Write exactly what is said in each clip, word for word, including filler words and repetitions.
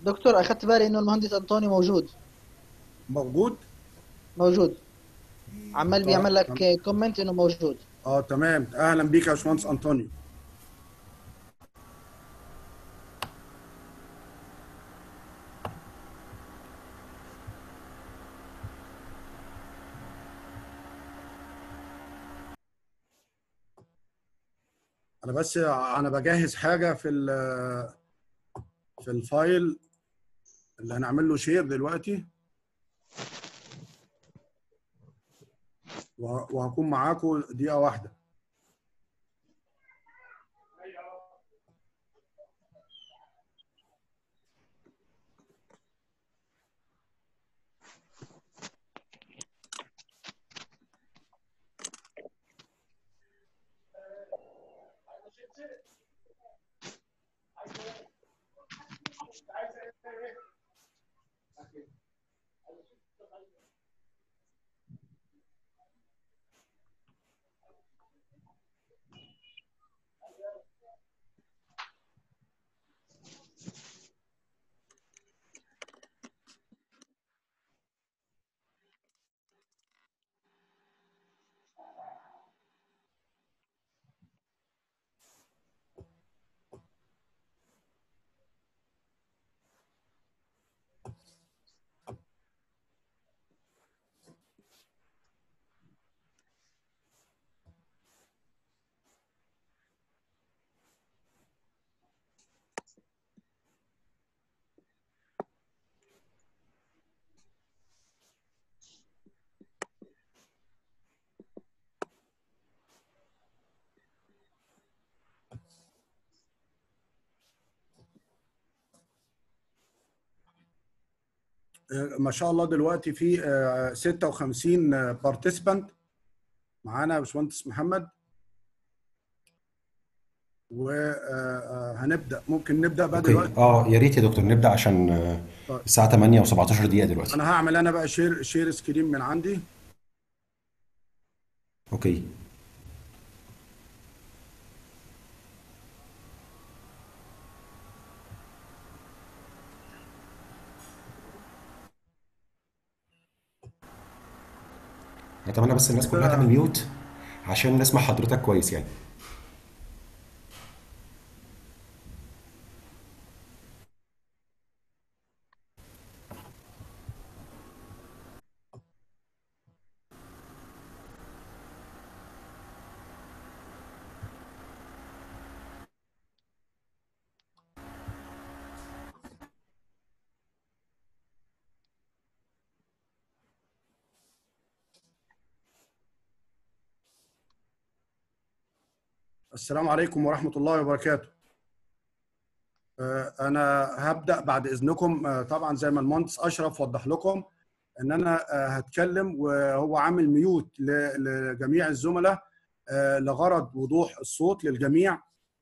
دكتور، اخدت بالي انه المهندس انطوني موجود. موجود. موجود. عمال اه بيعمل لك تم- كومنت انه موجود. اه تمام، اهلا بيك يا باشمهندس انطونيو. انا بس انا بجهز حاجه في ال- في الفايل اللي هنعمل له شير دلوقتي، وه- وهكون معاكم دقيقه واحده. آه، ما شاء الله دلوقتي في آه، ستة وخمسين بارتيسيبانت معانا يا باشمهندس محمد، وهنبدا. ممكن نبدا بقى اوكي، دلوقتي. اه يا ريت يا دكتور نبدا عشان آه، طيب، الساعه تمانية و17 دقيقه دلوقتي. انا هعمل انا بقى شير شير سكرين من عندي. اوكي. اتمنى بس الناس كلها تعمل كده ميوت عشان نسمع حضرتك كويس يعني. السلام عليكم ورحمه الله وبركاته. آه، انا هبدا بعد اذنكم. آه، طبعا زي ما المهندس اشرف وضح لكم ان انا آه، هتكلم وهو عامل ميوت ل- لجميع الزملاء آه، لغرض وضوح الصوت للجميع.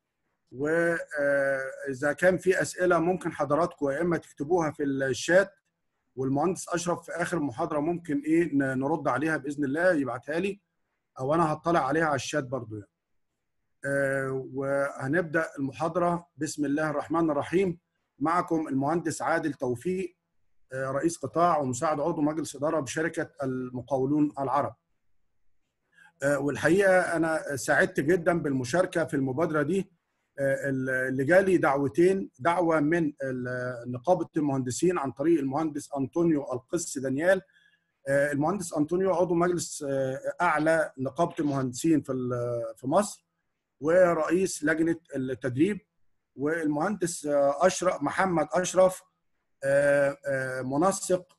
واذا كان في اسئله ممكن حضراتكم يا اما تكتبوها في الشات، والمهندس اشرف في اخر المحاضره ممكن ايه ن- نرد عليها باذن الله، يبعتها لي او انا هطلع عليها على الشات برضو يعني. آه، وهنبدأ المحاضرة بسم الله الرحمن الرحيم. معكم المهندس عادل توفيق، آه، رئيس قطاع ومساعد عضو مجلس إدارة بشركة المقاولون العرب. آه، والحقيقة أنا سعدت جدا بالمشاركة في المبادرة دي. آه، اللي جالي دعوتين، دعوة من ال- نقابة المهندسين عن طريق المهندس أنطونيو القس دانيال. آه، المهندس أنطونيو عضو مجلس آه، أعلى نقابة المهندسين في ال- في مصر، ورئيس لجنه التدريب. والمهندس اشرف محمد اشرف، آه، آه، منسق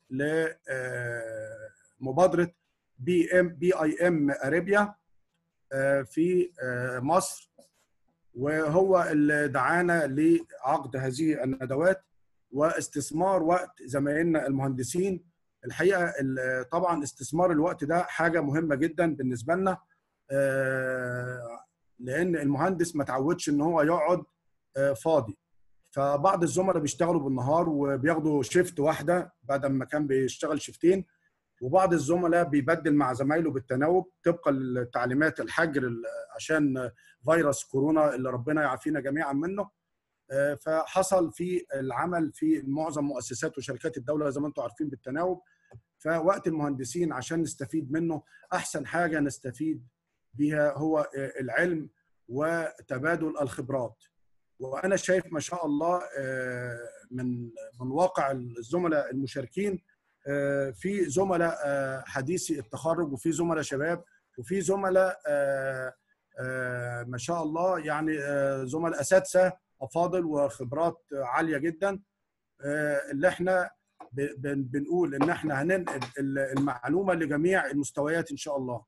لمبادره بي ام بي اي ام اريبيا آه، في آه، مصر، وهو اللي دعانا لعقد هذه الندوات واستثمار وقت زمايلنا المهندسين. الحقيقه ال- طبعا استثمار الوقت ده حاجه مهمه جدا بالنسبه لنا، آه، لان المهندس ما تعودش ان هو يقعد آه، فاضي. فبعض الزملاء بيشتغلوا بالنهار وبياخدوا شيفت واحده بدل ما كان بيشتغل شيفتين، وبعض الزملاء بيبدل مع زمايله بالتناوب طبقا لتعليمات الحجر ال- عشان فيروس كورونا اللي ربنا يعافينا جميعا منه. فحصل في العمل في معظم مؤسسات وشركات الدوله زي ما انتم عارفين بالتناوب. فوقت المهندسين عشان نستفيد منه احسن حاجه نستفيد بها هو العلم وتبادل الخبرات. وانا شايف ما شاء الله من من واقع الزملاء المشاركين، في زملاء حديثي التخرج وفي زملاء شباب وفي زملاء ما شاء الله يعني زملاء اساتذه افاضل وخبرات عاليه جدا، اللي احنا بنقول ان احنا هننقل المعلومه لجميع المستويات ان شاء الله.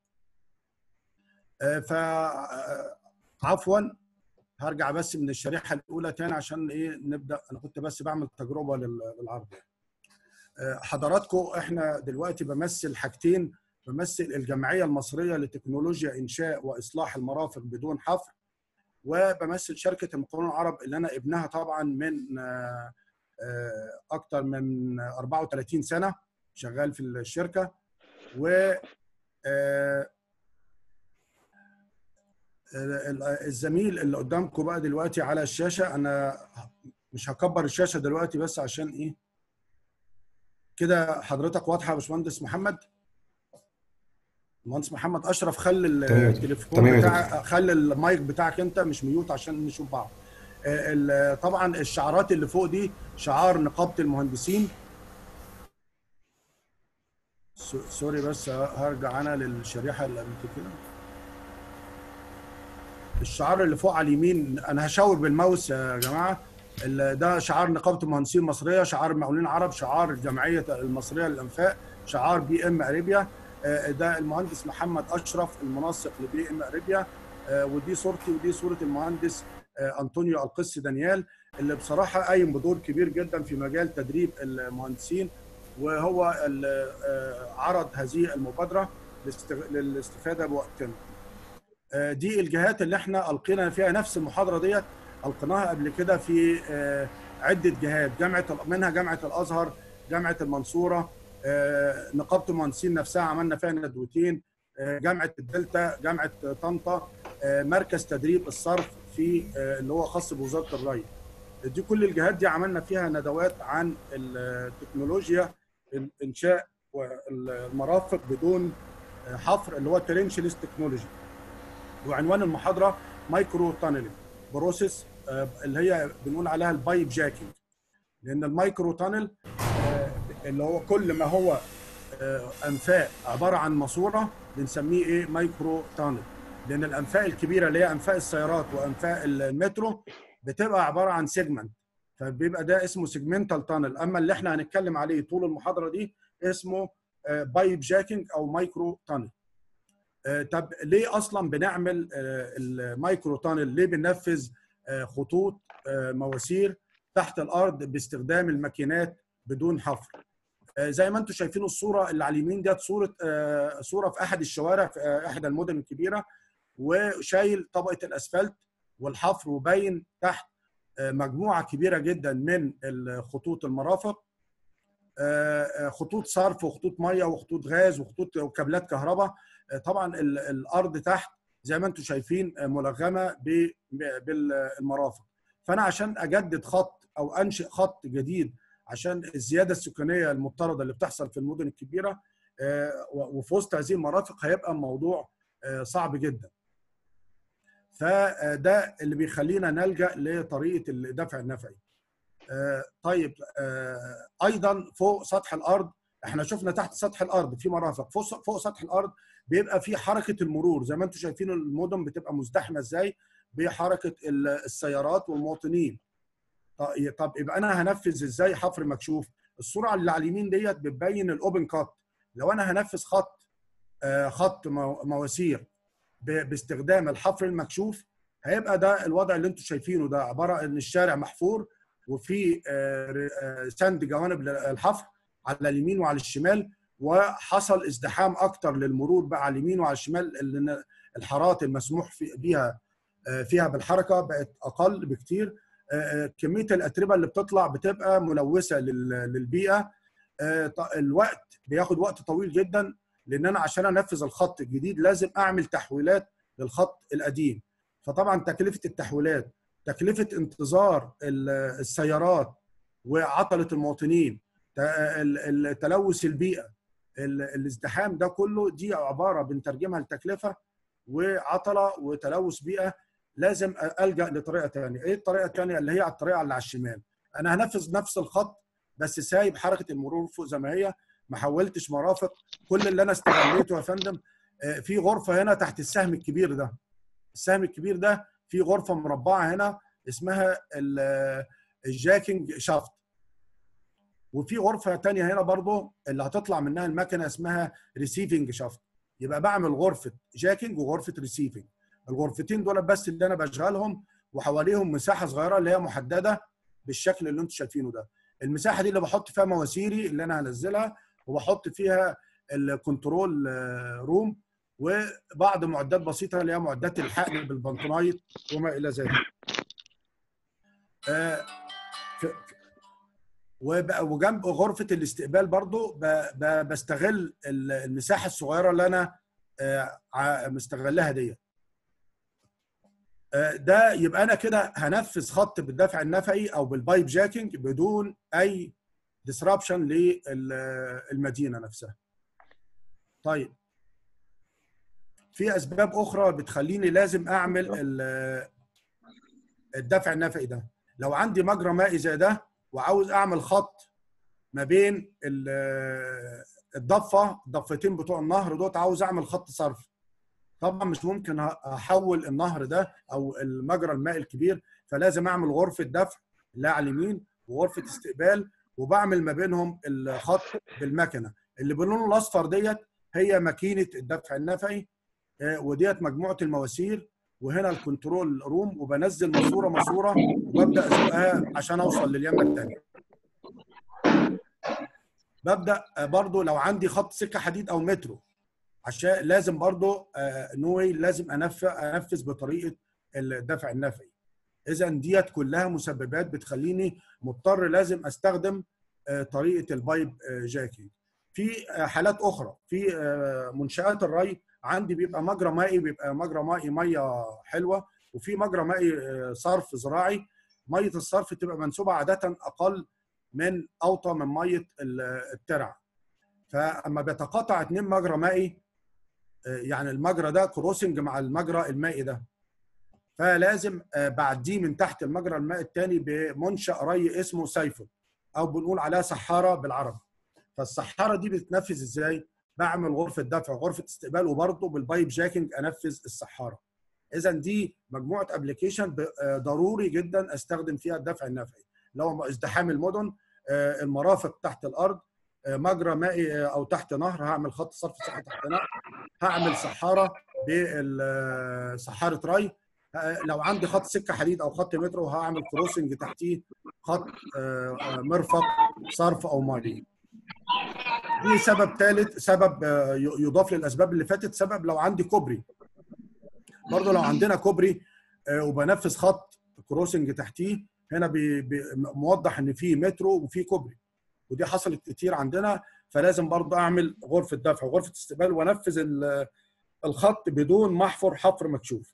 ف عفوا هرجع بس من الشريحه الاولى تاني عشان ايه نبدا. انا كنت بس بعمل تجربه للعرض. حضراتكم احنا دلوقتي بمثل حاجتين، بمثل الجمعيه المصريه لتكنولوجيا انشاء واصلاح المرافق بدون حفر، وبمثل شركه المقاولون العرب اللي انا ابنها طبعا من اكتر من أربعة وثلاثين سنه شغال في الشركه. و الزميل اللي قدامكم بقى دلوقتي على الشاشه، انا مش هكبر الشاشه دلوقتي بس عشان ايه كده حضرتك واضحه يا باشمهندس محمد. المهندس محمد اشرف خلي التليفون بتاعك، خلي المايك بتاعك انت مش ميوت عشان نشوف بعض. طبعا الشعارات اللي فوق دي شعار نقابه المهندسين. سوري بس هرجع انا للشريحه اللي قبل كده. الشعار اللي فوق على اليمين انا هشاور بالماوس يا جماعه، ده شعار نقابه المهندسين المصريه، شعار المقاولين العرب، شعار الجمعيه المصريه للانفاق، شعار بي ام اريبيا. ده المهندس محمد اشرف المنسق لبي ام اريبيا، ودي صورتي ودي صوره المهندس انطونيو القس دانيال اللي بصراحه قايم بدور كبير جدا في مجال تدريب المهندسين، وهو اللي عرض هذه المبادره للاستفاده بوقتنا. دي الجهات اللي احنا القينا فيها نفس المحاضره ديت، القيناها قبل كده في عده جهات، جامعه منها جامعه الازهر، جامعه المنصوره، نقابه المهندسين نفسها عملنا فيها ندوتين، جامعه الدلتا، جامعه طنطا، مركز تدريب الصرف في اللي هو خاص بوزاره الري. دي كل الجهات دي عملنا فيها ندوات عن التكنولوجيا الانشاء والمرافق بدون حفر اللي هو ترنشلس تكنولوجي. وعنوان المحاضره مايكرو تانلينج بروسيس اللي هي بنقول عليها البايب جاكينج، لان المايكرو تانل اللي هو كل ما هو انفاق عباره عن ماسوره بنسميه ايه مايكرو تانل، لان الانفاق الكبيره اللي هي انفاق السيارات وانفاق المترو بتبقى عباره عن سيجمنت، فبيبقى ده اسمه سيجمنتال تانل. اما اللي احنا هنتكلم عليه طول المحاضره دي اسمه بايب جاكينج او مايكرو تانل. طب ليه اصلا بنعمل المايكرو تانل؟ ليه بننفذ خطوط مواسير تحت الارض باستخدام الماكينات بدون حفر؟ زي ما انتم شايفين الصوره اللي على اليمين ديت صوره صوره في احد الشوارع في احدى المدن الكبيره، وشايل طبقه الاسفلت والحفر، وباين تحت مجموعه كبيره جدا من خطوط المرافق، خطوط صرف وخطوط ميه وخطوط غاز وخطوط وكابلات كهرباء. طبعا الارض تحت زي ما انتم شايفين ملغمه بالمرافق. فانا عشان اجدد خط او انشئ خط جديد عشان الزياده السكانيه المضطرده اللي بتحصل في المدن الكبيره وفي وسط هذه المرافق هيبقى الموضوع صعب جدا. فده اللي بيخلينا نلجا لطريقه الدفع النفعي. طيب ايضا فوق سطح الارض احنا شفنا تحت سطح الارض في مرافق، فوق فوق سطح الارض بيبقى في حركه المرور زي ما انتم شايفين المدن بتبقى مزدحمه ازاي بحركه السيارات والمواطنين. طب يبقى انا هنفذ ازاي حفر مكشوف؟ الصوره اللي على اليمين ديت بتبين الاوبن كات. لو انا هنفذ خط خط مواسير باستخدام الحفر المكشوف هيبقى ده الوضع اللي انتم شايفينه، ده عباره عن الشارع محفور وفي سند جوانب الحفر على اليمين وعلى الشمال، وحصل ازدحام اكتر للمرور بقى على اليمين وعلى الشمال، لان الحارات المسموح بيها فيها بالحركه بقت اقل بكتير. كميه الاتربه اللي بتطلع بتبقى ملوثه للبيئه. الوقت بياخد وقت طويل جدا، لان انا عشان انفذ الخط الجديد لازم اعمل تحويلات للخط القديم. فطبعا تكلفه التحويلات تكلفه انتظار السيارات وعطله المواطنين، تلوث البيئه، الازدحام، ده كله دي عباره بنترجمها لتكلفه وعطله وتلوث بيئه. لازم الجا لطريقه ثانيه. ايه الطريقه الثانيه؟ اللي هي على الطريقه اللي على الشمال. انا هنفذ نفس الخط بس سايب حركه المرور فوق زي ما هي، ما حولتش مرافق. كل اللي انا استغليته يا فندم في غرفه هنا تحت السهم الكبير ده. السهم الكبير ده في غرفه مربعه هنا اسمها الجاكينج شافت، وفي غرفه ثانيه هنا برضو اللي هتطلع منها المكنه اسمها ريسيفنج شافت. يبقى بعمل غرفه جاكينج وغرفه ريسيفنج. الغرفتين دول بس اللي انا بشغلهم، وحواليهم مساحه صغيره اللي هي محدده بالشكل اللي انتم شايفينه ده. المساحه دي اللي بحط فيها مواسيري اللي انا هنزلها، وبحط فيها الكنترول روم وبعض معدات بسيطه اللي هي معدات الحقن بالبنتونايت وما الى ذلك. آه وجنب غرفه الاستقبال برضو بستغل المساحه الصغيره اللي انا مستغلها دي. ده يبقى انا كده هنفذ خط بالدفع النفعي او بالبايب جاكينج بدون اي ديسربشن للمدينه نفسها. طيب في اسباب اخرى بتخليني لازم اعمل الدفع النفعي ده. لو عندي مجرى مائي زي ده وعاوز اعمل خط ما بين الضفه الضفتين بتوع النهر دوت، عاوز اعمل خط صرف، طبعا مش ممكن احول النهر ده او المجرى المائي الكبير، فلازم اعمل غرفه دفع اللي على اليمين وغرفه استقبال، وبعمل ما بينهم الخط بالمكنه اللي باللون الاصفر ديت هي ماكينه الدفع النفعي، وديت مجموعه المواسير، وهنا الكنترول روم، وبنزل ماسوره ماسوره وببدا ازقها عشان اوصل لليمه الثانيه. ببدا برضو لو عندي خط سكه حديد او مترو، عشان لازم برضو نوي لازم انفذ انفذ بطريقه الدفع النفعي. اذا ديت كلها مسببات بتخليني مضطر لازم استخدم طريقه البايب جاكينج. في حالات اخرى في منشات الري عندي بيبقى مجرى مائي، بيبقى مجرى مائي ميه حلوه، وفي مجرى مائي صرف زراعي. ميه الصرف تبقى منسوبه عاده اقل من اوطى من ميه الترع. فاما بيتقاطع اتنين مجرى مائي، يعني المجرى ده كروسنج مع المجرى المائي ده، فلازم بعديه من تحت المجرى المائي الثاني بمنشأ ري اسمه سيفون، او بنقول عليها صحاره بالعربي. فالصحاره دي بتتنفذ ازاي؟ بعمل غرفه دفع غرفه استقبال، وبرضه بالبايب جاكينج انفذ الصحاره. اذا دي مجموعه ابلكيشن ضروري جدا استخدم فيها الدفع النفعي، لو ازدحام المدن، المرافق تحت الارض، مجرى مائي او تحت نهر هعمل خط صرف صحي تحت نهر، هعمل صحاره بصحاره ري، لو عندي خط سكه حديد او خط مترو هعمل كروسنج تحتيه خط مرفق صرف او ميه. دي سبب ثالث، سبب يضاف للاسباب اللي فاتت، سبب لو عندي كوبري. برضو لو عندنا كوبري وبنفذ خط كروسنج تحتيه، هنا موضح ان في مترو وفي كوبري، ودي حصلت كتير عندنا، فلازم برضو اعمل غرفه دفع وغرفه استقبال وانفذ الخط بدون ما احفر حفر مكشوف.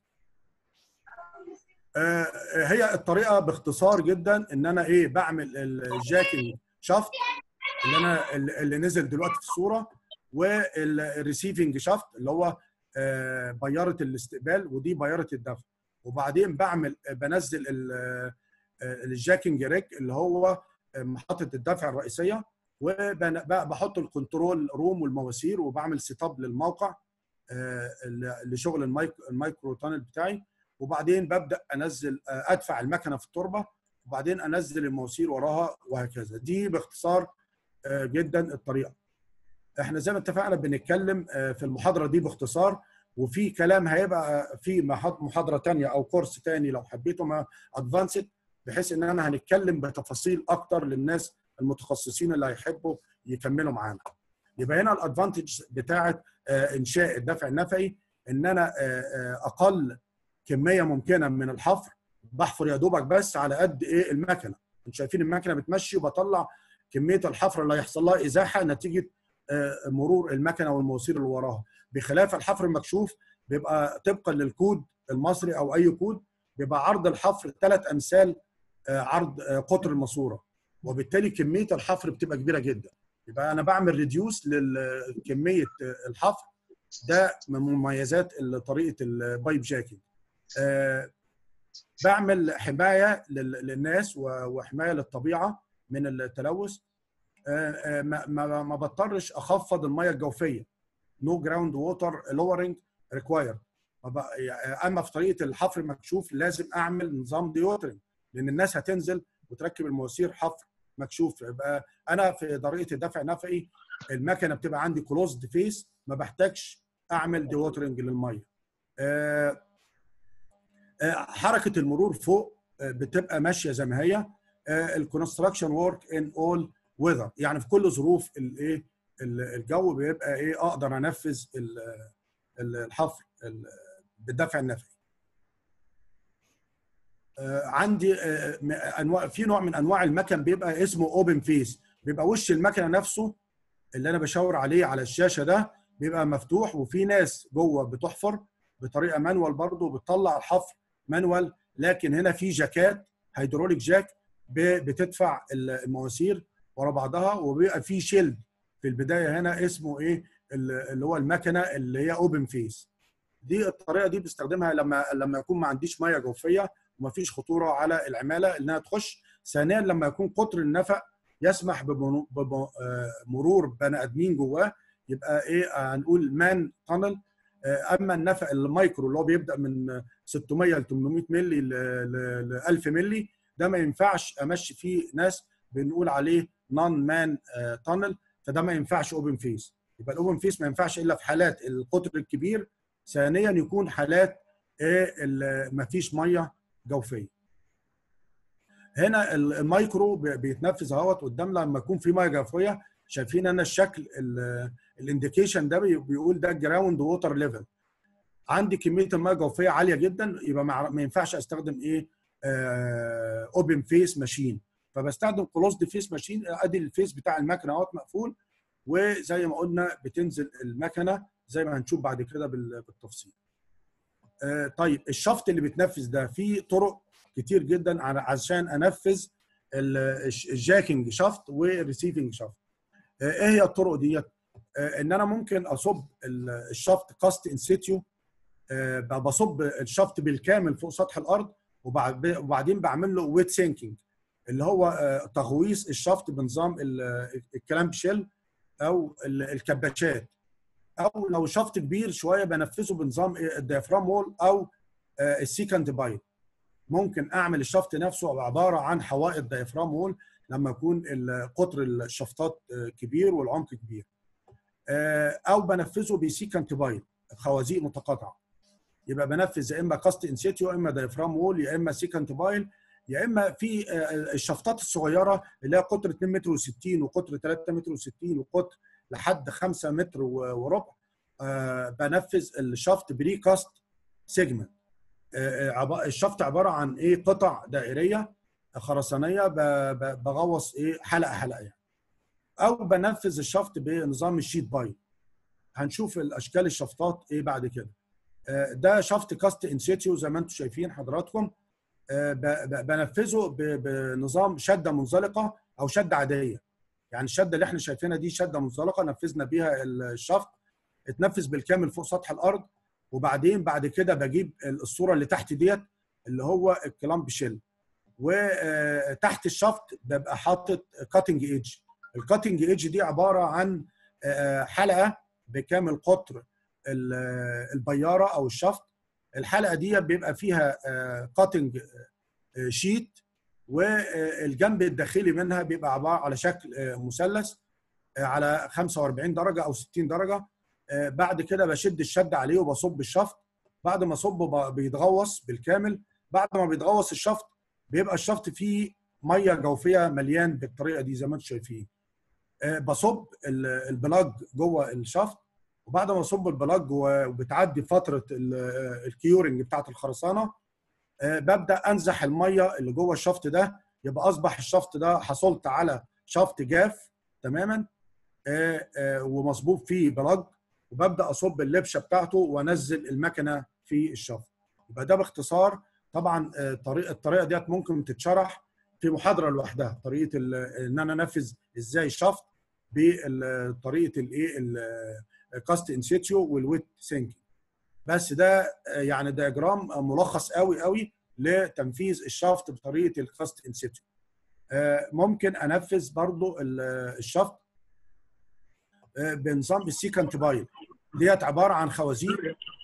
هي الطريقه باختصار جدا ان انا ايه بعمل الجاكينج شافت اللي انا اللي نزل دلوقتي في الصوره، والريسيفنج شافت اللي هو بياره الاستقبال، ودي بياره الدفع. وبعدين بعمل بنزل الجاكينج ريك اللي هو محطه الدفع الرئيسيه، وبحط الكنترول روم والمواسير، وبعمل سيت اب للموقع لشغل المايكرو تانل بتاعي. وبعدين ببدا انزل ادفع المكنه في التربه، وبعدين انزل المواسير وراها، وهكذا. دي باختصار جدا الطريقه. احنا زي ما اتفقنا بنتكلم في المحاضره دي باختصار، وفي كلام هيبقى في محاضره ثانيه او كورس ثاني لو حبيتوا ما ادفانسد، بحيث ان انا هنتكلم بتفاصيل اكتر للناس المتخصصين اللي هيحبوا يكملوا معانا. يبقى هنا الادفانتج بتاعه انشاء الدفع النفعي ان انا اقل كميه ممكنه من الحفر، بحفر يا دوبك بس على قد ايه المكنه. انتوا شايفين المكنه بتمشي، وبطلع كميه الحفر اللي هيحصل لها ازاحه نتيجه مرور المكنه والمواسير اللي وراها، بخلاف الحفر المكشوف بيبقى طبقا للكود المصري او اي كود بيبقى عرض الحفر ثلاث امثال عرض قطر الماسوره، وبالتالي كميه الحفر بتبقى كبيره جدا. يبقى انا بعمل ريديوس لكميه الحفر. ده من مميزات طريقه البايب جاكينج. أه بعمل حمايه للناس وحمايه للطبيعه من التلوث. أه ما, ما بضطرش اخفض الميه الجوفيه. نو جراوند ووتر لورنج ريكوايرد. اما في طريقه الحفر المكشوف لازم اعمل نظام ديوترنج، لان الناس هتنزل وتركب المواسير حفر مكشوف. يبقى انا في طريقه الدفع النفقي المكنه بتبقى عندي كلوزد فيس، ما بحتاجش اعمل ديوترنج للميه. أه حركه المرور فوق بتبقى ماشيه زي ما هي. الكونستراكشن ورك ان اول ويذر، يعني في كل ظروف الايه الجو بيبقى ايه اقدر انفذ الحفر بالدفع النفقي. عندي انواع، في نوع من انواع المكن بيبقى اسمه اوبن فيس، بيبقى وش المكنه نفسه اللي انا بشاور عليه على الشاشه ده بيبقى مفتوح، وفي ناس جوه بتحفر بطريقه مانوال برضه، بتطلع الحفر مانوال. لكن هنا في جاكات هيدروليك جاك بتدفع المواسير ورا بعضها، وبيبقى في شيلد في البدايه هنا اسمه ايه اللي هو المكنه اللي هي اوبن فيس. دي الطريقه دي بستخدمها لما لما يكون ما عنديش ميه جوفيه ومفيش خطوره على العماله انها تخش. ثانيا لما يكون قطر النفق يسمح بمرور بني ادمين جواه، يبقى ايه هنقول مان تانل. اما النفق المايكرو اللي هو بيبدا من ستمية ل تمنمية مللي ل ألف مللي، ده ما ينفعش امشي فيه ناس، بنقول عليه نون مان تانل، فده ما ينفعش اوبن فيس. يبقى الاوبن فيس ما ينفعش الا في حالات القطر الكبير. ثانيا يكون حالات ايه ما فيش ميه جوفيه. هنا المايكرو بيتنفذ اهوت قدام لما يكون في ميه جوفيه. شايفين انا الشكل الانديكيشن ده بيقول ده جراوند ووتر ليفل. عندي كميه الميه الجوفيه عاليه جدا، يبقى ما ينفعش استخدم ايه اوبن فيس ماشين، فبستخدم كلوزد فيس ماشين. ادي الفيس بتاع المكنه اهوت مقفول، وزي ما قلنا بتنزل المكنه زي ما هنشوف بعد كده بالتفصيل. طيب الشفط اللي بيتنفذ ده في طرق كتير جدا عشان انفذ الجاكينج شفط والريسيفنج شفط. ايه هي الطرق ديت؟ ان انا ممكن اصب الشفط كاست ان سيتيو، بصب الشفط بالكامل فوق سطح الارض، وبعدين بعمل له ويت سينكينج اللي هو تغويص الشفط بنظام الكلامب شيل او الكباشات، او لو شفط كبير شويه بنفذه بنظام الديافرام وول او السيكند بايب. ممكن اعمل الشفط نفسه عباره عن حوائط ديافرام وول لما يكون قطر الشفطات كبير والعمق كبير، او بنفذه بسيكند بايب خوازيق متقاطعه. يبقى بنفذ يا اما كاست ان سيتيو، يا اما ديافرام وول، يا اما سيكند بايل، يا اما في الشفطات الصغيره اللي هي قطر اتنين متر وستين وقطر تلاتة متر وستين وقطر لحد خمسة متر وربع. آه بنفذ الشفط بري كاست سيجمنت. آه الشفط عباره عن ايه قطع دائريه خرسانيه بغوص ايه حلقه حلقه يعني. او بنفذ الشفط بنظام الشيت باي. هنشوف الاشكال الشفطات ايه بعد كده. آه ده شفط كاست ان سيتيو زي ما انتم شايفين حضراتكم. آه بنفذه بنظام شده منزلقه او شده عاديه. يعني الشده اللي احنا شايفينها دي شده منزلقه نفذنا بيها الشفط، اتنفذ بالكامل فوق سطح الارض. وبعدين بعد كده بجيب الصوره اللي تحت ديت اللي هو الكلامب شيل، وتحت الشفط ببقى حاطط كاتنج ايدج. الكاتنج ايدج دي عباره عن حلقه بكامل قطر البياره او الشفط. الحلقه دي بيبقى فيها كاتنج شيت، والجنب الداخلي منها بيبقى عباره على شكل مثلث على خمسة وأربعين درجه او ستين درجه. بعد كده بشد الشد عليه وبصب الشفط. بعد ما اصبه بيتغوص بالكامل. بعد ما بيتغوص الشفط بيبقى الشفط فيه ميه جوفيه مليان بالطريقه دي زي ما انتم شايفين. بصب البلاج جوه الشفط، وبعد ما اصب البلاج وبتعدي فتره الكيورنج بتاعت الخرسانه ببدا انزح الميه اللي جوه الشفط ده. يبقى اصبح الشفط ده حصلت على شفط جاف تماما ومصبوب فيه بلاج، وببدا اصب اللبشه بتاعته وانزل المكنه في الشفط. يبقى ده باختصار طبعا طريقه الطريقه ديت ممكن تتشرح في محاضره لوحدها، طريقه ان انا انفذ ازاي شفط بطريقه الايه الكاست ان سيتيو والويت سينك. بس ده يعني دياجرام ملخص قوي قوي لتنفيذ الشفط بطريقه الكاست ان سيتيو. ممكن انفذ برضو الشفط بنظام السيكنت بايل، ديت عباره عن خوازيق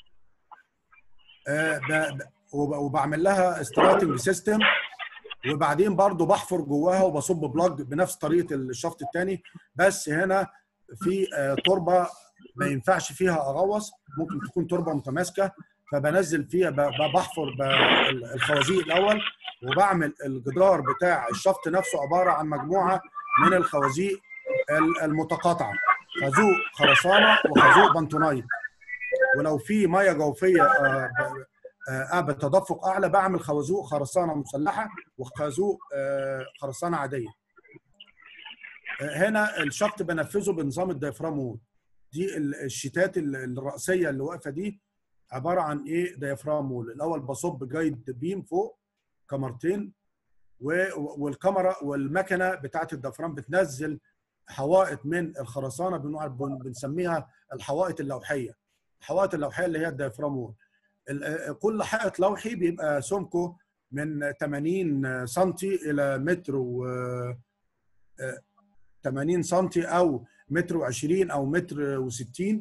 وبعمل لها ستارتنج سيستم، وبعدين برضو بحفر جواها وبصب بلاج بنفس طريقه الشفط الثاني. بس هنا في تربه ما ينفعش فيها اغوص، ممكن تكون تربه متماسكه، فبنزل فيها بحفر الخوازيق الاول، وبعمل الجدار بتاع الشفط نفسه عباره عن مجموعه من الخوازيق المتقاطعه، خازوق خرسانه وخازوق بنتونايت. ولو في ميه جوفيه آه بتدفق اعلى بعمل خازوق خرسانه مسلحه وخازوق آه خرسانه عاديه. آه هنا الشفط بنفذه بنظام الديافرام وول. دي الشيتات الرئيسيه اللي واقفه دي عباره عن ايه؟ ديافرام وول. الاول بصب جايد بيم فوق كاميرتين، والكاميرا والمكنه بتاعه الديافرام بتنزل حوائط من الخرسانه بنسميها الحوائط اللوحيه. الحوائط اللوحيه اللي هي الديافرام وول. كل حائط لوحي بيبقى سمكه من ثمانين سنتي الى متر و ثمانين سنتي او متر وعشرين او متر وستين،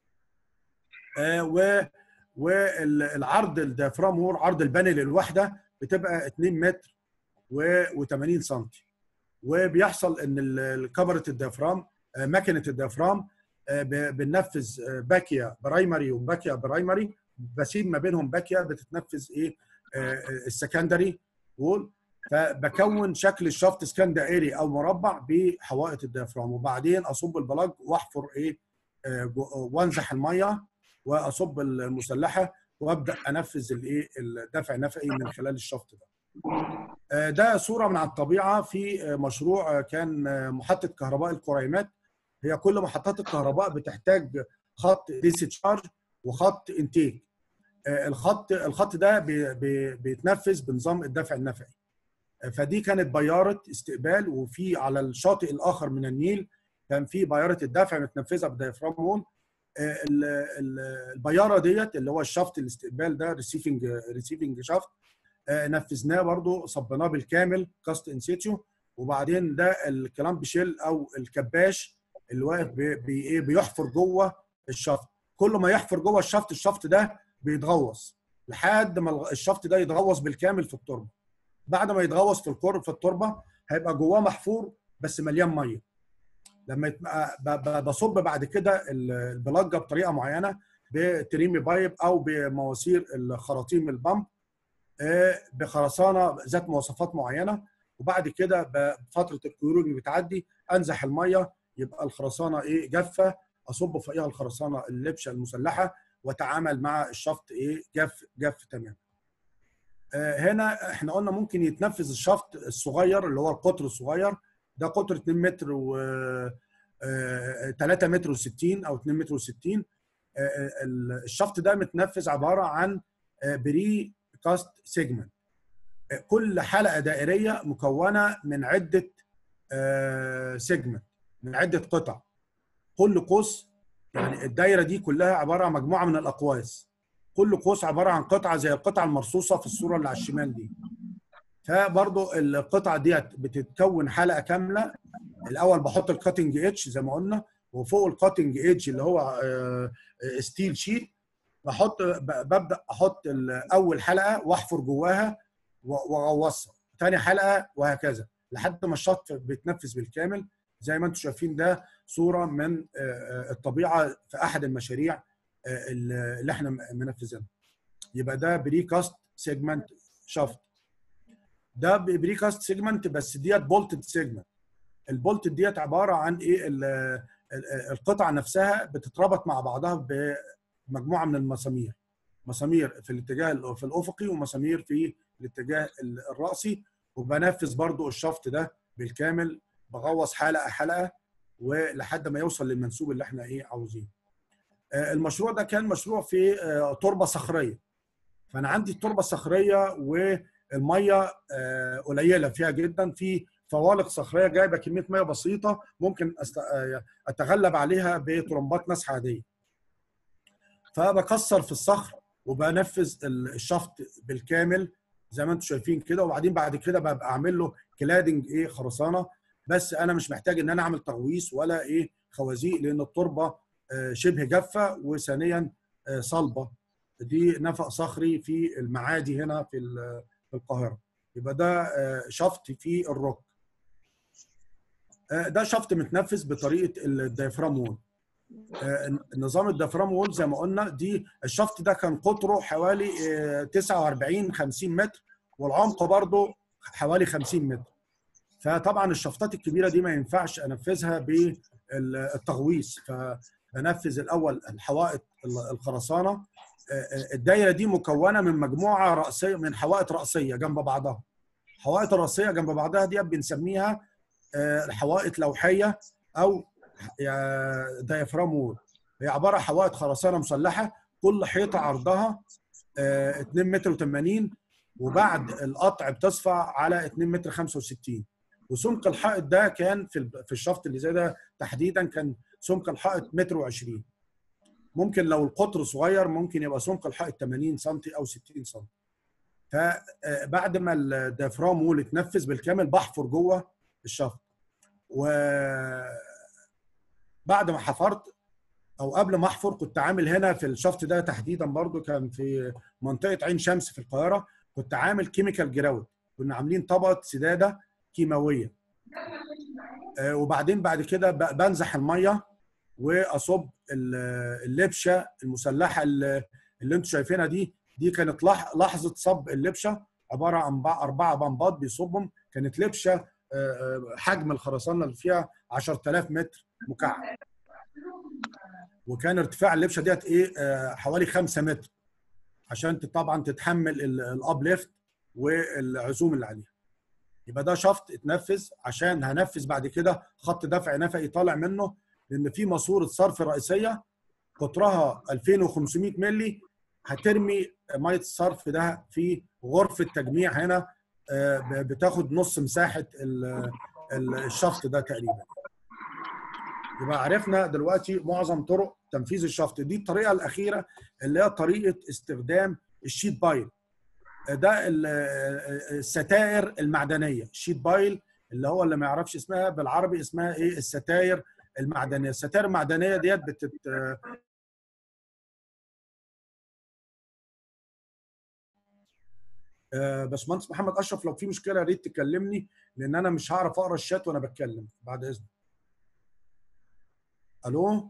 والعرض الديافرام وول عرض البانل الواحده بتبقى اتنين متر و80 سنتي. وبيحصل ان كاميرا الديافرام ماكينه الديافرام بننفذ باكيا برايمري وباكيا برايمري، بسيب ما بينهم باكيا بتتنفذ ايه السكندري وول، فبكون شكل الشفط سكان دائري او مربع بحوائط الديافرام، وبعدين اصب البلاج واحفر ايه وانزح الميه واصب المسلحه وابدا انفذ الايه الدفع النفقي من خلال الشفط ده. ده صوره من على الطبيعه في مشروع كان محطه كهرباء الكريمات. هي كل محطات الكهرباء بتحتاج خط ديسشارج وخط انتيك. الخط الخط ده بي بي بيتنفذ بنظام الدفع النفقي. فدي كانت بياره استقبال، وفي على الشاطئ الاخر من النيل كان في بياره الدفع متنفذه بديافرام وول. البياره ديت اللي هو الشفط الاستقبال ده ريسيفنج ريسيفنج شفط، نفذناه برضو صبناه بالكامل كاست ان سيتيو. وبعدين ده الكلام بشيل او الكباش اللي واقف بي بي بيحفر جوه الشفط. كل ما يحفر جوه الشفط الشفط ده بيتغوص لحد ما الشفط ده يتغوص بالكامل في التربه. بعد ما يتغوص في الكور في التربه هيبقى جواه محفور بس مليان ميه. لما يتبقى بصب بعد كده البلاجه بطريقه معينه بتريمي بايب او بمواسير الخراطيم البامب بخرسانه ذات مواصفات معينه، وبعد كده بفتره الكيورنج بتعدي انزح الميه يبقى الخرسانه ايه جافه، اصب فوقيها الخرسانه اللبشه المسلحه واتعامل مع الشفط ايه جاف جاف تمام. هنا احنا قلنا ممكن يتنفذ الشفط الصغير اللي هو القطر الصغير ده، قطر اتنين متر و تلاتة متر وستين او اتنين متر وستين. الشفط ده متنفذ عباره عن بري كاست سيجمنت. كل حلقه دائريه مكونه من عده سيجمنت، من عده قطع. كل قوس يعني الدايره دي كلها عباره عن مجموعه من الاقواس، كل قوس عباره عن قطعه زي القطعه المرصوصه في الصوره اللي على الشمال دي. فبرضو القطعه ديت بتتكون حلقه كامله. الاول بحط الكاتنج ايدج زي ما قلنا، وفوق الكاتنج ايدج اللي هو ستيل شيت بحط ببدا احط اول حلقه واحفر جواها واغوصها، ثاني حلقه وهكذا لحد ما الشط بيتنفذ بالكامل. زي ما انتم شايفين ده صوره من الطبيعه في احد المشاريع اللي احنا منفذينها. يبقى ده بري كاست سيجمنت شافت. ده بري كاست سيجمنت بس ديت بولتد سيجمنت. البولت ديت عباره عن ايه؟ القطعه نفسها بتتربط مع بعضها بمجموعه من المسامير، مسامير في الاتجاه في الافقي ومسامير في الاتجاه الراسي، وبنفذ برضو الشفط ده بالكامل، بغوص حلقه حلقه ولحد ما يوصل للمنسوب اللي احنا ايه عاوزينه. المشروع ده كان مشروع في تربه صخريه، فانا عندي التربه صخريه والميه قليله فيها جدا، في فوالق صخريه جايبه كميه ميه بسيطه ممكن اتغلب عليها بطرمبات مسح عاديه. فبكسر في الصخر وبنفذ الشفط بالكامل زي ما انتم شايفين كده، وبعدين بعد كده ببقى اعمل له كلادنج ايه خرسانه، بس انا مش محتاج ان انا اعمل تغويص ولا ايه خوازيق لان التربه شبه جافه، وثانيا صلبه. دي نفق صخري في المعادي هنا في في القاهره. يبقى ده شفط في الرك. ده شفط متنفذ بطريقه الدايفرام وول. نظام الدايفرام وول زي ما قلنا، دي الشفط ده كان قطره حوالي تسعة وأربعين خمسين متر، والعمق برضه حوالي خمسين متر. فطبعا الشفطات الكبيره دي ما ينفعش انفذها بالتغويص، فبنفذ الاول الحوائط الخرسانه. الدايره دي مكونه من مجموعه راسيه من حوائط راسيه جنب بعضها. الحوائط الراسيه جنب بعضها دي بنسميها حوائط لوحيه او دايفرام وول. هي عباره عن حوائط خرسانه مسلحه، كل حيطه عرضها اتنين متر وتمانين، وبعد القطع بتصفى على اتنين متر خمسة وستين. وسمك الحائط ده كان في في الشفط اللي زي ده تحديدا كان سمك الحائط متر وعشرين. ممكن لو القطر صغير ممكن يبقى سمك الحائط تمانين سم او ستين سم. فبعد ما الدايفرام وول اتنفذ بالكامل بحفر جوه الشفط، وبعد ما حفرت او قبل ما احفر كنت عامل هنا في الشفط ده تحديدا برضو كان في منطقه عين شمس في القاهره، كنت عامل كيميكال جراود، كنا عاملين طبقه سداده كيماويه. وبعدين بعد كده بنزح الميه واصب اللبشه المسلحه اللي انتم شايفينها دي. دي كانت لحظه صب اللبشه، عباره عن اربعه بمبات بيصبهم. كانت لبشه حجم الخرسانه اللي فيها عشرة آلاف متر مكعب، وكان ارتفاع اللبشه ديت ايه حوالي خمسة متر عشان طبعا تتحمل الاب ليفت والعزوم اللي عليها. يبقى ده شفط اتنفذ عشان هنفذ بعد كده خط دفع نفقي طالع منه، لان في ماسوره صرف رئيسيه قطرها ألفين وخمسمائة مللي هترمي ميه الصرف ده في غرفه تجميع هنا بتاخد نص مساحه الشفط ده تقريبا. يبقى عرفنا دلوقتي معظم طرق تنفيذ الشفط. دي الطريقه الاخيره اللي هي طريقه استخدام الشيت بايل. ده الستائر المعدنيه. الشيت بايل اللي هو اللي ما يعرفش اسمها بالعربي اسمها ايه؟ الستائر المعدنيه. الستائر المعدنيه ديت بتت باشمهندس محمد اشرف لو في مشكله يا ريت تكلمني، لان انا مش هعرف اقرا الشات وانا بتكلم بعد اذنك. الو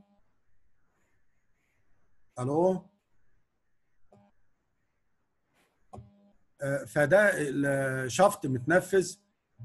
الو فده الشفط متنفذ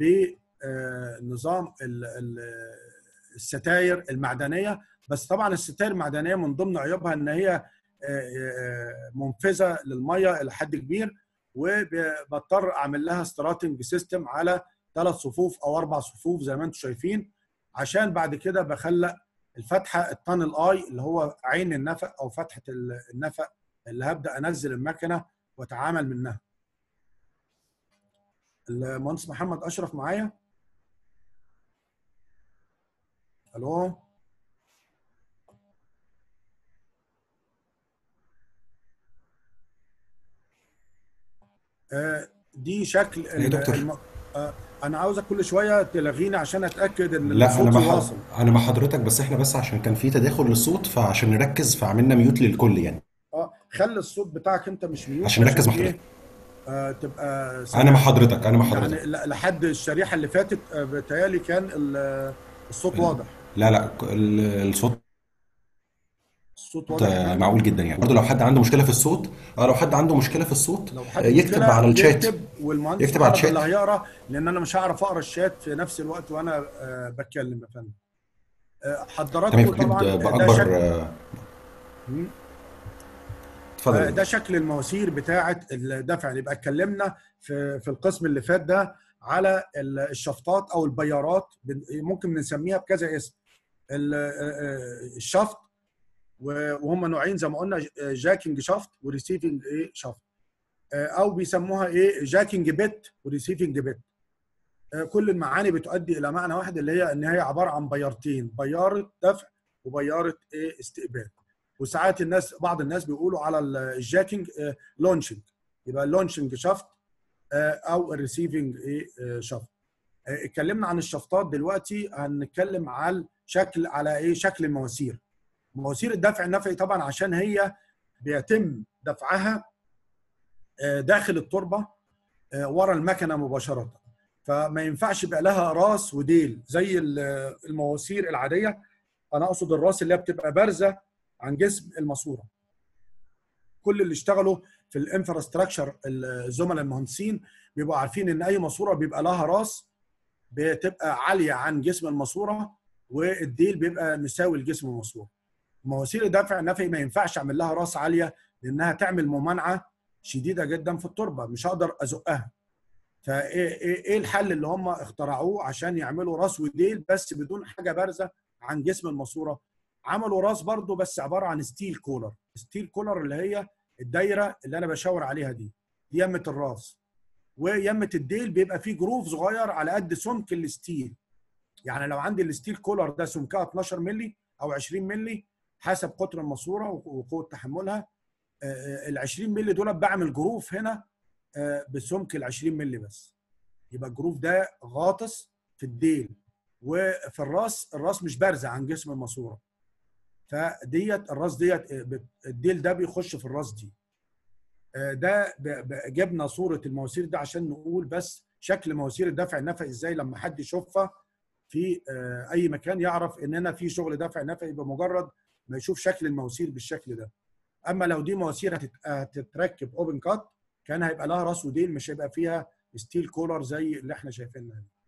بنظام الستائر المعدنيه. بس طبعا الستائر المعدنيه من ضمن عيوبها ان هي منفذه للميه الى حد كبير، وبضطر اعمل لها ستراتنج سيستم على ثلاث صفوف او اربع صفوف زي ما انتم شايفين، عشان بعد كده بخلق الفتحه التانل اي اللي هو عين النفق او فتحه النفق اللي هبدا انزل المكنه واتعامل منها. المهندس محمد اشرف معايا؟ الو آه دي شكل يا دكتور الم... آه انا عاوزك كل شويه تلغيني عشان اتاكد ان لا انا صوتي مع واصل. انا مع حضرتك، بس احنا بس عشان كان في تداخل للصوت فعشان نركز فعملنا ميوت للكل يعني اه خلي الصوت بتاعك انت مش ميوت عشان نركز عشان مع حضرتك. ايه آه تبقى انا مع سامعني. حضرتك انا مع يعني حضرتك ل- لحد الشريحه اللي فاتت آه بتهيألي كان ال- الصوت واضح. لا لا ال- الصوت الصوت واضح آه، معاك. معقول جدا يعني. برضه لو حد عنده مشكله في الصوت اه لو حد عنده مشكله في الصوت لو آه، حد يكتب مشكله على الشات. يكتب، والمهندس يكتب على محمد اللي الشات. هيقرا، لان انا مش هعرف اقرا الشات في نفس الوقت وانا آه بتكلم يا فندم. آه تمام حضراتكم اكيد طبعا ده باكبر شكل آه، اتفضل يا آه، ده دكتور. شكل المواسير بتاعه الدفع. يبقى اتكلمنا في في القسم اللي فات ده على ال- الشفطات او البيارات، بن- ممكن نسميها بكذا اسم. ال- آه، الشفط، وهم نوعين زي ما قلنا، جاكينج شافت وريسيفنج ايه شافت. او بيسموها ايه جاكينج بيت وريسيفنج بيت. كل المعاني بتؤدي الى معنى واحد، اللي هي ان هي عباره عن بيارتين، بياره دفع وبياره ايه استقبال. وساعات الناس بعض الناس بيقولوا على الجاكينج لونشنج، يبقى اللونشنج شافت او الريسيفنج ايه شافت. اتكلمنا عن الشفطات، دلوقتي هنتكلم على شكل على ايه شكل المواسير. مواسير الدفع النفعي طبعا عشان هي بيتم دفعها داخل التربه ورا المكنه مباشره، فما ينفعش يبقى لها راس وديل زي المواسير العاديه. انا اقصد الراس اللي هي بتبقى بارزه عن جسم الماسوره. كل اللي اشتغلوا في الانفراستراكشر الزملاء المهندسين بيبقوا عارفين ان اي ماسوره بيبقى لها راس بتبقى عاليه عن جسم الماسوره، والديل بيبقى مساوي لجسم الماسوره. مواسير الدفع النفعي ما ينفعش اعمل لها راس عاليه، لانها تعمل ممانعه شديده جدا في التربه، مش هقدر ازقها. فايه ايه ايه الحل اللي هم اخترعوه عشان يعملوا راس وديل بس بدون حاجه بارزه عن جسم الماسوره؟ عملوا راس برضو بس عباره عن ستيل كولر. ستيل كولر اللي هي الدايره اللي انا بشاور عليها دي، دي يمه الراس. ويمه الديل بيبقى فيه جروف صغير على قد سمك الستيل. يعني لو عندي الستيل كولر ده سمكها اتناشر مللي او عشرين مللي حسب قطر الماسوره وقوه تحملها، ال عشرين مللي دول بعمل جروف هنا بسمك ال عشرين مللي بس. يبقى الجروف ده غاطس في الديل، وفي الراس الراس مش بارزه عن جسم الماسوره، فديت الراس ديت الديل ده بيخش في الراس دي. ده جبنا صوره المواسير ده عشان نقول بس شكل مواسير الدفع النفعي ازاي. لما حد يشوفها في اي مكان يعرف ان انا في شغل دفع نفعي بمجرد ما يشوف شكل المواسير بالشكل ده. اما لو دي مواسير هتتركب اوبن كات كان هيبقى لها راس وديل، مش هيبقى فيها ستيل كولر زي اللي احنا شايفينها دي.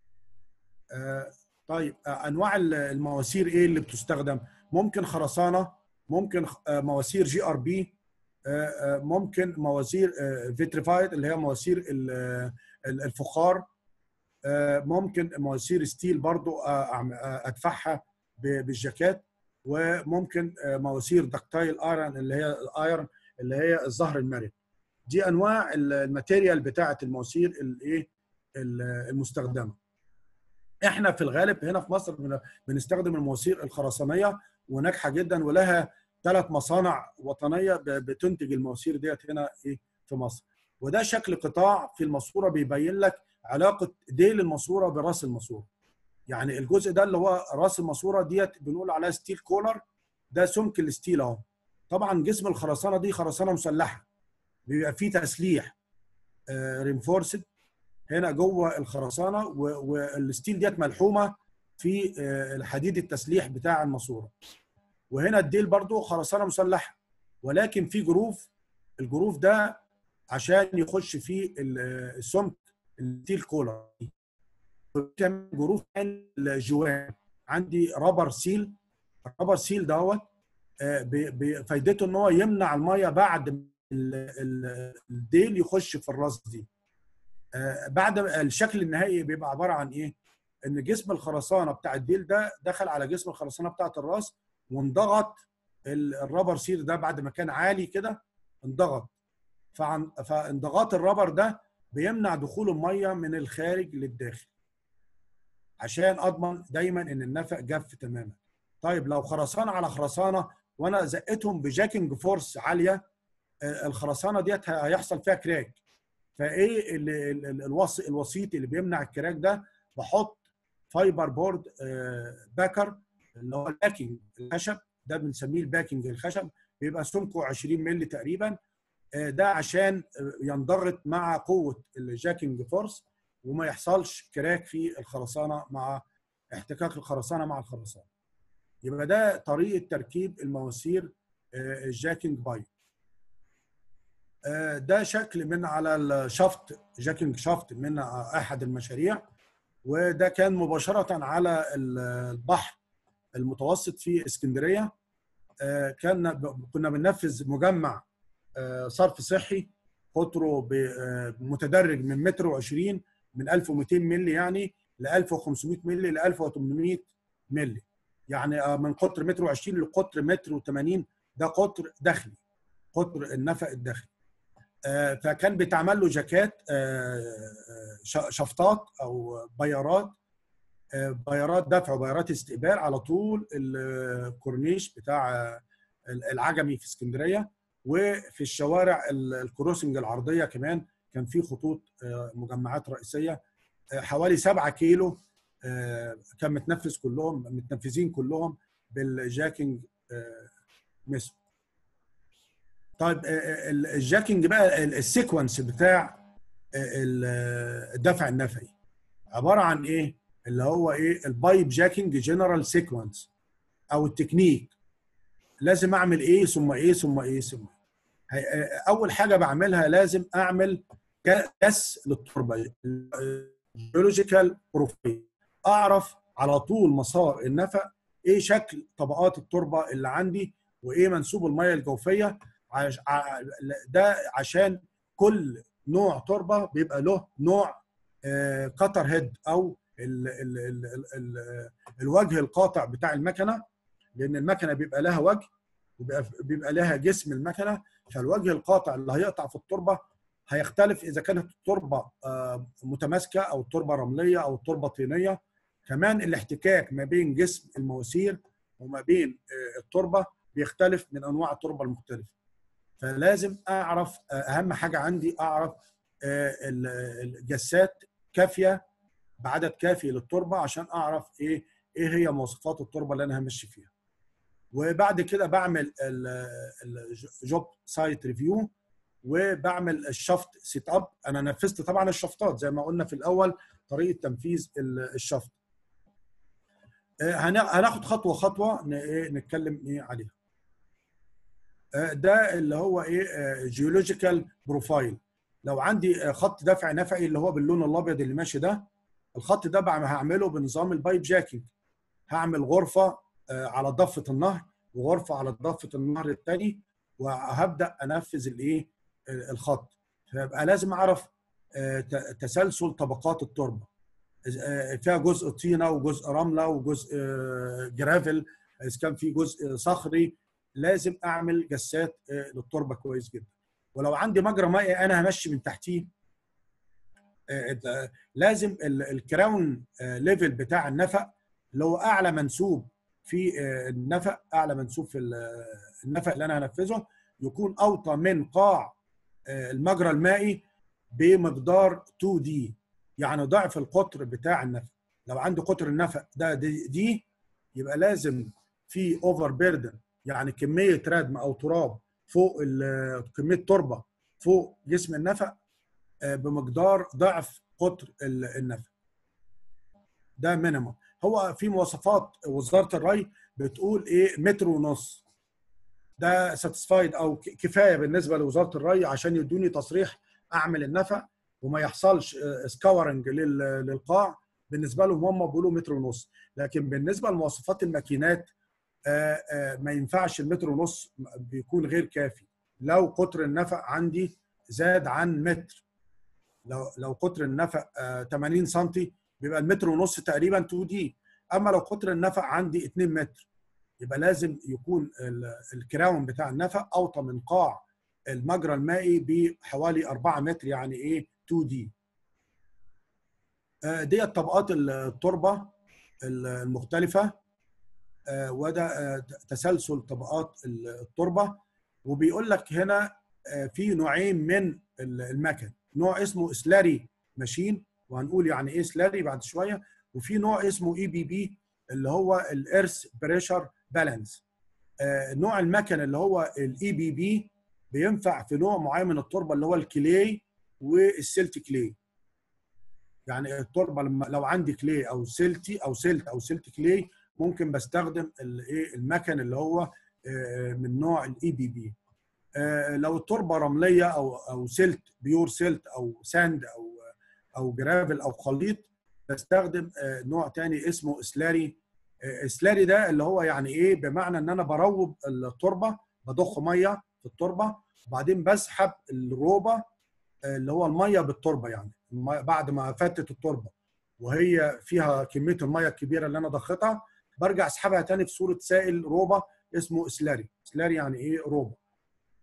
آه طيب آه انواع المواسير ايه اللي بتستخدم؟ ممكن خرسانه، ممكن آه مواسير جي ار بي، آه ممكن مواسير آه فيتريفايد اللي هي مواسير الفخار، آه ممكن مواسير ستيل برضو آه ادفعها بالجاكات، وممكن آه مواسير دكتايل ايرون اللي هي الايرون اللي هي الزهر المرن. دي انواع الماتيريال بتاعه المواسير الايه المستخدمه. احنا في الغالب هنا في مصر بنستخدم المواسير الخرسانيه وناجحه جدا، ولها ثلاث مصانع وطنيه بتنتج المواسير ديت هنا ايه في مصر. وده شكل قطاع في الماسوره بيبين لك علاقه ديل الماسوره براس الماسوره. يعني الجزء ده اللي هو راس الماسوره ديت بنقول عليها ستيل كولر، ده سمك الستيل اهو. طبعا جسم الخرسانه دي خرسانه مسلحه، بيبقى فيه تسليح رينفورسد هنا جوه الخرسانه، والستيل ديت ملحومه في الحديد التسليح بتاع الماسوره. وهنا الديل برضو خرسانه مسلحه ولكن في جروف، الجروف ده عشان يخش فيه السمك الستيل كولر. كمان جروف الجوان عندي رابر سيل. الرابر سيل دوت فايدته ان هو يمنع الميه بعد الديل يخش في الراس دي. بعد الشكل النهائي بيبقى عباره عن ايه؟ ان جسم الخرسانه بتاع الديل ده دخل على جسم الخرسانه بتاعه الراس وانضغط الرابر سيل ده بعد ما كان عالي كده انضغط. فانضغاط الرابر ده بيمنع دخول الميه من الخارج للداخل عشان اضمن دايما ان النفق جف تماما. طيب لو خرسانه على خرسانه وانا زقتهم بجاكينج فورس عاليه، الخرسانه ديت هيحصل فيها كراك. فايه الوسيط الوسيط اللي بيمنع الكراك ده؟ بحط فايبر بورد باكر اللي هو الباكينج الخشب ده، بنسميه الباكينج الخشب، بيبقى سمكه عشرين مللي تقريبا. ده عشان ينضغط مع قوه الجاكينج فورس وما يحصلش كراك في الخرسانه مع احتكاك الخرسانه مع الخرسانه. يبقى ده طريقه تركيب المواسير الجاكينج بايب. ده شكل من على الشافت، جاكينج شافت من احد المشاريع، وده كان مباشره على البحر المتوسط في اسكندريه. كان كنا بننفذ مجمع صرف صحي قطره متدرج من متر وعشرين من ألف ومئتين مللي يعني ل ألف وخمسمئة مللي ل ألف وثمانمئة مللي، يعني من قطر متر وعشرين لقطر متر وثمانين. ده قطر داخلي، قطر النفق الداخلي. فكان بيتعمل له جاكات شفطات او بيارات، بيارات دفع وبيارات استقبال على طول الكورنيش بتاع العجمي في اسكندريه، وفي الشوارع الكروسنج العرضيه كمان كان في خطوط مجمعات رئيسيه حوالي سبعة كيلو كان متنفذ كلهم متنفذين كلهم بالجاكينج ميثود. طيب الجاكينج بقى السيكونس بتاع الدفع النفعي عباره عن ايه؟ اللي هو ايه؟ البايب جاكينج جنرال سيكونس او التكنيك. لازم اعمل ايه ثم ايه ثم ايه ثم إيه. اول حاجه بعملها لازم اعمل كاس للتربه، جيولوجيكال بروفايل، اعرف على طول مسار النفق، ايه شكل طبقات التربه اللي عندي، وايه منسوب الميه الجوفيه. ده عشان كل نوع تربه بيبقى له نوع كتر هيد او ال ال ال ال ال الوجه القاطع بتاع المكنه، لان المكنه بيبقى لها وجه وبيبقى بيبقى لها جسم المكنه. فالوجه القاطع اللي هيقطع في التربه هيختلف اذا كانت التربه متماسكه او التربه رمليه او التربه طينيه. كمان الاحتكاك ما بين جسم المواسير وما بين التربه بيختلف من انواع التربه المختلفه. فلازم اعرف اهم حاجه عندي اعرف الجسات كافيه بعدد كافي للتربه عشان اعرف ايه ايه هي مواصفات التربه اللي انا همشي فيها. وبعد كده بعمل الجوب سايت ريفيو وبعمل الشفط سيت اب. انا نفذت طبعا الشفطات زي ما قلنا في الاول طريقه تنفيذ الشفط. هناخد خطوه خطوه نتكلم ايه عليها. ده اللي هو ايه جيولوجيكال بروفايل. لو عندي خط دفع نفعي اللي هو باللون الابيض اللي ماشي ده، الخط ده هعمله بنظام البايب جاكينج. هعمل غرفه على ضفه النهر وغرفه على ضفه النهر الثاني، وهبدا انفذ الايه الخط. فيبقى لازم اعرف تسلسل طبقات التربه، فيها جزء طينه وجزء رمله وجزء جرافل، اذا كان في جزء صخري. لازم اعمل جسات للتربه كويس جدا. ولو عندي مجرى مائي انا همشي من تحتيه، لازم الكراون ليفل بتاع النفق اللي هو اعلى منسوب في النفق، اعلى منسوب في النفق اللي انا هنفذه يكون اوطى من قاع المجرى المائي بمقدار اتنين دي، يعني ضعف القطر بتاع النفق. لو عندي قطر النفق ده دي, دي يبقى لازم في اوفر بيردن، يعني كميه ردم او تراب فوق كميه تربه فوق جسم النفق بمقدار ضعف قطر النفق. ده مينيمم. هو في مواصفات وزاره الري بتقول ايه متر ونص. ده ساتسفايد او كفايه بالنسبه لوزاره الري عشان يدوني تصريح اعمل النفق وما يحصلش سكاورنج للقاع. بالنسبه لهم هم بيقولوا متر ونص، لكن بالنسبه لمواصفات الماكينات ما ينفعش المتر ونص، بيكون غير كافي. لو قطر النفق عندي زاد عن متر، لو لو قطر النفق ثمانين سم بيبقى المتر ونص تقريبا اتنين دي. اما لو قطر النفق عندي اتنين متر يبقى لازم يكون الكراون بتاع النفق اوطى من قاع المجرى المائي بحوالي أربعة متر، يعني ايه اتنين دي. دي طبقات التربه المختلفه، وده تسلسل طبقات التربه. وبيقول لك هنا في نوعين من المكن، نوع اسمه سلاري ماشين وهنقول يعني ايه سلاري بعد شويه، وفي نوع اسمه اي بي بي اللي هو الارث بريشر بالانس. نوع المكن اللي هو الاي بي بي بينفع في نوع معين من التربه اللي هو الكلي والسلت كلي. يعني التربه لما لو عندي كلي او سلتي او سلت او سلت كلي ممكن بستخدم الايه المكن اللي هو من نوع الاي بي بي. لو التربه رمليه او او سلت بيور سلت او ساند او او جرافل او خليط بستخدم نوع تاني اسمه سلاري. سلاري ده اللي هو يعني ايه؟ بمعنى ان انا بروب التربه، بضخ ميه في التربه وبعدين بسحب الروبه اللي هو الميه بالتربه، يعني بعد ما فتت التربه وهي فيها كميه الميه الكبيره اللي انا ضختها برجع اسحبها تاني في صوره سائل روبه اسمه سلاري. سلاري يعني ايه؟ روبه.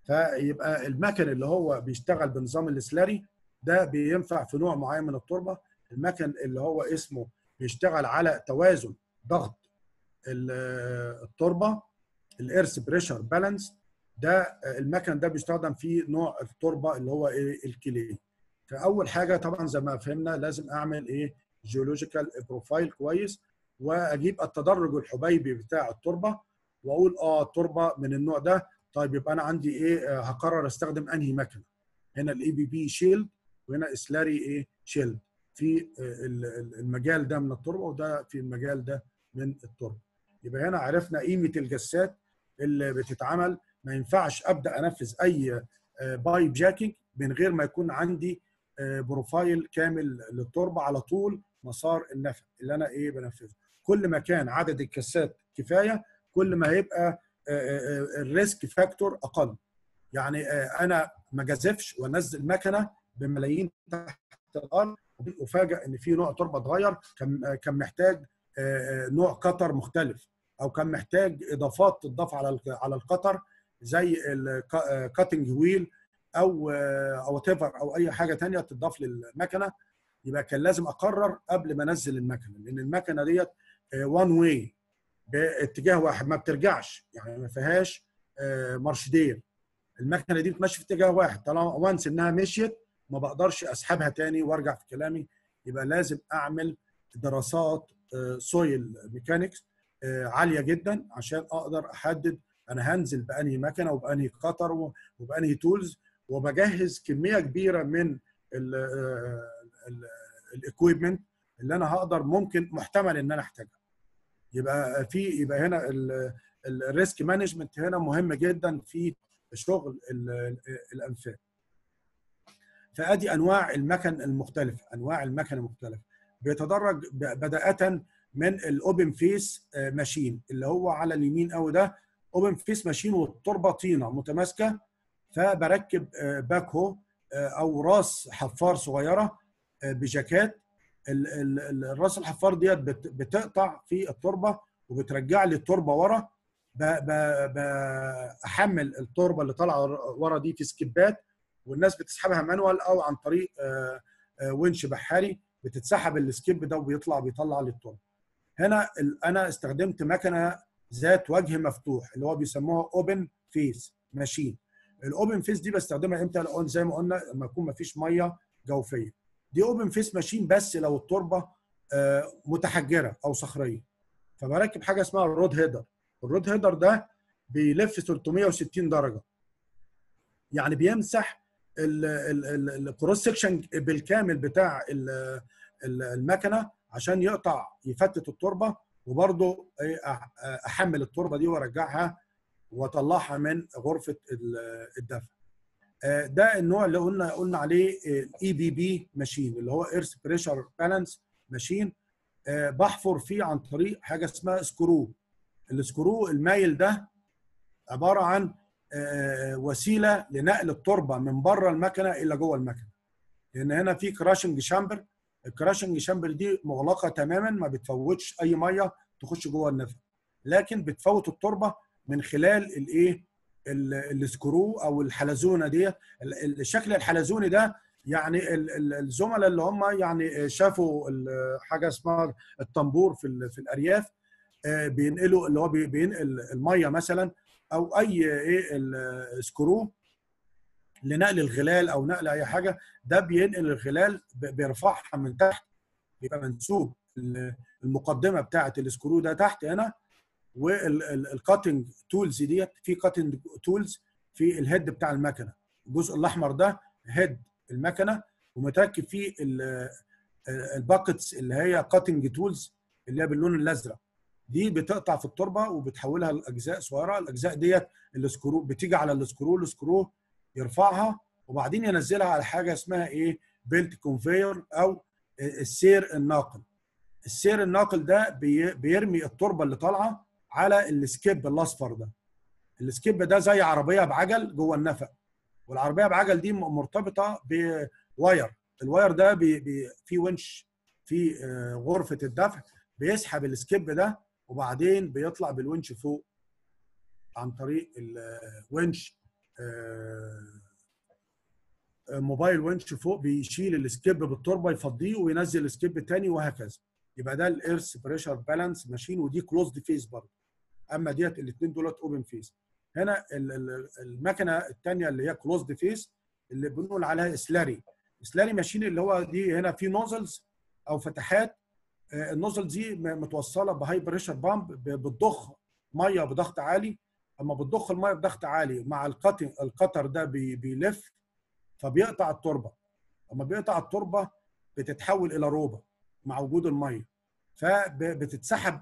فيبقى المكن اللي هو بيشتغل بنظام السلاري ده بينفع في نوع معين من التربه. المكن اللي هو اسمه بيشتغل على توازن ضغط التربه، الايرث بريشر بالانس، ده المكن ده بيستخدم في نوع التربه اللي هو ايه الكلي. فاول حاجه طبعا زي ما فهمنا لازم اعمل ايه جيولوجيكال بروفايل كويس، واجيب التدرج الحبيبي بتاع التربه واقول اه التربه من النوع ده. طيب يبقى انا عندي ايه هقرر استخدم انهي مكنه. هنا الاي بي بي شيلد وهنا اسلاري ايه شيلد في المجال ده من التربه وده في المجال ده من التربه. يبقى هنا عرفنا قيمه الجسات اللي بتتعمل. ما ينفعش ابدا انفذ اي بايب جاكينج من غير ما يكون عندي بروفايل كامل للتربه على طول مسار النفق اللي انا ايه بنفذه. كل ما كان عدد الكسات كفايه كل ما هيبقى الريسك فاكتور اقل. يعني انا ما جازفش وانزل مكنه بملايين تحت الارض وفاجئ ان في نوع تربه اتغير، كان كان محتاج نوع قطر مختلف او كان محتاج اضافات تضاف على على القطر زي الكاتنج ويل او او تيفر او اي حاجه ثانيه تضاف للمكنه. يبقى كان لازم اقرر قبل ما انزل المكنه، لان المكنه ديت وان واي باتجاه واحد ما بترجعش، يعني ما فيهاش مرشدين. المكنه دي بتمشي في اتجاه واحد، طالما وانس انها مشيت ما بقدرش اسحبها تاني وارجع في كلامي. يبقى لازم اعمل دراسات سويل ميكانكس عاليه جدا عشان اقدر احدد انا هنزل بانهي مكنه وبانهي قطر وبانهي تولز، وبجهز كميه كبيره من الاكويبمنت اللي انا هقدر ممكن محتمل ان انا احتاجها. يبقى في يبقى هنا الريسك مانجمنت هنا مهم جدا في شغل الانفاق. فادي انواع المكن المختلفه، انواع المكن المختلفه بيتدرج بدايه من الاوبن فيس ماشين اللي هو على اليمين قوي ده اوبن فيس ماشين والتربه طينه متماسكه، فبركب باك هو او راس حفار صغيره بجاكات. الراس الحفار ديت بتقطع في التربه وبترجع لي التربه ورا. بحمل التربه اللي طالعه ورا دي في سكيبات، والناس بتسحبها مانوال او عن طريق ونش بحاري، بتتسحب السكيب ده وبيطلع بيطلع لي التربه. هنا انا استخدمت مكنه ذات وجه مفتوح اللي هو بيسموها اوبن فيس ماشين. الاوبن فيس دي بستخدمها امتى؟ زي ما قلنا لما يكون ما فيش ميه جوفيه. دي اوبن فيس ماشين بس لو التربه متحجره او صخريه. فبركب حاجه اسمها الرود هيدر. الرود هيدر ده بيلف ثلاثمائة وستين درجه، يعني بيمسح الكروس سكشن بالكامل بتاع المكنه عشان يقطع يفتت التربه، وبرضه احمل التربه دي وارجعها واطلعها من غرفه الدفع. ده النوع اللي قلنا قلنا عليه الاي بي بي ماشين اللي هو ايرث بريشر بالانس ماشين. بحفر فيه عن طريق حاجه اسمها سكرو. السكرو المايل ده عباره عن وسيله لنقل التربه من بره المكنه الى جوه المكنه، لان هنا في كراشنج شامبر. الكراشنج شامبر دي مغلقه تماما ما بتفوتش اي ميه تخش جوه النفق، لكن بتفوت التربه من خلال الايه السكرو او الحلزونه دي. الشكل الحلزوني ده يعني الزملاء اللي هم يعني شافوا حاجه اسمها الطنبور في في الارياف، بينقلوا اللي هو بينقل الميه مثلا او اي ايه السكرو لنقل الغلال او نقل اي حاجه. ده بينقل الغلال بيرفعها من تحت، بيبقى منسوب المقدمه بتاعه السكرو ده تحت هنا. والكاتنج تولز ديت في كاتنج تولز في الهيد بتاع المكنه. الجزء الاحمر ده هيد المكنه ومتركب فيه الباكتس اللي هي كاتنج تولز اللي هي باللون الازرق. دي بتقطع في التربه وبتحولها لاجزاء صغيره. الاجزاء ديت السكرو بتيجي على السكرو، السكرو يرفعها وبعدين ينزلها على حاجه اسمها ايه بيلت كونفير او السير الناقل. السير الناقل ده بيرمي التربه اللي طالعه على السكيب الاصفر ده. السكيب ده زي عربيه بعجل جوه النفق، والعربيه بعجل دي مرتبطه بواير. الواير ده بي بي في ونش في غرفه الدفع بيسحب السكيب ده وبعدين بيطلع بالونش فوق عن طريق الونش موبايل ونش فوق بيشيل السكيب بالتربه يفضيه وينزل السكيب تاني وهكذا. يبقى ده الايرث بريشر بالانس ماشين، ودي كلوزد فيس برضه. اما ديت الاثنين دولت اوبن فيس. هنا المكنه الثانيه اللي هي كلوزد فيس اللي بنقول عليها سلاري. سلاري ماشين اللي هو دي هنا في نوزلز او فتحات. النوزل دي متوصله بهاي بريشر بامب بتضخ ميه بضغط عالي. اما بتضخ الميه بضغط عالي مع القطر القطر ده بيلف فبيقطع التربه. اما بيقطع التربه بتتحول الى روبه مع وجود الميه، فبتتسحب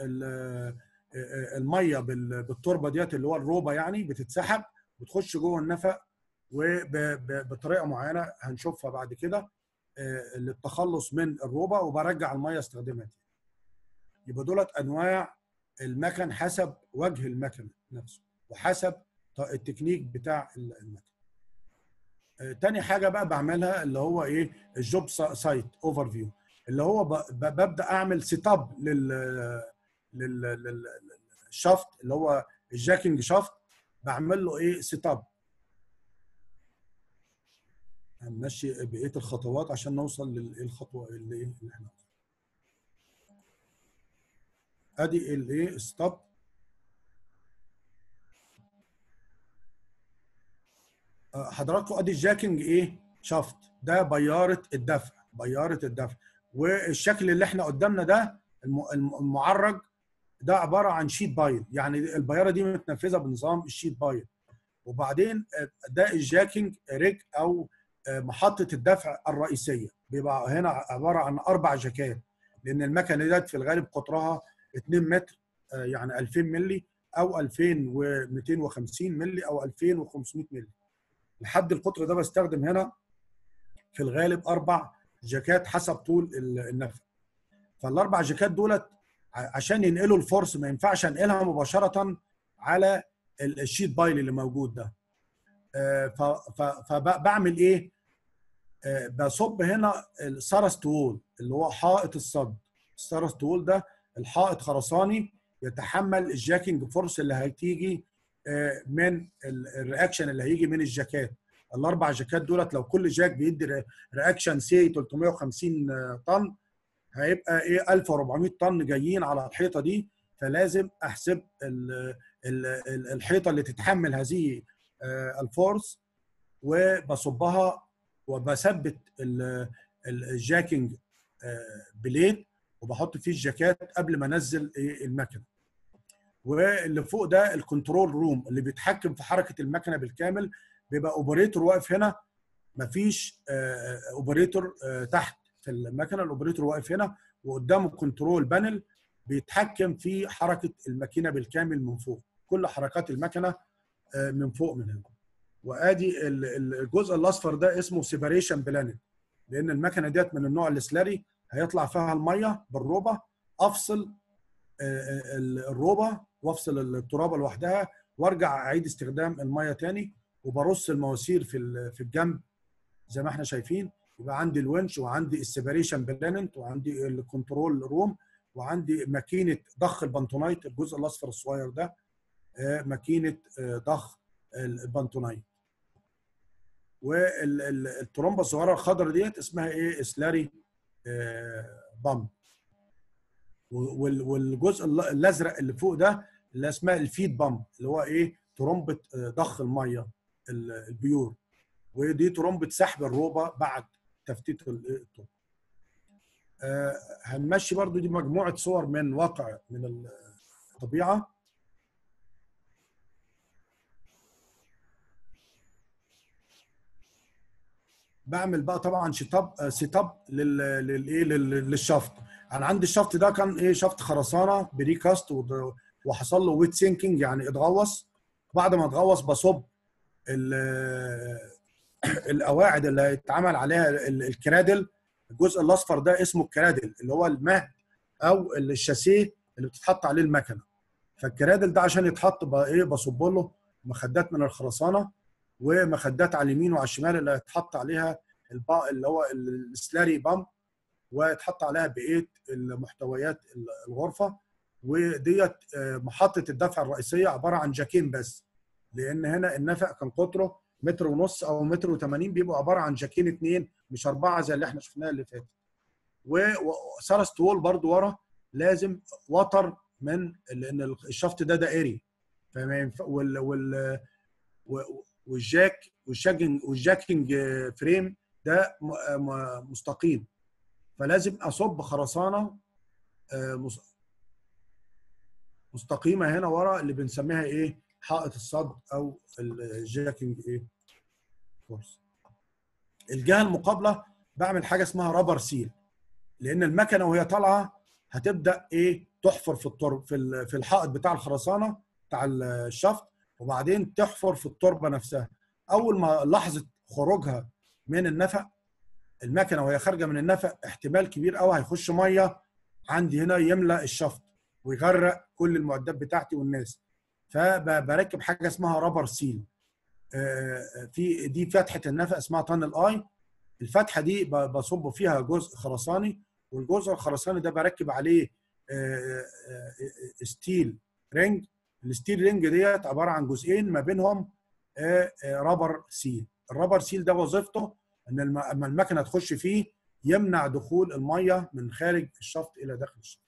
الميه بالتربه ديت اللي هو الروبه، يعني بتتسحب وتخش جوه النفق، وبطريقه معينه هنشوفها بعد كده للتخلص من الروبه، وبرجع الميه استخدمها تاني. يبقى دولت انواع المكن حسب وجه المكن نفسه وحسب التكنيك بتاع المكن. تاني حاجه بقى بعملها اللي هو ايه الجوب سايت اوفر فيو، اللي هو ببدا اعمل سيت اب لل للشافت اللي هو الجاكينج شافت. بعمل له ايه سيت اب. هنمشي بقيه الخطوات عشان نوصل للخطوه اللي اللي احنا ادي الايه ستوب. حضراتكم ادي الجاكينج ايه شافت، ده بياره الدفع بياره الدفع. والشكل اللي احنا قدامنا ده المعرج ده عباره عن شيت بايل، يعني البياره دي متنفذه بنظام الشيت بايل. وبعدين ده الجاكينج ريج او محطه الدفع الرئيسيه، بيبقى هنا عباره عن اربع جاكات، لان المكنه ديت في الغالب قطرها اتنين متر، يعني ألفين مللي او ألفين ومئتين وخمسين مللي او ألفين وخمسمئة مللي. لحد القطر ده بستخدم هنا في الغالب اربع جاكات حسب طول النفق. فالاربع جاكات دولت عشان ينقلوا الفورس ما ينفعش انقلها مباشره على الشيت بايل اللي موجود ده. فبعمل ايه؟ بصب هنا السارست وول اللي هو حائط الصد. السارست وول ده الحائط خرساني يتحمل الجاكينج فورس اللي هتيجي من الرياكشن اللي هيجي من الجاكات. الاربع جاكات دولت لو كل جاك بيدي رياكشن سي ثلاثمئة وخمسين طن، هيبقى ايه ألف وأربعمئة طن جايين على الحيطه دي. فلازم احسب الحيطه اللي تتحمل هذه الفورس وبصبها وبثبت الجاكينج بليد وبحط فيه الجاكات قبل ما انزل المكنه. واللي فوق ده الكنترول روم اللي بيتحكم في حركه المكنه بالكامل. بيبقى اوبريتور واقف هنا، مفيش اوبريتور تحت في المكنه. الاوبريتور واقف هنا وقدامه كنترول بانل بيتحكم في حركه الماكينه بالكامل من فوق، كل حركات المكنه من فوق من هنا. وادي الجزء الاصفر ده اسمه سيباريشن بلانت، لان المكنه ديت من النوع السلاري هيطلع فيها الميه بالروبه. افصل الروبه وافصل الترابه لوحدها وارجع اعيد استخدام الميه تاني، وبرص المواسير في في الجنب زي ما احنا شايفين. يبقى عندي الونش وعندي السيباريشن بلانت وعندي الكنترول روم وعندي ماكينه ضخ البنتونايت. الجزء الاصفر الصغير ده ماكينه ضخ البنتونايت. والترومبه الصغيره الخضراء ديت اسمها ايه سلاري بامب. والجزء الازرق اللي فوق ده اللي اسمها الفيد بامب اللي هو ايه ترومبه ضخ الميه البيور. ودي ترومبه سحب الروبه بعد تفتيت التربه. آه هنمشي برضو دي مجموعه صور من واقع من الطبيعه. بعمل بقى طبعا سيت اب سيت اب للايه للشافت. انا عندي الشافت ده كان ايه شافت خرسانه بريكاست وحصل له ويت سينكينج يعني اتغوص. بعد ما اتغوص بصب القواعد اللي هيتعمل عليها الكرادل. الجزء الاصفر ده اسمه الكرادل اللي هو المهد او الشاسيه اللي بتتحط عليه المكنه. فالكرادل ده عشان يتحط بقى ايه بصب له مخدات من الخرسانه ومخدات على اليمين وعلى الشمال اللي هيتحط عليها البا اللي هو السلاري بامب، ويتحط عليها بقيه المحتويات الغرفه. وديت محطه الدفع الرئيسيه عباره عن جاكين بس. لان هنا النفق كان قطره متر ونص او متر وثمانين، بيبقوا عباره عن جاكين اثنين مش اربعه زي اللي احنا شفناها اللي فاتت. وسارست وول برضو ورا لازم وتر من، لان الشفط ده دائري، فما ينفع وال وال والجاك والشاكينج والجاكينج فريم ده مستقيم، فلازم اصب خرسانه مستقيمه هنا ورا اللي بنسميها ايه؟ حائط الصد او الجاكينج ايه؟ فورس. الجهه المقابله بعمل حاجه اسمها رابر سيل، لان المكنه وهي طالعه هتبدا ايه؟ تحفر في التربه في في الحائط بتاع الخرسانه بتاع الشفط، وبعدين تحفر في التربه نفسها. اول ما لحظه خروجها من النفق، المكنه وهي خارجه من النفق احتمال كبير قوي هيخش ميه عندي هنا يملى الشفط ويغرق كل المعدات بتاعتي والناس، فبركب حاجه اسمها رابر سيل. في دي فتحه النفق اسمها تانل اي، الفتحه دي بصب فيها جزء خرساني، والجزء الخرساني ده بركب عليه ستيل رينج. الستيل رينج ديت عباره عن جزئين ما بينهم رابر سيل. الرابر سيل ده وظيفته ان لما المكنه تخش فيه يمنع دخول الميه من خارج الشفط الى داخل الشفط.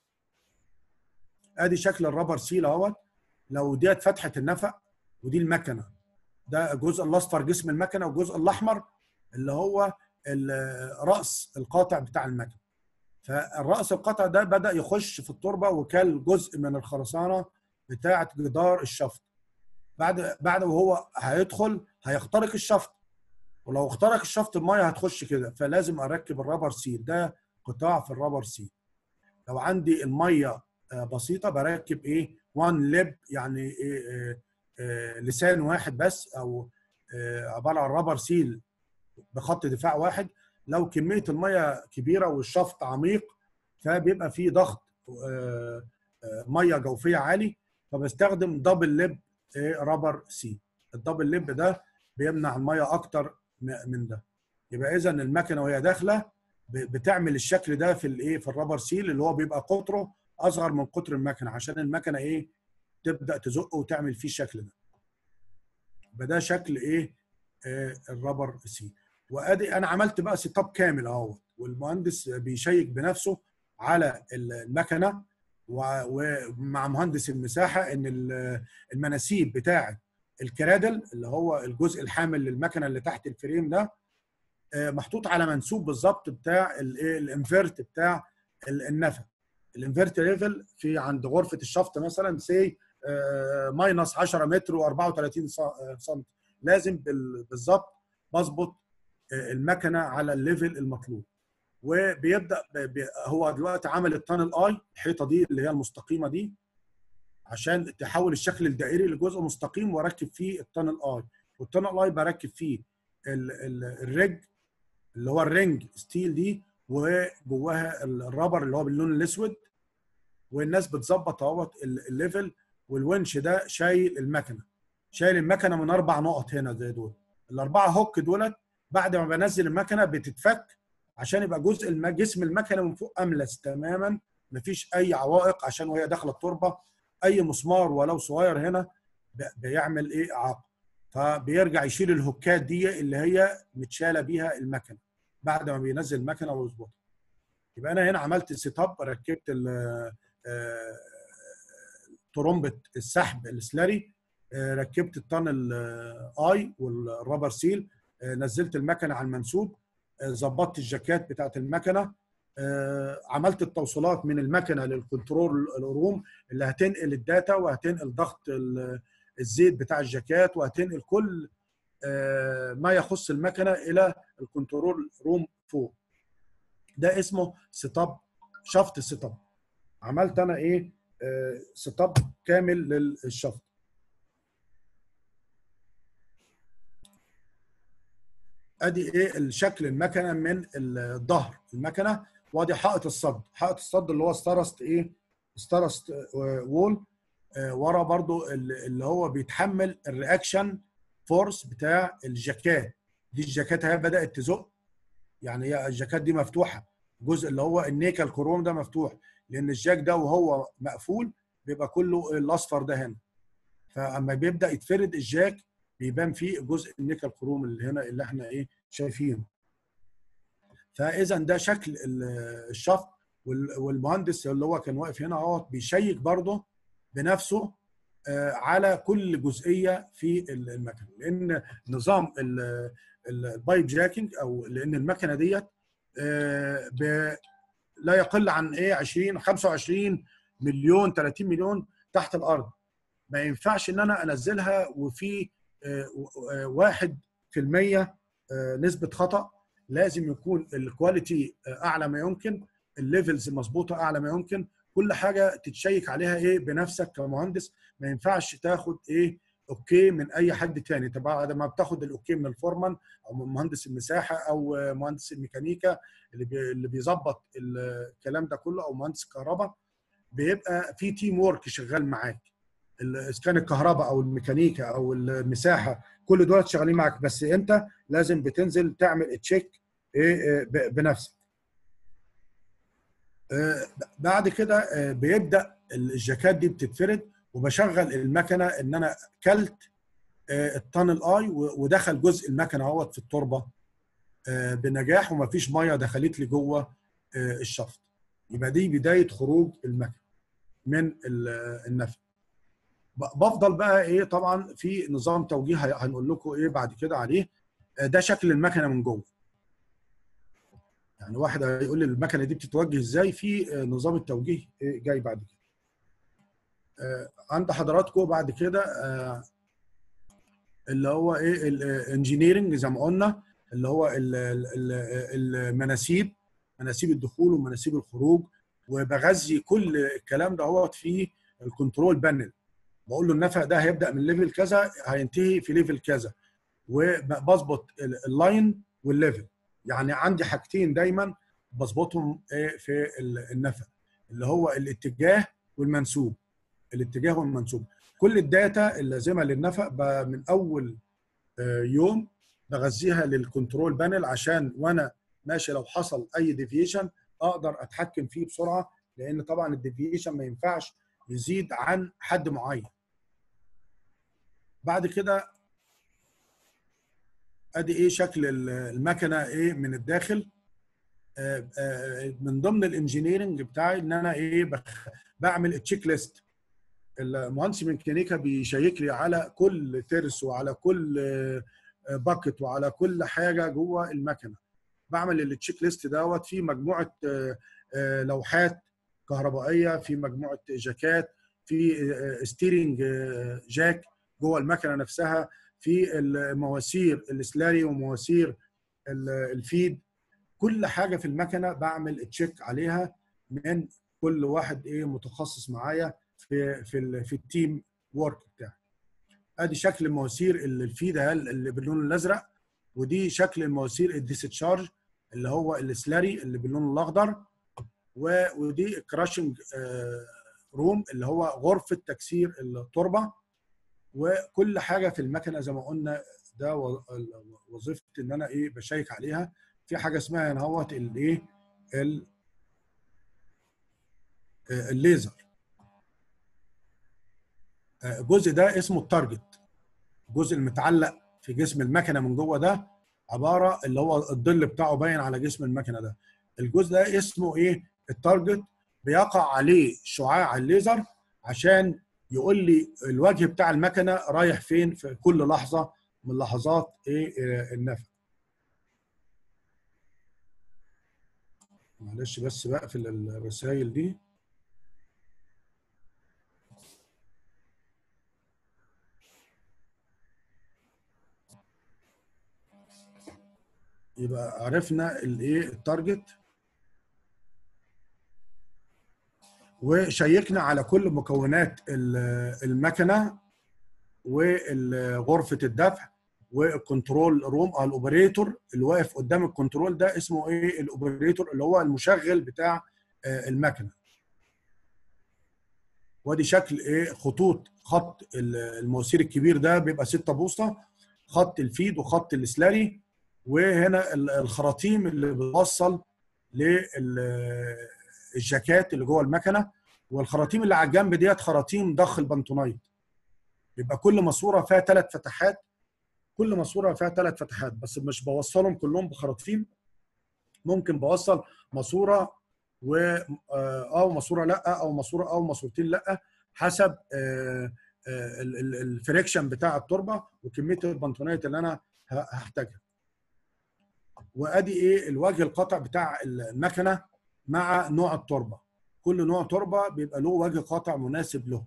ادي شكل الرابر سيل اهوت. لو ديت فتحه النفق ودي المكنه، ده الجزء الاصفر جسم المكنه، والجزء الاحمر اللي هو راس القاطع بتاع المكنه. فالراس القاطع ده بدا يخش في التربه وكل جزء من الخرسانه بتاعه جدار الشفط. بعد بعد وهو هيدخل هيخترق الشفط، ولو اخترق الشفط الميه هتخش كده، فلازم اركب الرابر سيل. ده قطاع في الرابر سيل. لو عندي الميه بسيطه بركب ايه؟ وان ليب، يعني إيه؟ إيه لسان واحد بس، او إيه عباره عن رابر سيل بخط دفاع واحد. لو كميه الميه كبيره والشفط عميق فبيبقى فيه ضغط إيه ميه جوفيه عالي، فبستخدم دبل ليب إيه رابر سيل. الدبل ليب ده بيمنع الميه اكتر من ده. يبقى اذا المكنه وهي داخله بتعمل الشكل ده في الايه؟ في الرابر سيل، اللي هو بيبقى قطره اصغر من قطر المكنه عشان المكنه ايه؟ تبدا تزقه وتعمل فيه الشكل ده. يبقى ده شكل ايه؟ آه الرابر سيل. وادي انا عملت بقى سيت اب كامل اهو، والمهندس بيشيك بنفسه على المكنه ومع مهندس المساحه ان المناسيب بتاعه الكرادل اللي هو الجزء الحامل للمكنه اللي تحت الفريم ده محطوط على منسوب بالظبط بتاع الايه؟ الانفيرت بتاع النفق. الانفيرت ليفل في عند غرفه الشفط مثلا سي ماينس عشرة متر واربعة وثلاثين سم، لازم بالظبط بظبط المكنه على الليفل المطلوب. وبيبدا هو دلوقتي عمل التانل اي، الحيطه دي اللي هي المستقيمه دي عشان تحول الشكل الدائري لجزء مستقيم واركب فيه التانل اي. والتانل اي بركب فيه الريج اللي هو الرينج ستيل دي، وجواها الرابر اللي هو باللون الاسود. والناس بتظبط اهوت الليفل، والونش ده شايل المكنه شايل المكنه من اربع نقط هنا زي دول. الاربعه هوك دولت بعد ما بنزل المكنه بتتفك عشان يبقى جزء جسم المكنه من فوق املس تماما، مفيش اي عوائق، عشان وهي داخله التربه اي مسمار ولو صغير هنا بيعمل ايه؟ اعاقه. فبيرجع يشيل الهوكات دي اللي هي متشاله بيها المكنه بعد ما بينزل المكنه ويظبطها. يبقى انا هنا عملت سيت اب، ركبت ترمبه السحب السلاري، ركبت التانل اي والرابر سيل، نزلت المكنه على المنسوب، ظبطت الجاكات بتاعت المكنه، عملت التوصيلات من المكنه للكنترول روم اللي هتنقل الداتا وهتنقل ضغط الزيت بتاع الجاكات وهتنقل كل ما يخص المكنه الى الكنترول روم فوق. ده اسمه سيت اب، شفط سيت اب. عملت انا ايه؟ سيت اب كامل للشفط. ادي ايه الشكل المكنه من الظهر المكنه، وادي حائط الصد. حائط الصد اللي هو ستارست ايه؟ ستارست وول. ورا برضو اللي هو بيتحمل الرياكشن فورس بتاع الجاكات دي. الجاكات هي بدات تزق، يعني هي الجاكات دي مفتوحه، الجزء اللي هو النيكل كروم ده مفتوح، لان الجاك ده وهو مقفول بيبقى كله الاصفر ده هنا. فاما بيبدا يتفرد الجاك بيبان فيه جزء النيكل كروم اللي هنا اللي احنا ايه شايفينه. فاذا ده شكل الشفط، والمهندس اللي هو كان واقف هنا اهوت بيشيك برضه بنفسه على كل جزئيه في المكنه، لان نظام البايب جاكينج او لان المكنه ديت لا يقل عن ايه عشرين خمسة وعشرين مليون ثلاثين مليون تحت الارض. ما ينفعش ان انا انزلها وفي واحد في المية نسبه خطا. لازم يكون الكواليتي اعلى ما يمكن، الليفلز مظبوطه اعلى ما يمكن، كل حاجه تتشيك عليها ايه بنفسك كمهندس. ما ينفعش تاخد ايه اوكي من اي حد تاني. انت بعد ما بتاخد الاوكي من الفورمان او من مهندس المساحه او مهندس الميكانيكا اللي بي اللي بيظبط الكلام ده كله، او مهندس الكهرباء، بيبقى في تيم وورك شغال معاك. اذا كان الكهرباء او الميكانيكا او المساحه كل دول شغالين معاك، بس انت لازم بتنزل تعمل تشيك ايه بنفسك. بعد كده بيبدا الجاكات دي بتتفرد، وبشغل المكنه ان انا كلت التانل اي ودخل جزء المكنه اهوت في التربه بنجاح، ومفيش ميه دخلت لي جوه الشفط. يبقى دي بدايه خروج المكنه من النفق. بفضل بقى ايه طبعا في نظام توجيه هنقول لكم ايه بعد كده عليه. ده شكل المكنه من جوه. يعني واحد هيقول لي المكنه دي بتتوجه ازاي، في نظام التوجيه جاي بعد كده. عند حضراتكم بعد كده اللي هو ايه الانجينيرنج زي ما قلنا، اللي هو المناسيب، مناسيب الدخول ومناسيب الخروج، وبغذي كل الكلام ده هو في الكنترول بانل. بقول له النفق ده هيبدا من ليفل كذا هينتهي في ليفل كذا، وبظبط اللاين والليفل. يعني عندي حاجتين دايما بظبطهم في النفق، اللي هو الاتجاه والمنسوب. الاتجاه والمنسوب، كل الداتا اللازمه للنفق من اول يوم بغذيها للكنترول بانل، عشان وانا ماشي لو حصل اي ديفيشن اقدر اتحكم فيه بسرعه، لان طبعا الديفيشن ما ينفعش يزيد عن حد معين. بعد كده ادي ايه شكل المكنه ايه من الداخل. من ضمن الانجينيرنج بتاعي ان انا ايه بعمل تشيك ليست. المهندس الميكانيكا بيشيك لي على كل ترس وعلى كل باكت وعلى كل حاجه جوه المكنه. بعمل التشيك ليست دوت في مجموعه لوحات كهربائيه، في مجموعه جاكات، في ستيرنج جاك جوه المكنه نفسها، في المواسير السلاري ومواسير الفيد. كل حاجه في المكنه بعمل تشيك عليها من كل واحد ايه متخصص معايا في في في التيم وورك بتاعي. ادي شكل المواسير الفيد اللي باللون الازرق، ودي شكل المواسير الديستشارج اللي هو السلاري اللي باللون الاخضر، ودي كراشنج روم اللي هو غرفه تكسير التربه. وكل حاجه في المكنه زي ما قلنا ده وظيفتي ان انا ايه بشيك عليها. في حاجه اسمها هنا اهوت الايه الليزر. الجزء ده اسمه التارجت، الجزء المتعلق في جسم المكنه من جوه ده عباره اللي هو الظل بتاعه باين على جسم المكنه ده. الجزء ده اسمه ايه التارجت، بيقع عليه شعاع الليزر عشان يقول لي الوجه بتاع المكنه رايح فين في كل لحظه من لحظات ايه النفق. معلش بس بقفل الرسائل دي. يبقى عرفنا الايه التارجت، وشيكنا على كل مكونات المكنه وغرفه الدفع والكنترول روم او الاوبريتور اللي واقف قدام الكنترول ده اسمه ايه الاوبريتور، اللي هو المشغل بتاع المكنه. وادي شكل ايه خطوط خط المواسير الكبير ده بيبقى ستة بوصه، خط الفيد وخط السلاري، وهنا الخراطيم اللي بتوصل للجاكات اللي جوه المكنه. والخراطيم اللي على الجنب ديت خراطيم ضخ البنتونايت. بيبقى كل ماسوره فيها ثلاث فتحات، كل ماسوره فيها ثلاث فتحات، بس مش بوصلهم كلهم بخراطيم، ممكن بوصل ماسوره و او ماسوره لا، او ماسوره او ماسورتين لا، حسب الفريكشن بتاع التربه وكميه البنطونات اللي انا هحتاجها. وادي ايه الوجه القطع بتاع المكنه مع نوع التربه، كل نوع تربه بيبقى له وجه قطع مناسب له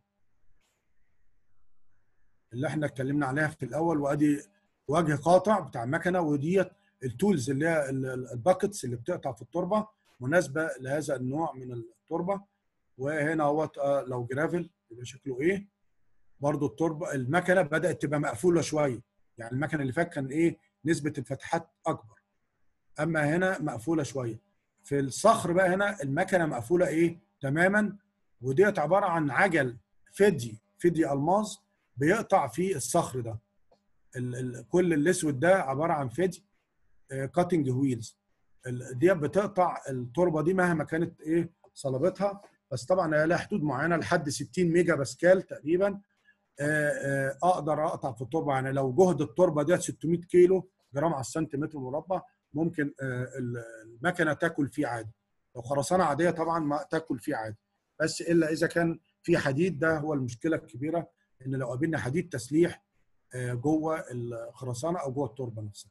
اللي احنا اتكلمنا عليها في الاول. وادي وجه قاطع بتاع المكنه، وديت التولز اللي هي الباكتس اللي بتقطع في التربه مناسبه لهذا النوع من التربه. وهنا اهوت لو جرافل يبقى شكله ايه. برضو التربه المكنه بدات تبقى مقفوله شويه، يعني المكنه اللي فات كان ايه نسبه الفتحات اكبر، اما هنا مقفوله شويه. في الصخر بقى هنا المكنه مقفوله ايه تماما، وديت عباره عن عجل فدي فدي الماظ بيقطع في الصخر ده. ال ال كل الاسود ده عباره عن فدي كاتنج ويلز، دي بتقطع التربه دي مهما كانت ايه صلابتها، بس طبعا هي لها حدود معينه لحد ستين ميجا باسكال تقريبا اقدر اقطع في التربه. يعني لو جهد التربه ديت ستمية كيلو جرام على السنتيمتر مربع ممكن المكنه تاكل فيه عادي. لو خرسانه عاديه طبعا ما تاكل فيه عادي، بس الا اذا كان في حديد، ده هو المشكله الكبيره، ان لو قابلنا حديد تسليح جوه الخرسانه او جوه التربه نفسها.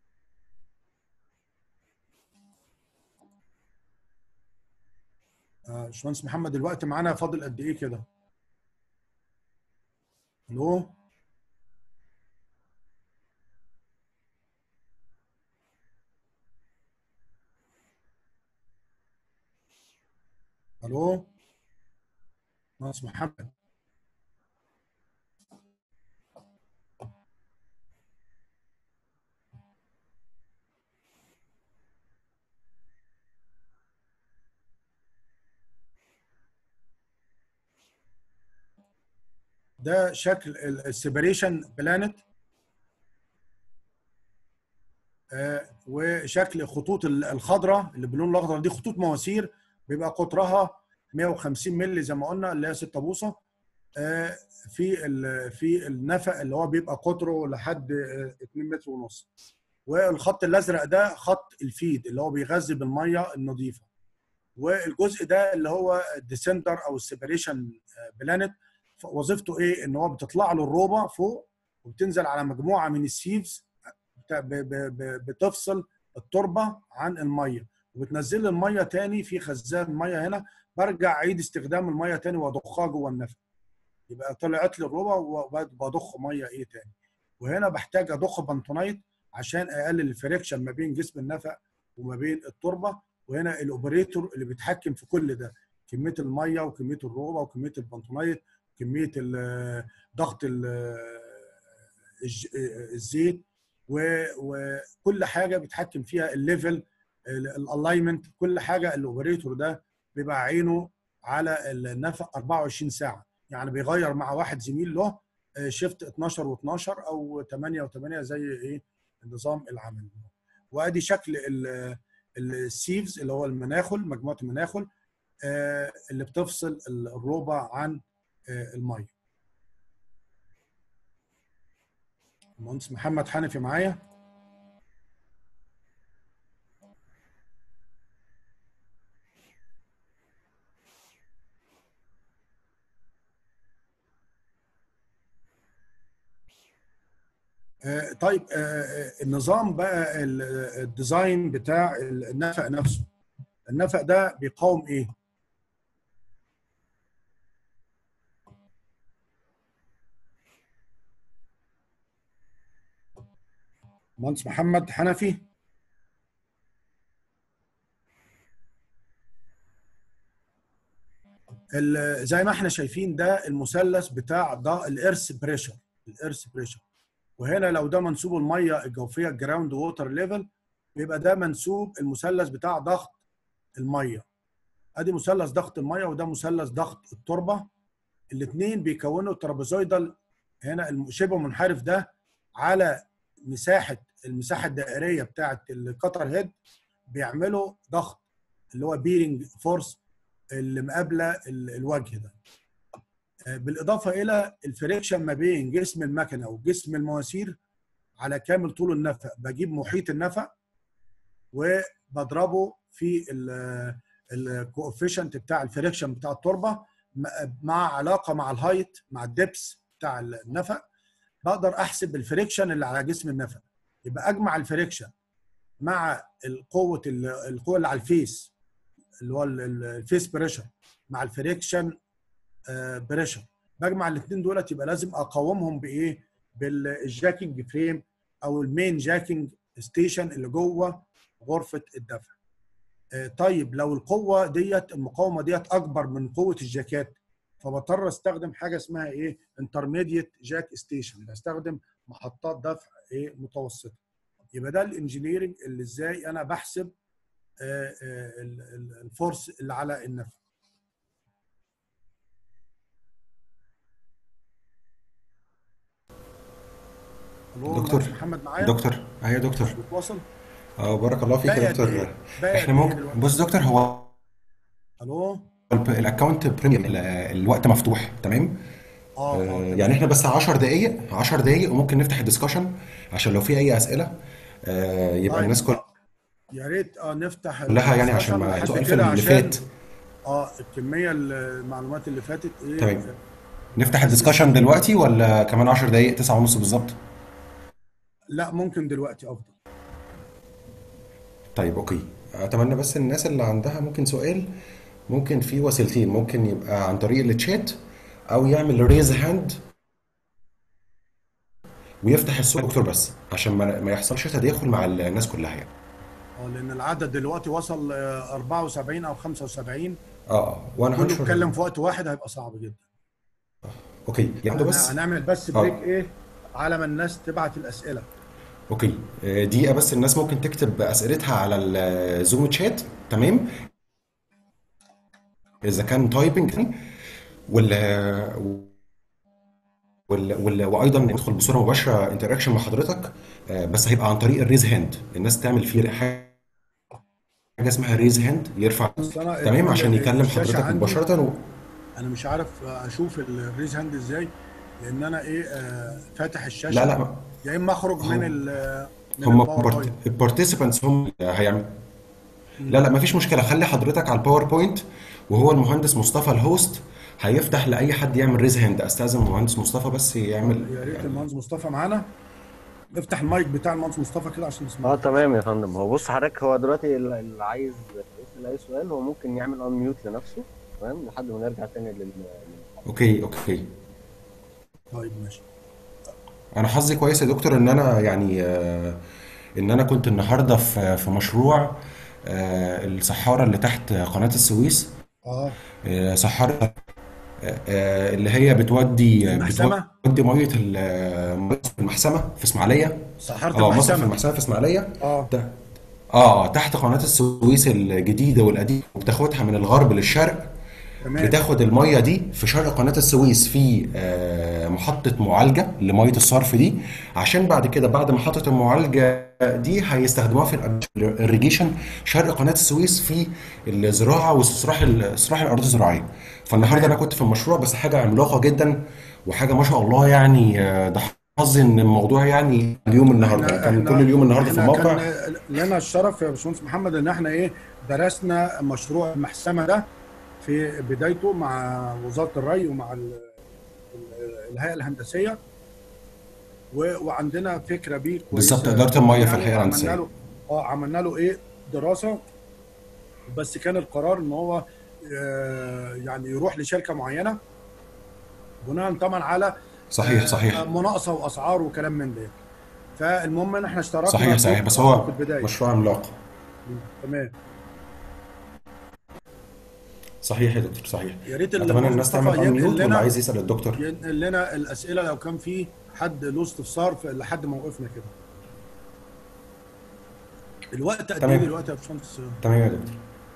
باشمهندس محمد الوقت معانا فاضل قد ايه كده؟ الو الو باشمهندس محمد. ده شكل السيبريشن بلانت، وشكل خطوط الخضراء اللي باللون الاخضر دي خطوط مواسير بيبقى قطرها مية وخمسين مللي زي ما قلنا اللي هي ستة بوصه، في في النفق اللي هو بيبقى قطره لحد اتنين متر ونص. والخط الازرق ده خط الفيد اللي هو بيغذي بالميه النظيفه. والجزء ده اللي هو الديسندر او السيبريشن بلانت، وظيفته ايه؟ ان هو بتطلع له الروبه فوق وبتنزل على مجموعه من السيفز بتفصل التربه عن الميه، وبتنزل الميه تاني في خزان ميه هنا، برجع اعيد استخدام الميه تاني واضخها جوه النفق. يبقى طلعت لي الربع وبضخ ميه ايه تاني. وهنا بحتاج اضخ بنتونايت عشان اقلل الفريكشن ما بين جسم النفق وما بين التربه. وهنا الاوبريتور اللي بيتحكم في كل ده، كميه الميه وكميه الربع وكميه البنتونايت وكميه ضغط الزيت وكل حاجه بيتحكم فيها، الليفل، الالاينمنت، كل حاجه الاوبريتور ده بيبقى عينه على النفق أربعة وعشرين ساعه. يعني بيغير مع واحد زميل له شيفت اتناشر واتناشر او تمانية وتمانية زي ايه النظام العمل. وادي شكل السيفز اللي هو المناخل، مجموعه المناخل اللي بتفصل الروبه عن الميه. المهندس محمد حنفي معايا؟ طيب النظام بقى الديزاين بتاع النفق نفسه، النفق ده بيقاوم ايه؟ مهندس محمد حنفي. زي ما احنا شايفين ده المثلث بتاع ده الارث بريشر، الارث بريشر. وهنا لو ده منسوب الميه الجوفيه الجراوند ووتر ليفل، بيبقى ده منسوب المثلث بتاع ضغط الميه. ادي مثلث ضغط الميه وده مثلث ضغط التربه، الاثنين بيكونوا الترابيزويدال هنا شبه منحرف ده على مساحه المساحه الدائريه بتاعه الكتر هيد، بيعملوا ضغط اللي هو بيرنج فورس اللي مقابله الوجه ده. بالاضافه الى الفريكشن ما بين جسم المكنه وجسم المواسير على كامل طول النفق. بجيب محيط النفق وبضربه في الكوفيشنت بتاع الفريكشن بتاع التربه مع علاقه مع الهايت مع الدبس بتاع النفق، بقدر احسب الفريكشن اللي على جسم النفق. يبقى اجمع الفريكشن مع القوه القوه اللي على الفيس اللي هو الفيس بريشر مع الفريكشن بريشر، بجمع الاثنين دولت. يبقى لازم اقاومهم بايه؟ بالجاكينج فريم او المين جاكينج ستيشن اللي جوه غرفه الدفع. طيب لو القوه ديت المقاومه ديت اكبر من قوه الجاكات، فبضطر استخدم حاجه اسمها ايه؟ انترميديت جاك ستيشن، بستخدم محطات دفع ايه؟ متوسطه. يبقى ده الانجينيرنج اللي ازاي انا بحسب الفورس اللي على النفق. دكتور محمد معايا؟ دكتور ايوه دكتور بتواصل؟ اه بارك الله فيك يا دكتور. احنا ممكن بص دكتور، هو الو الاكونت بريميوم الوقت مفتوح تمام؟ اه اه يعني احنا بس عشر دقائق عشر دقائق وممكن نفتح الدسكشن عشان لو في اي اسئله آه يبقى طيب الناس كلها يا ريت اه نفتح كلها يعني عشان ما سؤال في اللي فات اه الكميه المعلومات اللي فاتت ايه. تمام. نفتح الدسكشن دلوقتي ولا كمان عشر دقائق تسعة ونص بالظبط؟ لا ممكن دلوقتي افضل. طيب اوكي. اتمنى بس الناس اللي عندها ممكن سؤال، ممكن في وسيلتين، ممكن يبقى عن طريق التشات او يعمل ريز هاند ويفتح الصوت دكتور بس عشان ما, ما يحصلش تداخل مع الناس كلها يعني. اه لان العدد دلوقتي وصل أربعة وسبعين او خمسة وسبعين. اه وانا كله هنشر بيتكلم في وقت واحد هيبقى صعب جدا. اوكي يعني بس هنعمل بس بريك آه. ايه على ما الناس تبعت الاسئله. اوكي دقيقه بس، الناس ممكن تكتب اسئلتها على الزوم تشات تمام اذا كان تايبنج، ولا وال... وال... وايضا ندخل بصوره مباشره انتراكشن مع حضرتك، بس هيبقى عن طريق الريز هاند. الناس تعمل فيه حاجه اسمها ريز هاند، يرفع تمام عشان يكلم حضرتك مباشره. و... انا مش عارف اشوف الريز هاند ازاي لان انا ايه آه فاتح الشاشه. لا لا يا اما اخرج من ال هم البارتيسيبانتس هم هيعمل. لا لا مفيش مشكله، خلي حضرتك على الباوربوينت وهو المهندس مصطفى الهوست هيفتح لاي حد يعمل ريز هاند. استاذن المهندس مصطفى بس يعمل. يا ريت المهندس مصطفى معانا، نفتح المايك بتاع المهندس مصطفى كده عشان نسمعه. اه تمام يا فندم. هو بص حضرتك، هو دلوقتي اللي عايز يسال اي سؤال هو ممكن يعمل ان ميوت لنفسه تمام لحد ما نرجع تاني لل اوكي اوكي طيب ماشي. انا حظي كويس يا دكتور ان انا يعني آه ان انا كنت النهارده في في مشروع آه الصحاره اللي تحت قناه السويس. اه آه صحاره آه اللي هي بتودي المحسمة؟ بتودي ميه المحسمه في اسماعيليه. صحاره اه المحسمه مصرف المحسمه في اسماعيليه. اه اه تحت قناه السويس الجديده والقديمه، وبتاخدها من الغرب للشرق. تمام. بتاخد الميه دي في شرق قناه السويس في آه محطه معالجه لميه الصرف دي، عشان بعد كده بعد محطه المعالجه دي هيستخدموها في الاريجيشن شرق قناه السويس في الزراعه واستصلاح استصلاح الاراضي الزراعيه. فالنهارده انا كنت في المشروع، بس حاجه عملاقه جدا وحاجه ما شاء الله يعني. آه ده حظي ان الموضوع يعني اليوم النهارده كان كل اليوم النهارده في الموقع. كان لنا الشرف يا باشمهندس محمد ان احنا ايه درسنا مشروع المحسمه ده في بدايته مع وزاره الري ومع الهيئه الهندسيه، وعندنا فكره بيه بالظبط اداره الميه في الهيئه الهندسيه. عملنا له اه عملنا له ايه دراسه، بس كان القرار ان هو آه يعني يروح لشركه معينه بناء طبعا على صحيح صحيح مناقصه واسعار وكلام من ده. فالمهم ان احنا اشتركنا صحيح صحيح بس هو مشروع عملاق. تمام صحيح يا دكتور صحيح. يا ريت اتمنى الناس تعمل ان ميوت واللي عايز يسال الدكتور ينقل لنا الاسئله لو كان في حد له استفسار لحد ما وقفنا كده. الوقت قد ايه دلوقتي يا باشمهندس؟ تمام يا دكتور.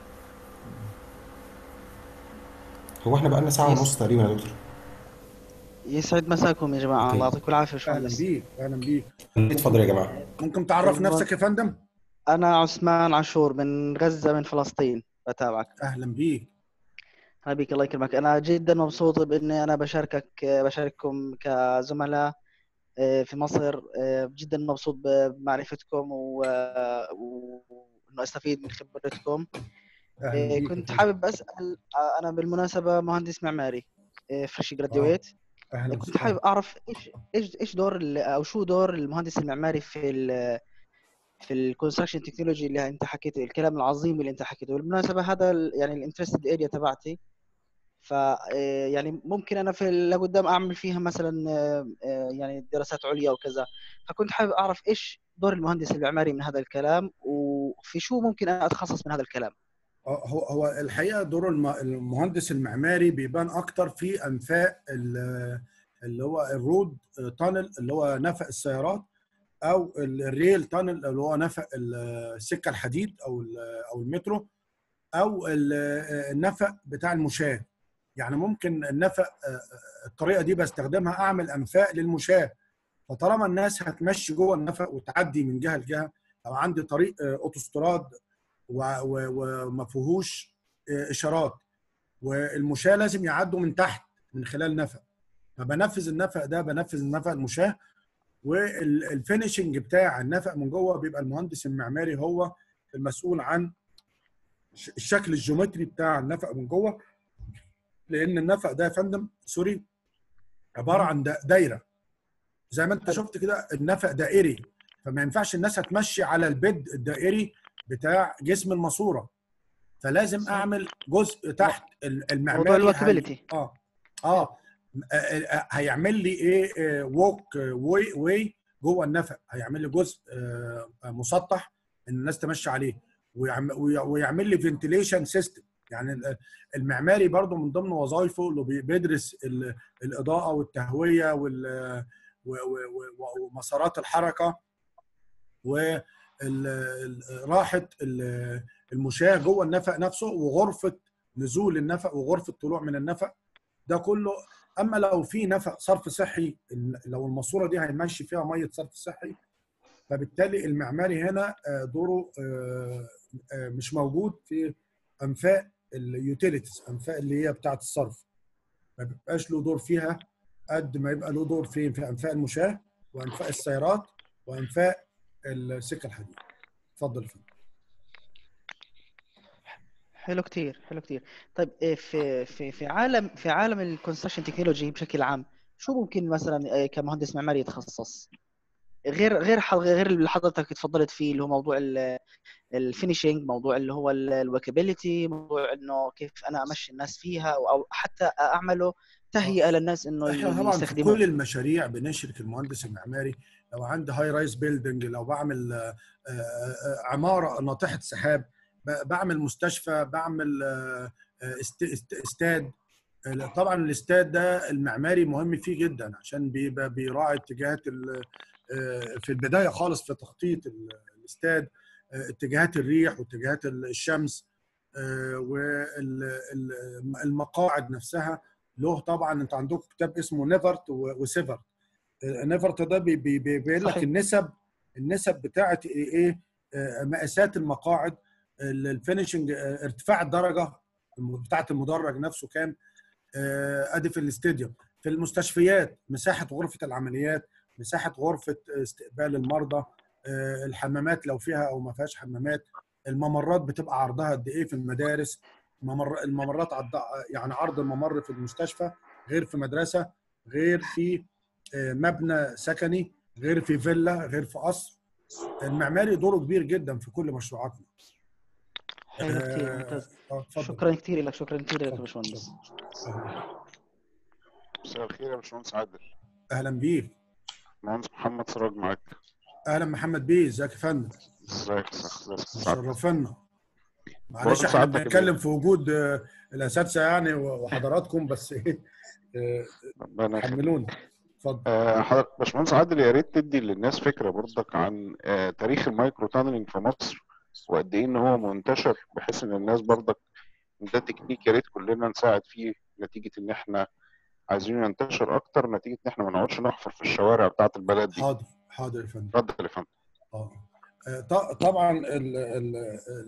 هو احنا بقى لنا ساعه ونص تقريبا يا دكتور. يسعد مساكم يا جماعه، الله يعطيكم العافيه. اهلا بيك اهلا بيك. اتفضل يا جماعه. ممكن تعرف نفسك يا فندم؟ انا عثمان عاشور من غزه من فلسطين بتابعك. اهلا بيك. هلا بيك، الله يكرمك. أنا جدا مبسوط بإني أنا بشاركك بشارككم كزملاء آه، في مصر. آه، جدا مبسوط بمعرفتكم و- وإنه أستفيد من خبرتكم. اهلا آه، بيك يا كنت فندم. حابب أسأل، آه، أنا بالمناسبة مهندس معماري فريش اه جراديويت. اهلا كنت حابب وسهلا. أعرف إيش إيش إيش دور ال- أو شو دور المهندس المعماري في ال في الكونستراكشن تكنولوجي اللي انت حكيته، الكلام العظيم اللي انت حكيته. بالمناسبه هذا ال- يعني الانترستد اريا تبعتي. ف آه، يعني ممكن انا في لقدام اعمل فيها مثلا آه، آه، يعني دراسات عليا وكذا. فكنت حابب اعرف ايش دور المهندس المعماري من هذا الكلام، وفي شو ممكن انا اتخصص من هذا الكلام. آه، هو هو الحقيقه دور الم- المهندس المعماري بيبان اكتر في انفاق ال- اللي هو الرود تانل، اللي هو نفق السيارات، او الريل تانل اللي هو نفق السكه الحديد او ال- او المترو، او ال- النفق بتاع المشاة. يعني ممكن النفق، الطريقه دي بستخدمها اعمل انفاق للمشاة. فطالما الناس هتمشي جوه النفق وتعدي من جهه لجهه، لو عندي طريق اوتوستراد و- و- وما فيهوش اشارات، والمشاة لازم يعدوا من تحت من خلال نفق، فبنفذ النفق ده، بنفذ النفق المشاة. والفينشنج بتاع النفق من جوه بيبقى المهندس المعماري هو المسؤول عن الشكل الجيومتري بتاع النفق من جوه. لان النفق ده يا فندم سوري عباره عن دا- دايره، زي ما انت حلو. شفت كده النفق دائري، فما ينفعش الناس هتمشي على البيد الدائري بتاع جسم الماسوره، فلازم صحيح. اعمل جزء مو- تحت موضوع المعماري هي الوكابيلتي. اه حلو. اه آه، آه، هيعمل لي ايه، ووك واي واي جوه النفق، هيعمل لي جزء آه، آه، مسطح ان الناس تمشي عليه، ويعم- ويع- ويعمل لي فنتيليشن سيستم. يعني ال- المعماري برضو من ضمن وظائفه اللي بي- بيدرس ال- الاضاءه والتهويه وال- و- و- و- ومسارات الحركه وراحه المشاة جوه النفق نفسه، وغرفه نزول النفق وغرفه طلوع من النفق ده كله. اما لو في نفق صرف صحي، لو الماسوره دي هيمشي فيها ميه صرف صحي، فبالتالي المعماري هنا آه، دوره آه، آه، مش موجود في انفاق اليوتيليتيز، انفاق اللي هي بتاعه الصرف، ما بيبقاش له دور فيها قد ما يبقى له دور فين، في انفاق المشاة وانفاق السيارات وانفاق السكه الحديد. اتفضل يا فندم. حلو كتير، حلو كتير. طيب إيه، في في في عالم في عالم الكونستراكشن تكنولوجي بشكل عام، شو ممكن مثلا إيه، كمهندس معماري يتخصص غير غير ح- غير اللي حضرتك اتفضلت فيه، اللي هو موضوع الفينيشينج، موضوع اللي هو الوكابيلتي، موضوع انه كيف انا امشي الناس فيها، او أو حتى اعمله آه، تهيئه للناس انه احنا ي- طبعا في يستخدموه. كل المشاريع بنشرك المهندس المعماري. لو عندي هاي رايز بيلدينج، لو بعمل آه، آه، عماره ناطحه سحاب، ب- بعمل مستشفى، بعمل آه، آه، است- است- استاد. آه، طبعا الاستاد ده المعماري مهم فيه جدا، عشان بيبقى بيراعي اتجاهات ال- آه، في البدايه خالص في تخطيط ال- الاستاد، آه، اتجاهات الريح واتجاهات الشمس، والمقاعد نفسها. له طبعا انت عندكم كتاب اسمه نيفرت وسيفرت. نيفرت ده بي- بي- بيبين لك صحيح. النسب، النسب بتاعه ايه، آه، مقاسات المقاعد، الفينشنج، آه، ارتفاع الدرجه بتاعه المدرج نفسه كام. آه، ادي في الاستاديوم. في المستشفيات مساحه غرفه العمليات، مساحه غرفه استقبال المرضى، آه، الحمامات لو فيها او ما فيهاش حمامات، الممرات بتبقى عرضها قد ايه في المدارس. ممر الممرات عرض، يعني عرض الممر في المستشفى غير في مدرسه، غير في آه، مبنى سكني، غير في فيلا، غير في قصر. المعماري دوره كبير جدا في كل مشروعاتنا. حلو كتير، آه، ممتاز. آه، اتفضل شكرا كتير لك، شكرا كتير لك يا اتفضل اتفضل. باشمهندس. اهلا مساء الخير يا باشمهندس عادل. اهلا بيك. مهندس محمد سراج معاك. اهلا محمد بيه، ازيك يا فندم؟ ازيك يا سعادتك؟ مشرفنا. معلش بقول احنا سعادتك بنتكلم اللي في وجود آه، الاساتذه يعني وحضراتكم، بس ايه، آه، ربنا يخليك. حملونا. اتفضل. آه، حضرتك باشمهندس عادل، يا ريت تدي للناس فكره برضك عن آه، تاريخ المايكرو تانلينج في مصر، وقد ايه ان هو منتشر، بحيث ان الناس برضك ده تكنيك يا ريت كلنا نساعد فيه، نتيجه ان احنا عايزين ينتشر اكتر، نتيجه ان احنا ما نقعدش نحفر في الشوارع بتاعه البلد دي. حاضر حاضر يا فندم. اتفضل يا فندم. اه آه، ط- طبعا ال ال ال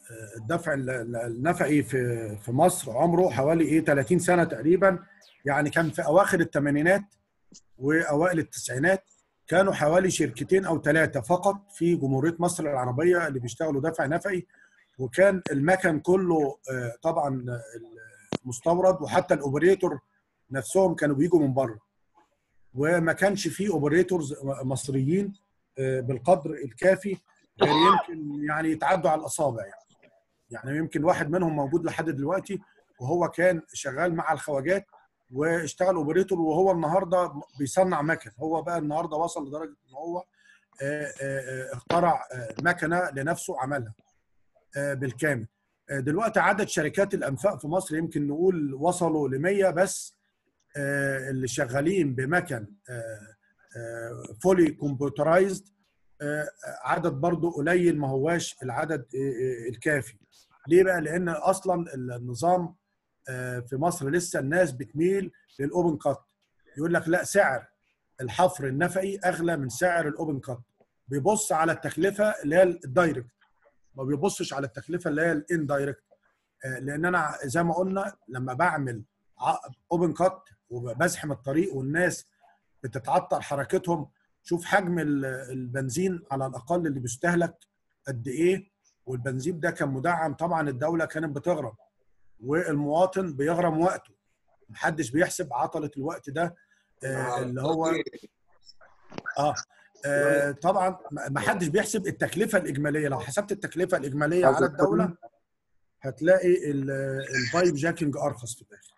الدفع النفقي في في مصر عمره حوالي ايه ثلاثين سنه تقريبا. يعني كان في اواخر الثمانينات واوائل التسعينات كانوا حوالي شركتين او ثلاثه فقط في جمهوريه مصر العربيه اللي بيشتغلوا دفع نفقي، وكان المكن كله طبعا مستورد، وحتى الاوبريتور نفسهم كانوا بيجوا من بره، وما كانش فيه اوبريتورز مصريين بالقدر الكافي، غير يمكن يعني يتعدوا على الاصابع. يعني يعني يمكن واحد منهم موجود لحد دلوقتي، وهو كان شغال مع الخواجات واشتغل اوبريتور، وهو النهارده بيصنع مكن. هو بقى النهارده وصل لدرجه ان هو اخترع مكنه لنفسه عملها بالكامل. دلوقتي عدد شركات الانفاق في مصر يمكن نقول وصلوا ل مية بس، اللي شغالين بمكن فولي كمبيوترايزد عدد برضو قليل، ما هواش العدد الكافي. ليه بقى؟ لان اصلا النظام في مصر لسه الناس بتميل للاوبن كات. يقول لك لا، سعر الحفر النفقي اغلى من سعر الاوبن كات. بيبص على التكلفه اللي هي الدايركت، ما بيبصش على التكلفه اللي هي الاندايركت. لان انا زي ما قلنا لما بعمل اوبن كات وبزحم الطريق والناس بتتعطل حركتهم، شوف حجم البنزين على الاقل اللي بيستهلك قد ايه، والبنزين ده كان مدعم طبعا، الدوله كانت بتغرم والمواطن بيغرم وقته. محدش بيحسب عطله الوقت ده آه اللي هو اه, آه طبعا محدش بيحسب التكلفه الاجماليه. لو حسبت التكلفه الاجماليه على الدوله هتلاقي البايب جاكينج ارخص في الاخر.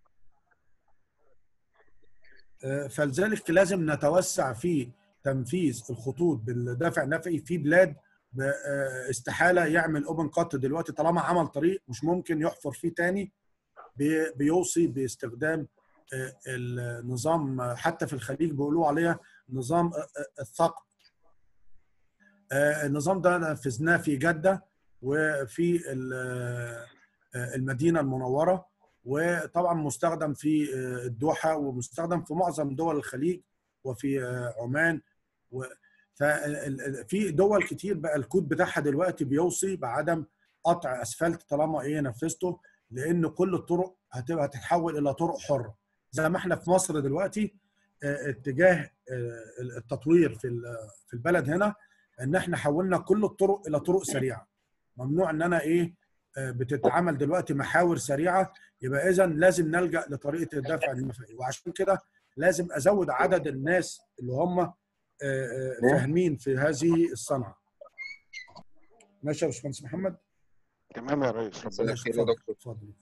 فلذلك لازم نتوسع في تنفيذ الخطوط بالدفع النفقي في بلاد استحاله يعمل اوبن كات دلوقتي. طالما عمل طريق مش ممكن يحفر فيه تاني، بيوصي باستخدام النظام. حتى في الخليج بيقولوا عليها نظام الثقب. النظام ده نفذناه في جده وفي المدينه المنوره، وطبعا مستخدم في الدوحه، ومستخدم في معظم دول الخليج وفي عمان. ففي دول كتير بقى الكود بتاعها دلوقتي بيوصي بعدم قطع اسفلت طالما ايه نفذته، لان كل الطرق هتبقى هتتحول الى طرق حره. زي ما احنا في مصر دلوقتي اتجاه التطوير في في البلد هنا ان احنا حولنا كل الطرق الى طرق سريعه. ممنوع ان انا ايه بتتعمل دلوقتي محاور سريعه، يبقى اذا لازم نلجا لطريقه الدفع النفقي. وعشان كده لازم ازود عدد الناس اللي هم فاهمين في هذه الصنعه. ماشي يا باشمهندس محمد؟ تمام يا ريس. ربنا يخليك يا دكتور. اتفضل.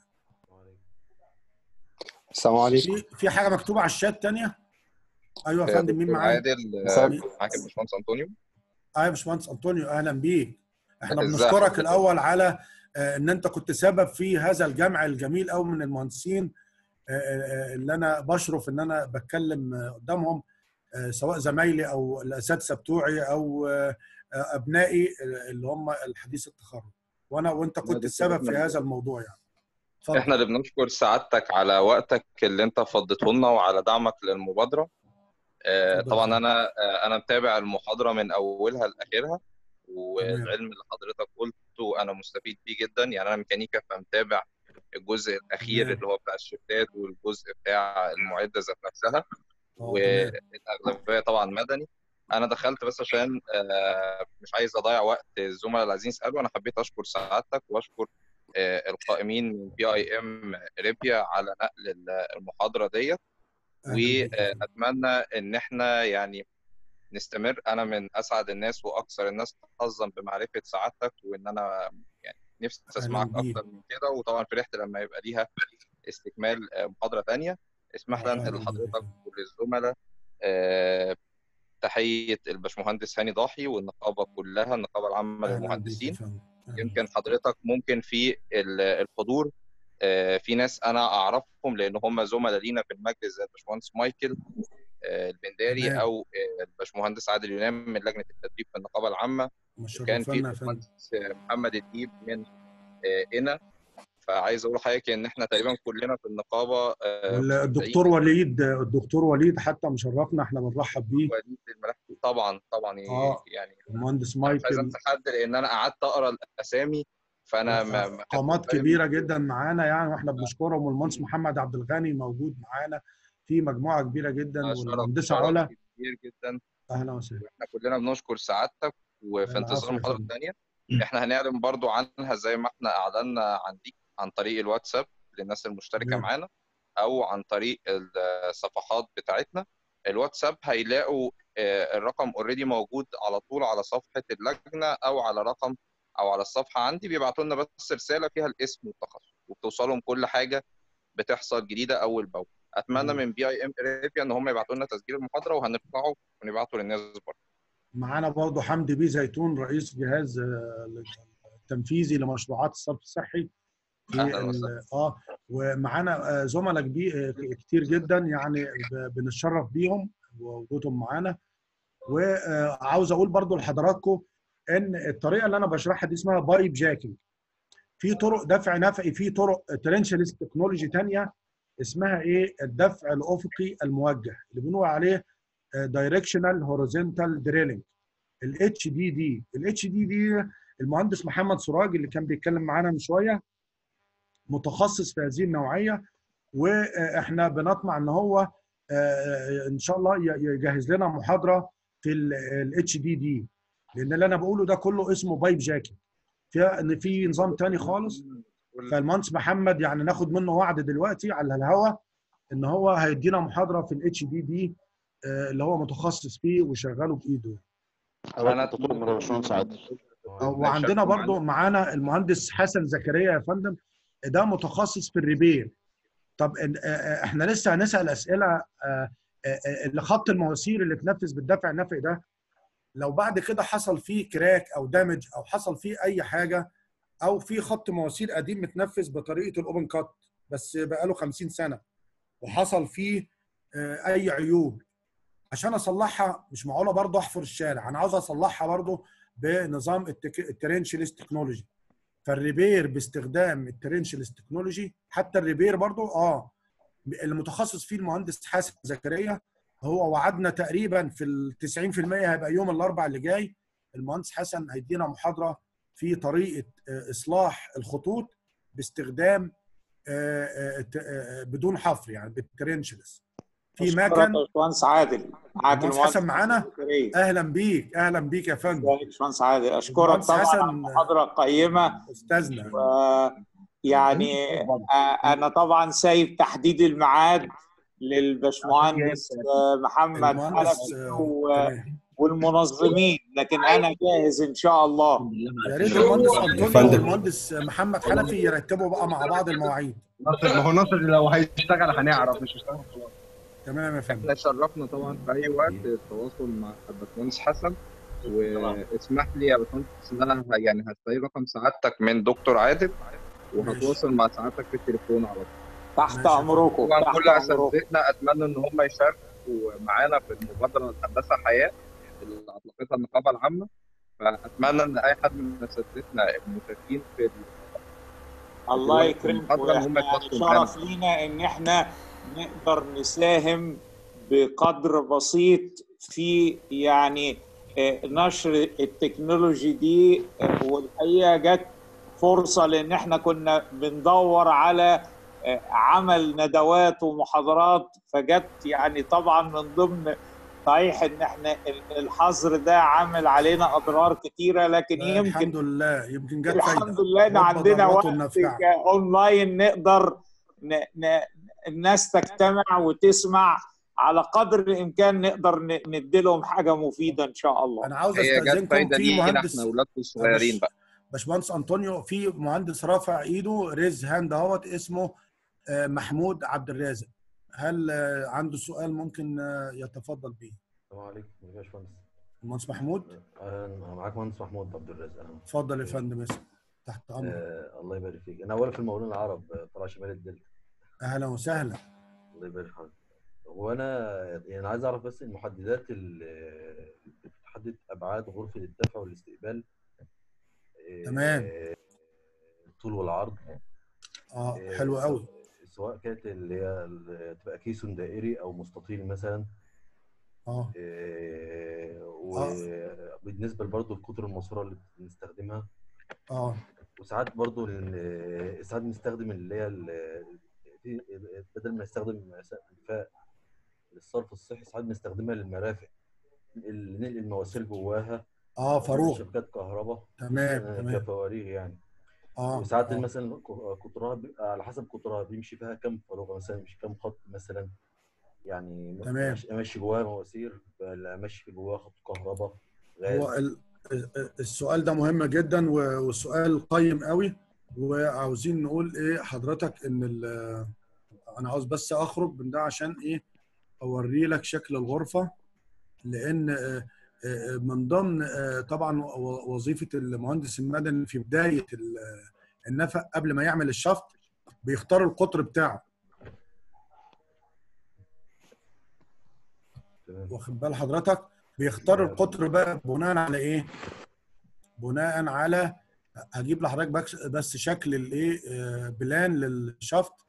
السلام عليكم. في في حاجه مكتوبه على الشات ثانيه؟ ايوه يا فندم، مين معايا؟ عادل معاك الباشمهندس انطونيو. ايوه يا باشمهندس انطونيو، اهلا بيك. احنا بنشكرك الاول على ان انت كنت سبب في هذا الجمع الجميل قوي من المهندسين اللي انا بشرف ان انا بتكلم قدامهم، سواء زمايلي او الاساتذه بتوعي او ابنائي اللي هم الحديث التخرج، وانا وانت كنت السبب في هذا الموضوع يعني. فضل. احنا اللي بنشكر سعادتك على وقتك اللي انت فضيته لنا وعلى دعمك للمبادره. طبعا انا انا متابع المحاضره من اولها لاخرها، والعلم اللي حضرتك قلته انا مستفيد فيه جدا. يعني انا ميكانيكا فمتابع الجزء الاخير مم. اللي هو بتاع الشفتات والجزء بتاع المعده ذات نفسها، والاغلبيه طبعا مدني. انا دخلت بس عشان مش عايز اضيع وقت الزملاء اللي عايزين يسالوا. انا حبيت اشكر سعادتك واشكر القائمين من بي اي ام ريبيا على نقل المحاضره ديت، واتمنى ان احنا يعني نستمر. انا من اسعد الناس واكثر الناس حظا بمعرفه سعادتك، وان انا يعني نفسي اسمعك اكتر من كده. وطبعا فرحت لما يبقى ليها استكمال محاضره ثانيه. اسمح لي انقل لحضرتك وللزملاء أه تحيه الباشمهندس هاني ضاحي والنقابه كلها، النقابه العامه للمهندسين. يمكن حضرتك ممكن في الحضور أه في ناس انا اعرفهم لان هم زملاء لينا في المجلس، زي الباشمهندس مايكل البنداري او الباشمهندس عادل يونان من لجنه التدريب في النقابه العامه، وكان في الباشمهندس محمد الديب من هنا. فعايز اقول لحضرتك ان احنا تقريبا كلنا في النقابه. الدكتور وليد الدكتور وليد حتى مشرفنا، احنا بنرحب بيه. وليد الملحي طبعا طبعا. آه. يعني المهندس مايكل، مش عايز انسى حد لان انا قعدت اقرا الاسامي فانا ما ما خدتش قامات بالي من كبيره الدور. جدا معانا يعني، واحنا بنشكرهم. والمهندس محمد عبد الغني موجود معانا، في مجموعه كبيره جدا، آه، شرف والمهندسه شرف علا. كبير جدا، اهلا وسهلا. واحنا كلنا بنشكر سعادتك، وفي انتظار العفو يا المحاضره فندم. الثانيه. احنا هنعلن برضو عنها زي ما احنا اعلنا عن دي، عن طريق الواتساب للناس المشتركه تمام. معانا، او عن طريق الصفحات بتاعتنا. الواتساب هيلاقوا آه، الرقم اوريدي موجود على طول على صفحه اللجنه، او على رقم او على الصفحه عندي. بيبعتوا لنا بس رساله فيها الاسم والتخصص، وبتوصلهم كل حاجه بتحصل جديده اول باول. اتمنى تمام. من بي اي ام اريبيا ان هم يبعتوا لنا تسجيل المحاضره، وهنرفعه ونبعته للناس برضه. معانا برضو حمدي بيه زيتون، رئيس جهاز آه، التنفيذي لمشروعات الصرف الصحي في اهلا وسهلا. ال- اه ومعانا آه، زملاء كبي- آه، كتير جدا يعني، ب- بنتشرف بيهم ووجودهم معانا. وعاوز اقول برضو لحضراتكم ان الطريقه اللي انا بشرحها دي اسمها بايب جاكينج. في طرق دفع نفقي، في طرق ترنشلس تكنولوجي ثانيه اسمها ايه؟ الدفع الافقي الموجه، اللي بنقول عليه دايركشنال هوريزونتال دريلينج، الاتش دي دي. الاتش دي دي المهندس محمد سراج اللي كان بيتكلم معانا من شويه متخصص في هذه النوعيه، واحنا بنطمع ان هو ان شاء الله يجهز لنا محاضره في الاتش دي دي، لان اللي انا بقوله ده كله اسمه بايب جاكينج. في ان في نظام تاني خالص. فالمهندس محمد يعني ناخد منه وعد دلوقتي على الهوا ان هو هيدينا محاضره في الاتش دي دي اللي هو متخصص فيه وشغاله بايده. انا حضرتك تطلب من الباشمهندس عادل. وعندنا برضو معانا المهندس حسن زكريا يا فندم، ده متخصص في الريبير. طب احنا لسه هنسال اسئله. اللي خط المواسير اللي اتنفذ بالدفع النفقي ده، لو بعد كده حصل فيه كراك او دامج او حصل فيه اي حاجه، او في خط مواسير قديم متنفذ بطريقه الاوبن كات بس بقاله خمسين سنه وحصل فيه اي عيوب، عشان اصلحها مش معقوله برضه احفر الشارع، انا عاوز اصلحها برضه بنظام الترنشلس تكنولوجي. فالريبير باستخدام الترنشلس تكنولوجي، حتى الريبير برضه اه المتخصص فيه المهندس حسن زكريا. هو وعدنا تقريبا في ال تسعين في المية هيبقى يوم الاربعاء اللي جاي. المهندس حسن هيدينا محاضره في طريقه اصلاح الخطوط باستخدام بدون حفر، يعني بالترنشلس في مكن. باشمهندس عادل معاك المهندس حسن معانا. اهلا بيك، اهلا بيك يا فندم. باشمهندس عادل، اشكرك طبعا على المحاضره القيمه استاذنا. و... يعني انا طبعا سايب تحديد الميعاد للباشمهندس محمد حنفي و... والمنظمين، لكن انا جاهز ان شاء الله. يا ريت المهندس انطونيو والمهندس محمد حنفي يرتبوا بقى مع بعض المواعيد. ناصر، ما هو ناصر لو هيشتغل هنعرف، مش هيشتغل خلاص. تمام يا فندم. احنا شرفنا طبعا في اي وقت التواصل مع الباشمهندس حسن، واسمح لي يا باشمهندس ان انا يعني هستعير رقم سعادتك من دكتور عادل، وهتواصل مع سعادتك في التليفون على طول. تحت امركم. طبعا كل اساتذتنا اتمنى ان هم يشاركوا معانا في المبادره الهندسه حياه اللي اطلقتها النقابه العامه، فاتمنى ان اي حد من اساتذتنا المشاركين في الله يكرمكم. يعني شرف لينا ان احنا نقدر نساهم بقدر بسيط في يعني نشر التكنولوجي دي، والحقيقه جت فرصه لان احنا كنا بندور على عمل ندوات ومحاضرات، فجت يعني طبعا من ضمن صحيح ان احنا الحظر ده عامل علينا اضرار كتيره، لكن يمكن الحمد لله يمكن جت فايده. الحمد لله ان عندنا وقت اونلاين نقدر ن... ن... الناس تجتمع وتسمع على قدر الامكان، نقدر ندي لهم حاجه مفيده ان شاء الله. انا عاوز استاذنكم في مهندس احنا اولادكم الصغيرين بقى. باشمهندس انطونيو، في مهندس رافع ايده ريز هاند اهوت اسمه محمود عبد الرازق، هل عنده سؤال ممكن يتفضل بيه؟ السلام عليكم يا باشمهندس. المهندس محمود؟ انا معاك مهندس محمود عبد الرازق. اتفضل يا فندم، اسم تحت امرك. آه الله يبارك فيك. انا اول في المقاولين العرب طلع شمال الدلتا. اهلا وسهلا. الله يبارك فيك. هو انا يعني عايز اعرف بس المحددات اللي بتحدد ابعاد غرفه الدفع والاستقبال. تمام. آه الطول والعرض. اه حلو قوي. سواء كانت اللي هي تبقى كيسون دائري او مستطيل مثلا. اه وبالنسبه برضه لقطر الماسوره اللي بنستخدمها. اه وساعات برضو ال- ساعات بنستخدم اللي هي ال- في- بدل ما نستخدم انفاق للصرف الصحي، ساعات بنستخدمها للمرافق، اللي ننقل المواسير جواها، اه أو نعمل فاروق. شبكات كهرباء تمام تمام. كفوارير يعني. اه وساعات اه مثلا ك- قطرها بيبقى على حسب قطرها بيمشي فيها كام فاروق مثلا، يمشي كام خط مثلا، يعني م- تمام. ماشي امشي جواها مواسير ولا امشي جواها خط كهرباء هو غاز. ال- ال- السؤال ده مهم جدا و- والسؤال قيم قوي. وعاوزين نقول ايه حضرتك ان ال- انا عاوز بس اخرج من ده عشان ايه اوري لك شكل الغرفه. لان آه، آه، من ضمن آه، طبعا و- وظيفه المهندس المدني في بدايه ال- النفق قبل ما يعمل الشفط بيختار القطر بتاعه. تمام. واخد بال حضرتك؟ بيختار تمام. القطر بقى بناء على ايه؟ بناء على هجيب لحضرتك بس بس شكل الايه آه، بلان للشفط.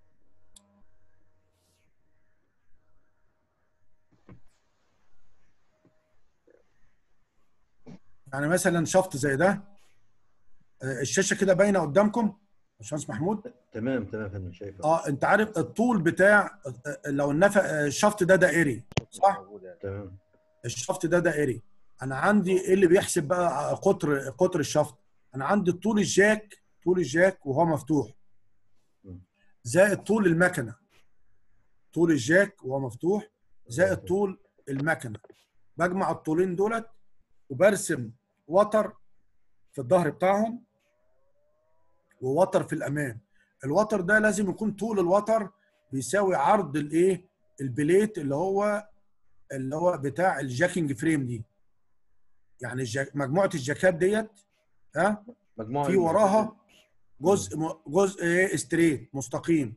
يعني مثلا شفط زي ده، آه، الشاشه كده باينه قدامكم باشمهندس محمود؟ تمام تمام يا فندم، شايفها. اه انت عارف الطول بتاع آه، لو النفق آه، الشفط ده دائري صح؟ تمام. الشفط ده دائري. انا عندي ايه اللي بيحسب بقى قطر قطر الشفط؟ انا عندي طول الجاك، طول الجاك وهو مفتوح زائد طول المكنه، طول الجاك وهو مفتوح زائد طول المكنه. بجمع الطولين دولت وبرسم وتر في الظهر بتاعهم ووتر في الامام. الوتر ده لازم يكون طول الوتر بيساوي عرض الايه البليت اللي هو اللي هو بتاع الجاكينج فريم دي. يعني الجاك مجموعه الجاكات ديت ها مجموعه في وراها جزء م- جزء ايه ستريت مستقيم.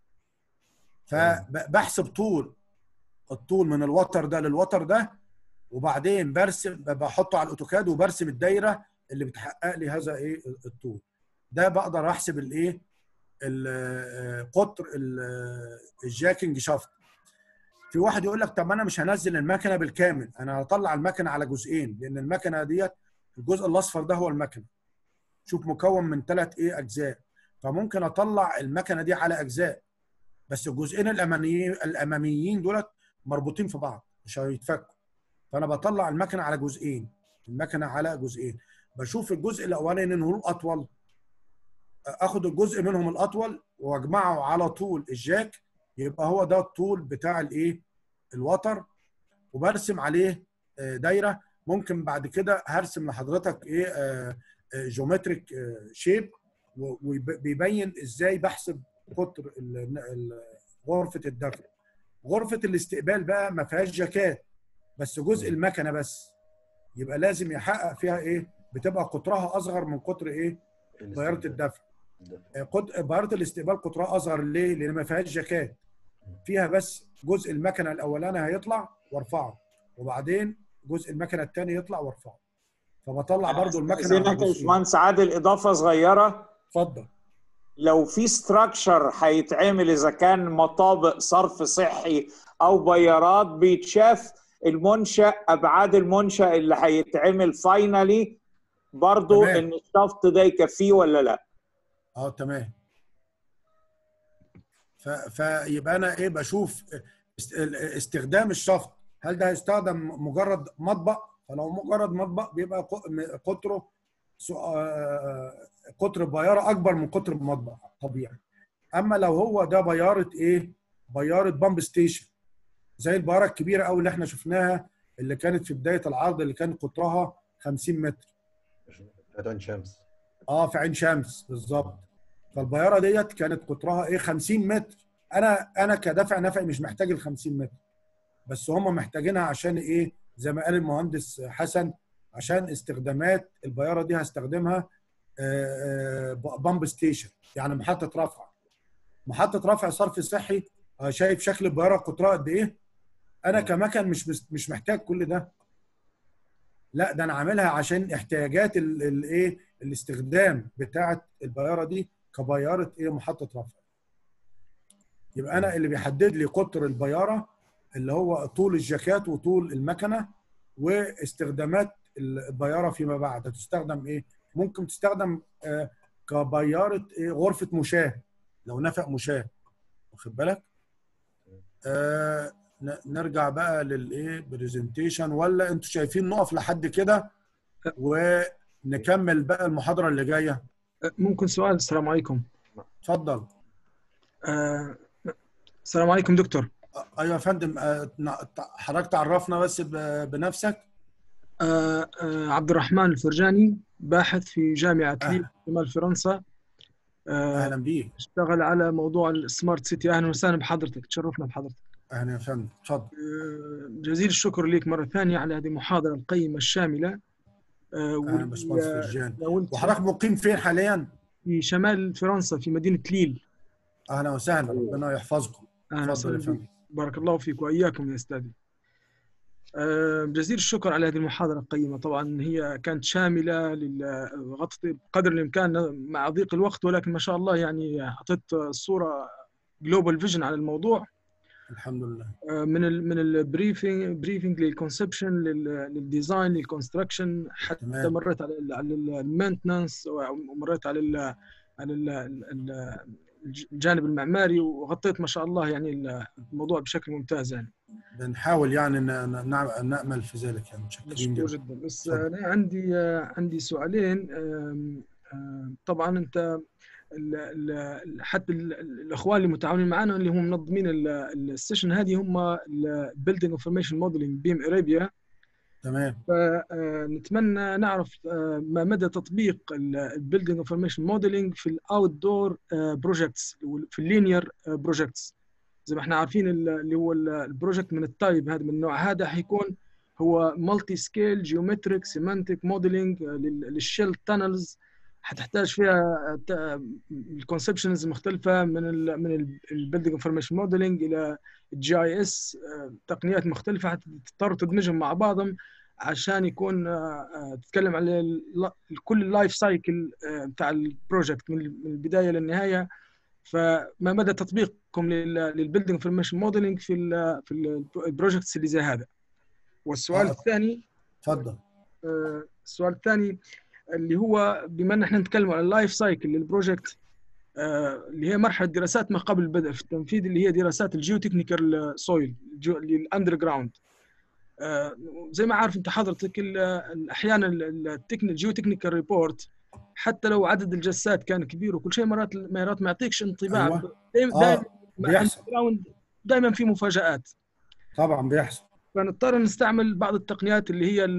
فبحسب طول الطول من الوتر ده للوتر ده، وبعدين برسم بحطه على الاوتوكاد وبرسم الدايره اللي بتحقق لي هذا ايه الطول. ده بقدر احسب الايه ال- قطر ال- الجاكينج شافت. في واحد يقول لك طب ما انا مش هنزل المكنه بالكامل، انا هطلع المكنه على جزئين، لان المكنه ديت الجزء الاصفر ده هو المكنه. شوف مكون من ثلاث ايه اجزاء، فممكن اطلع المكنه دي على اجزاء، بس الجزئين الاماميين الاماميين دولت مربوطين في بعض مش هيتفكوا. فانا بطلع المكنه على جزئين، المكنه على جزئين. بشوف الجزء الاولاني انه الاطول، اخد الجزء منهم الاطول واجمعه على طول الجاك، يبقى هو ده الطول بتاع الايه الوتر، وبرسم عليه دايره. ممكن بعد كده هرسم لحضرتك ايه جيومتريك شيب وبيبين ازاي بحسب قطر غرفه الدفع. غرفه الاستقبال بقى ما فيهاش جاكات، بس جزء المكنه بس، يبقى لازم يحقق فيها ايه بتبقى قطرها اصغر من قطر ايه بياره الدفع. بياره الاستقبال قطرها اصغر ليه؟ لان ما فيهاش جاكات، فيها بس جزء المكنه الاولاني هيطلع وارفعه، وبعدين جزء المكنه الثاني يطلع وارفعه، فبطلع برضو المكنه على جزئين. جزئين. باشمهندس عادل اضافه صغيره، اتفضل. لو في ستراكشر هيتعمل اذا كان مطابق صرف صحي او بيارات، بيتشاف المنشا ابعاد المنشا اللي هيتعمل فاينالي برضو تمام. ان الشفط ده يكفيه ولا لا. اه تمام. فيبقى انا ايه بشوف استخدام الشفط، هل ده هيستخدم مجرد مطبق؟ فلو مجرد مطبق بيبقى قطره قطر بياره اكبر من قطر المطبق طبيعي. اما لو هو ده بياره ايه بياره بامب ستيشن زي البياره الكبيره قوي اللي احنا شفناها اللي كانت في بدايه العرض اللي كان قطرها خمسين متر في عين شمس. اه في عين شمس بالظبط. فالبياره ديت كانت قطرها ايه خمسين متر. انا انا كدافع نفعي مش محتاج ال خمسين متر، بس هم محتاجينها عشان ايه زي ما قال المهندس حسن، عشان استخدامات البياره دي هستخدمها بامب ستيشن، يعني محطه رفع. محطه رفع صرف صحي. شايف شكل البياره قطرها قد ايه؟ انا كمكن مش مش محتاج كل ده، لا ده انا عاملها عشان احتياجات الايه الاستخدام بتاعه البياره دي كبياره ايه محطه رفع. يبقى انا اللي بيحدد لي قطر البياره اللي هو طول الجاكات وطول المكنه، واستخدامات البياره فيما بعد هتستخدم ايه. ممكن تستخدم كبياره ايه غرفه مشاه، لو نفق مشاه، واخد بالك؟ آه نرجع بقى للايه برزنتيشن، ولا انتوا شايفين نقف لحد كده ونكمل بقى المحاضره اللي جايه؟ ممكن سؤال؟ السلام عليكم. اتفضل. آه السلام عليكم دكتور. ايوه يا فندم. آه حضرتك تعرفنا بس بنفسك. آه آه عبد الرحمن الفرجاني، باحث في جامعه ليل شمال فرنسا. آه اهلا بيك. اشتغل على موضوع السمارت سيتي. اهلا وسهلا بحضرتك، تشرفنا بحضرتك. اهلا يا فندم، اتفضل. آه جزيل الشكر لك مره ثانيه على هذه المحاضره القيمه الشامله. آه اهلا باشمهندس فرجاني. وحضرتك مقيم فين حاليا؟ في شمال فرنسا في مدينه ليل. اهلا وسهلا، ربنا يحفظكم. اهلا وسهلا، بارك الله فيك واياكم يا استاذي. جزيل الشكر على هذه المحاضرة القيمة. طبعا هي كانت شاملة لغطت بقدر الإمكان مع ضيق الوقت، ولكن ما شاء الله يعني أعطيت صورة جلوبال فيجن على الموضوع. الحمد لله. من ال من البريفنج بريفنج للكونسبشن للديزاين للكونستراكشن، حتى تمام. مريت على على المينتنانس، ومريت على ال على ال الجانب المعماري، وغطيت ما شاء الله يعني الموضوع بشكل ممتاز. يعني بنحاول يعني نأمل في ذلك. يعني متشكرين جدا. جدا. بس انا عندي عندي سؤالين. طبعا انت حتى الاخوان اللي متعاونين معنا اللي هم منظمين السيشن هذه هم البيلدينج انفورميشن موديلنج بيم ارابيا. تمام. فنتمنى نعرف ما مدى تطبيق البيلدينج انفورميشن موديلنج في الاوت دور بروجكتس، في اللينير بروجكتس. زي ما احنا عارفين اللي هو البروجكت من التايب هذا، من النوع هذا حيكون هو مالتي سكيل جيومتريك سيمانتيك موديلنج للشيل تانلز، حتحتاج فيها الكونسبشنز مختلفه من ال من البيلدينج انفورميشن موديلنج الى الجي اي اس، تقنيات مختلفه حتضطر تدمجهم مع بعضهم عشان يكون تتكلم على كل اللايف سايكل بتاع البروجكت من البدايه للنهايه. فما مدى تطبيقكم للبيلدينج انفورميشن موديلنج في ال في البروجكتس اللي زي هذا؟ والسؤال آه. الثاني. تفضل. آه السؤال الثاني اللي هو بما ان احنا نتكلم على اللايف سايكل للبروجكت، آه اللي هي مرحله دراسات ما قبل البدء في التنفيذ، اللي هي دراسات الجيو تكنيكال سويل للاندر جراوند. آه زي ما عارف انت حضرتك احيانا التكنيكال جيو تكنيكال ريبورت حتى لو عدد الجسات كان كبير وكل شيء، مرات مرات ما يعطيكش انطباع. أيوة. دائما آه. بيحصل. دائما في مفاجآت. طبعا بيحصل. فنضطر نستعمل بعض التقنيات اللي هي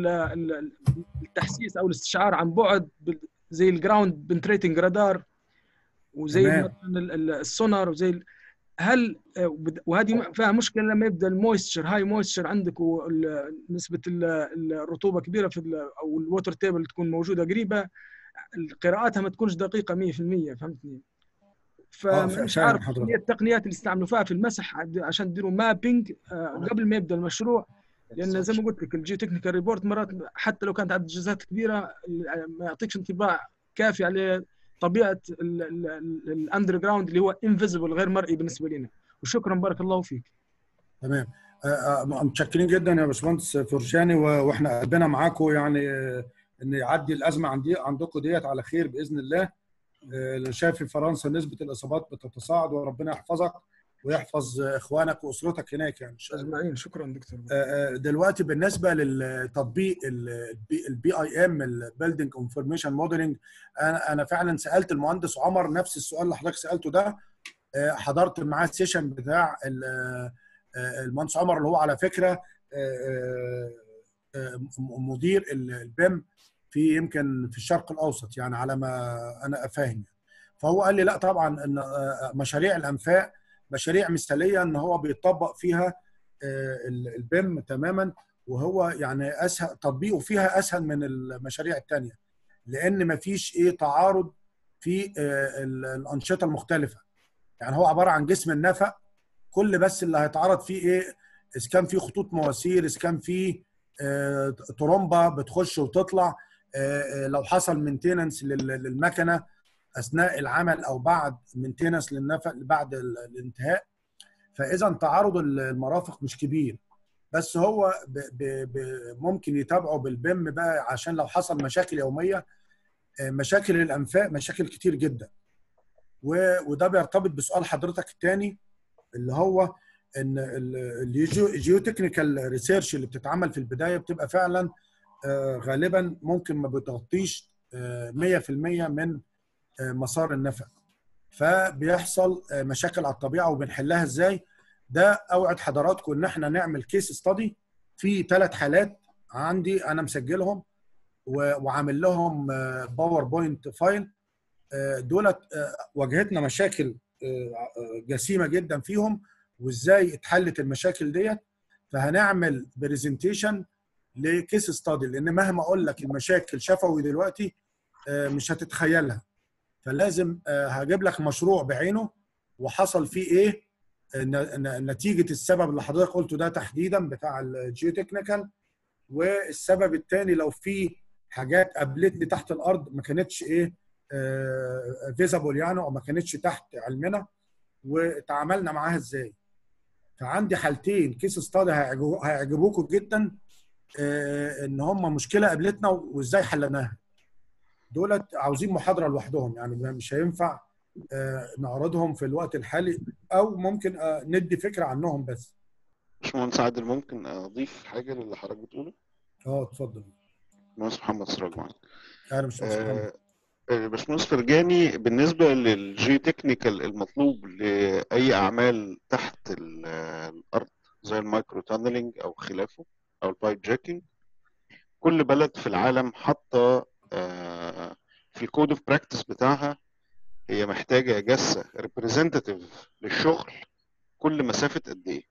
التحسيس او الاستشعار عن بعد، زي الجراوند بنتريتنج رادار، وزي مثلا السونار، وزي هل وهذه فيها مشكله لما يبدا المويستشر هاي مويستشر عندك ونسبه الرطوبه كبيره في او الووتر تيبل تكون موجوده قريبه، قراءاتها ما تكونش دقيقه مية في المية. فهمتني؟ فمش عارف هي التقنيات اللي استعملوا فيها في المسح عشان تديروا مابينج قبل ما يبدا المشروع، لان زي ما قلت لك الجيو تكنيكال ريبورت مرات حتى لو كانت عدد جزات كبيره ما يعطيكش انطباع كافي على طبيعه الاندر جراوند اللي هو انفيزبل غير مرئي بالنسبه لنا. وشكرا بارك الله فيك. تمام. متشكرين جدا يا باشمهندس فرجاني، واحنا قلبنا معاكم يعني ان يعدي الازمه عندي عندكم ديت على خير باذن الله. انا شايف في فرنسا نسبه الاصابات بتتصاعد، وربنا يحفظك ويحفظ اخوانك واسرتك هناك يعني. اجمعين. شكرا دكتور. دلوقتي بالنسبه للتطبيق البي اي ام البيلدينج انفورميشن موديلنج، انا انا فعلا سالت المهندس عمر نفس السؤال اللي حضرتك سالته ده. حضرت معاه السيشن بتاع المهندس عمر اللي هو على فكره مدير البيم في يمكن في الشرق الاوسط يعني على ما انا افهم. فهو قال لي لا طبعا ان مشاريع الانفاق مشاريع مثاليه ان هو بيطبق فيها البيم تماما، وهو يعني اسهل تطبيقه فيها اسهل من المشاريع الثانيه، لان ما فيش ايه تعارض في الانشطه المختلفه. يعني هو عباره عن جسم النفق، كل بس اللي هيتعرض فيه ايه، اذا كان في خطوط مواسير، اذا كان في ترومبه بتخش وتطلع، لو حصل مينتيننس للمكنه اثناء العمل او بعد مينتيننس للنفق بعد الانتهاء. فاذا تعارض المرافق مش كبير، بس هو ب ب ب ممكن يتابعوا بالبيم بقى عشان لو حصل مشاكل يوميه مشاكل الانفاق مشاكل كتير جدا، وده بيرتبط بسؤال حضرتك الثاني اللي هو ان الجيو تكنيكال ريسيرش اللي بتتعمل في البدايه بتبقى فعلا غالبا ممكن ما بتغطيش مية في المية من مسار النفق، فبيحصل مشاكل على الطبيعه وبنحلها ازاي. ده اوعد حضراتكم ان احنا نعمل كيس ستادي في ثلاث حالات عندي انا مسجلهم وعامل لهم باوربوينت فايل. دولت واجهتنا مشاكل جسيمه جدا فيهم وازاي اتحلت المشاكل ديت، فهنعمل برزنتيشن لكيس ستادي، لان مهما اقول لك المشاكل شفوي دلوقتي مش هتتخيلها، فلازم هجيب لك مشروع بعينه وحصل فيه ايه نتيجه السبب اللي حضرتك قلته ده تحديدا بتاع الجيو تكنيكال، والسبب الثاني لو في حاجات قابلتني تحت الارض ما كانتش ايه فيزابل يعني او ما كانتش تحت علمنا وتعاملنا معاها ازاي. فعندي حالتين كيس ستادي هيعجبوكم جدا ان هم مشكله قابلتنا وازاي حلناها. دولت عاوزين محاضره لوحدهم يعني مش هينفع نعرضهم في الوقت الحالي، او ممكن ندي فكره عنهم بس. باشمهندس عادل ممكن اضيف حاجه للي حضرتك بتقوله؟ اه اتفضل. باشمهندس محمد سراج معاك. اهلا باشمهندس محمد. باشمهندس فرجاني، بالنسبه للجي تكنيكال المطلوب لاي اعمال تحت الارض زي المايكرو تانلينج او خلافه او البايب جاكينج، كل بلد في العالم حاطه في الكود اوف براكتس بتاعها هي محتاجه جسه ريبريزنتيف للشغل كل مسافه قد ايه.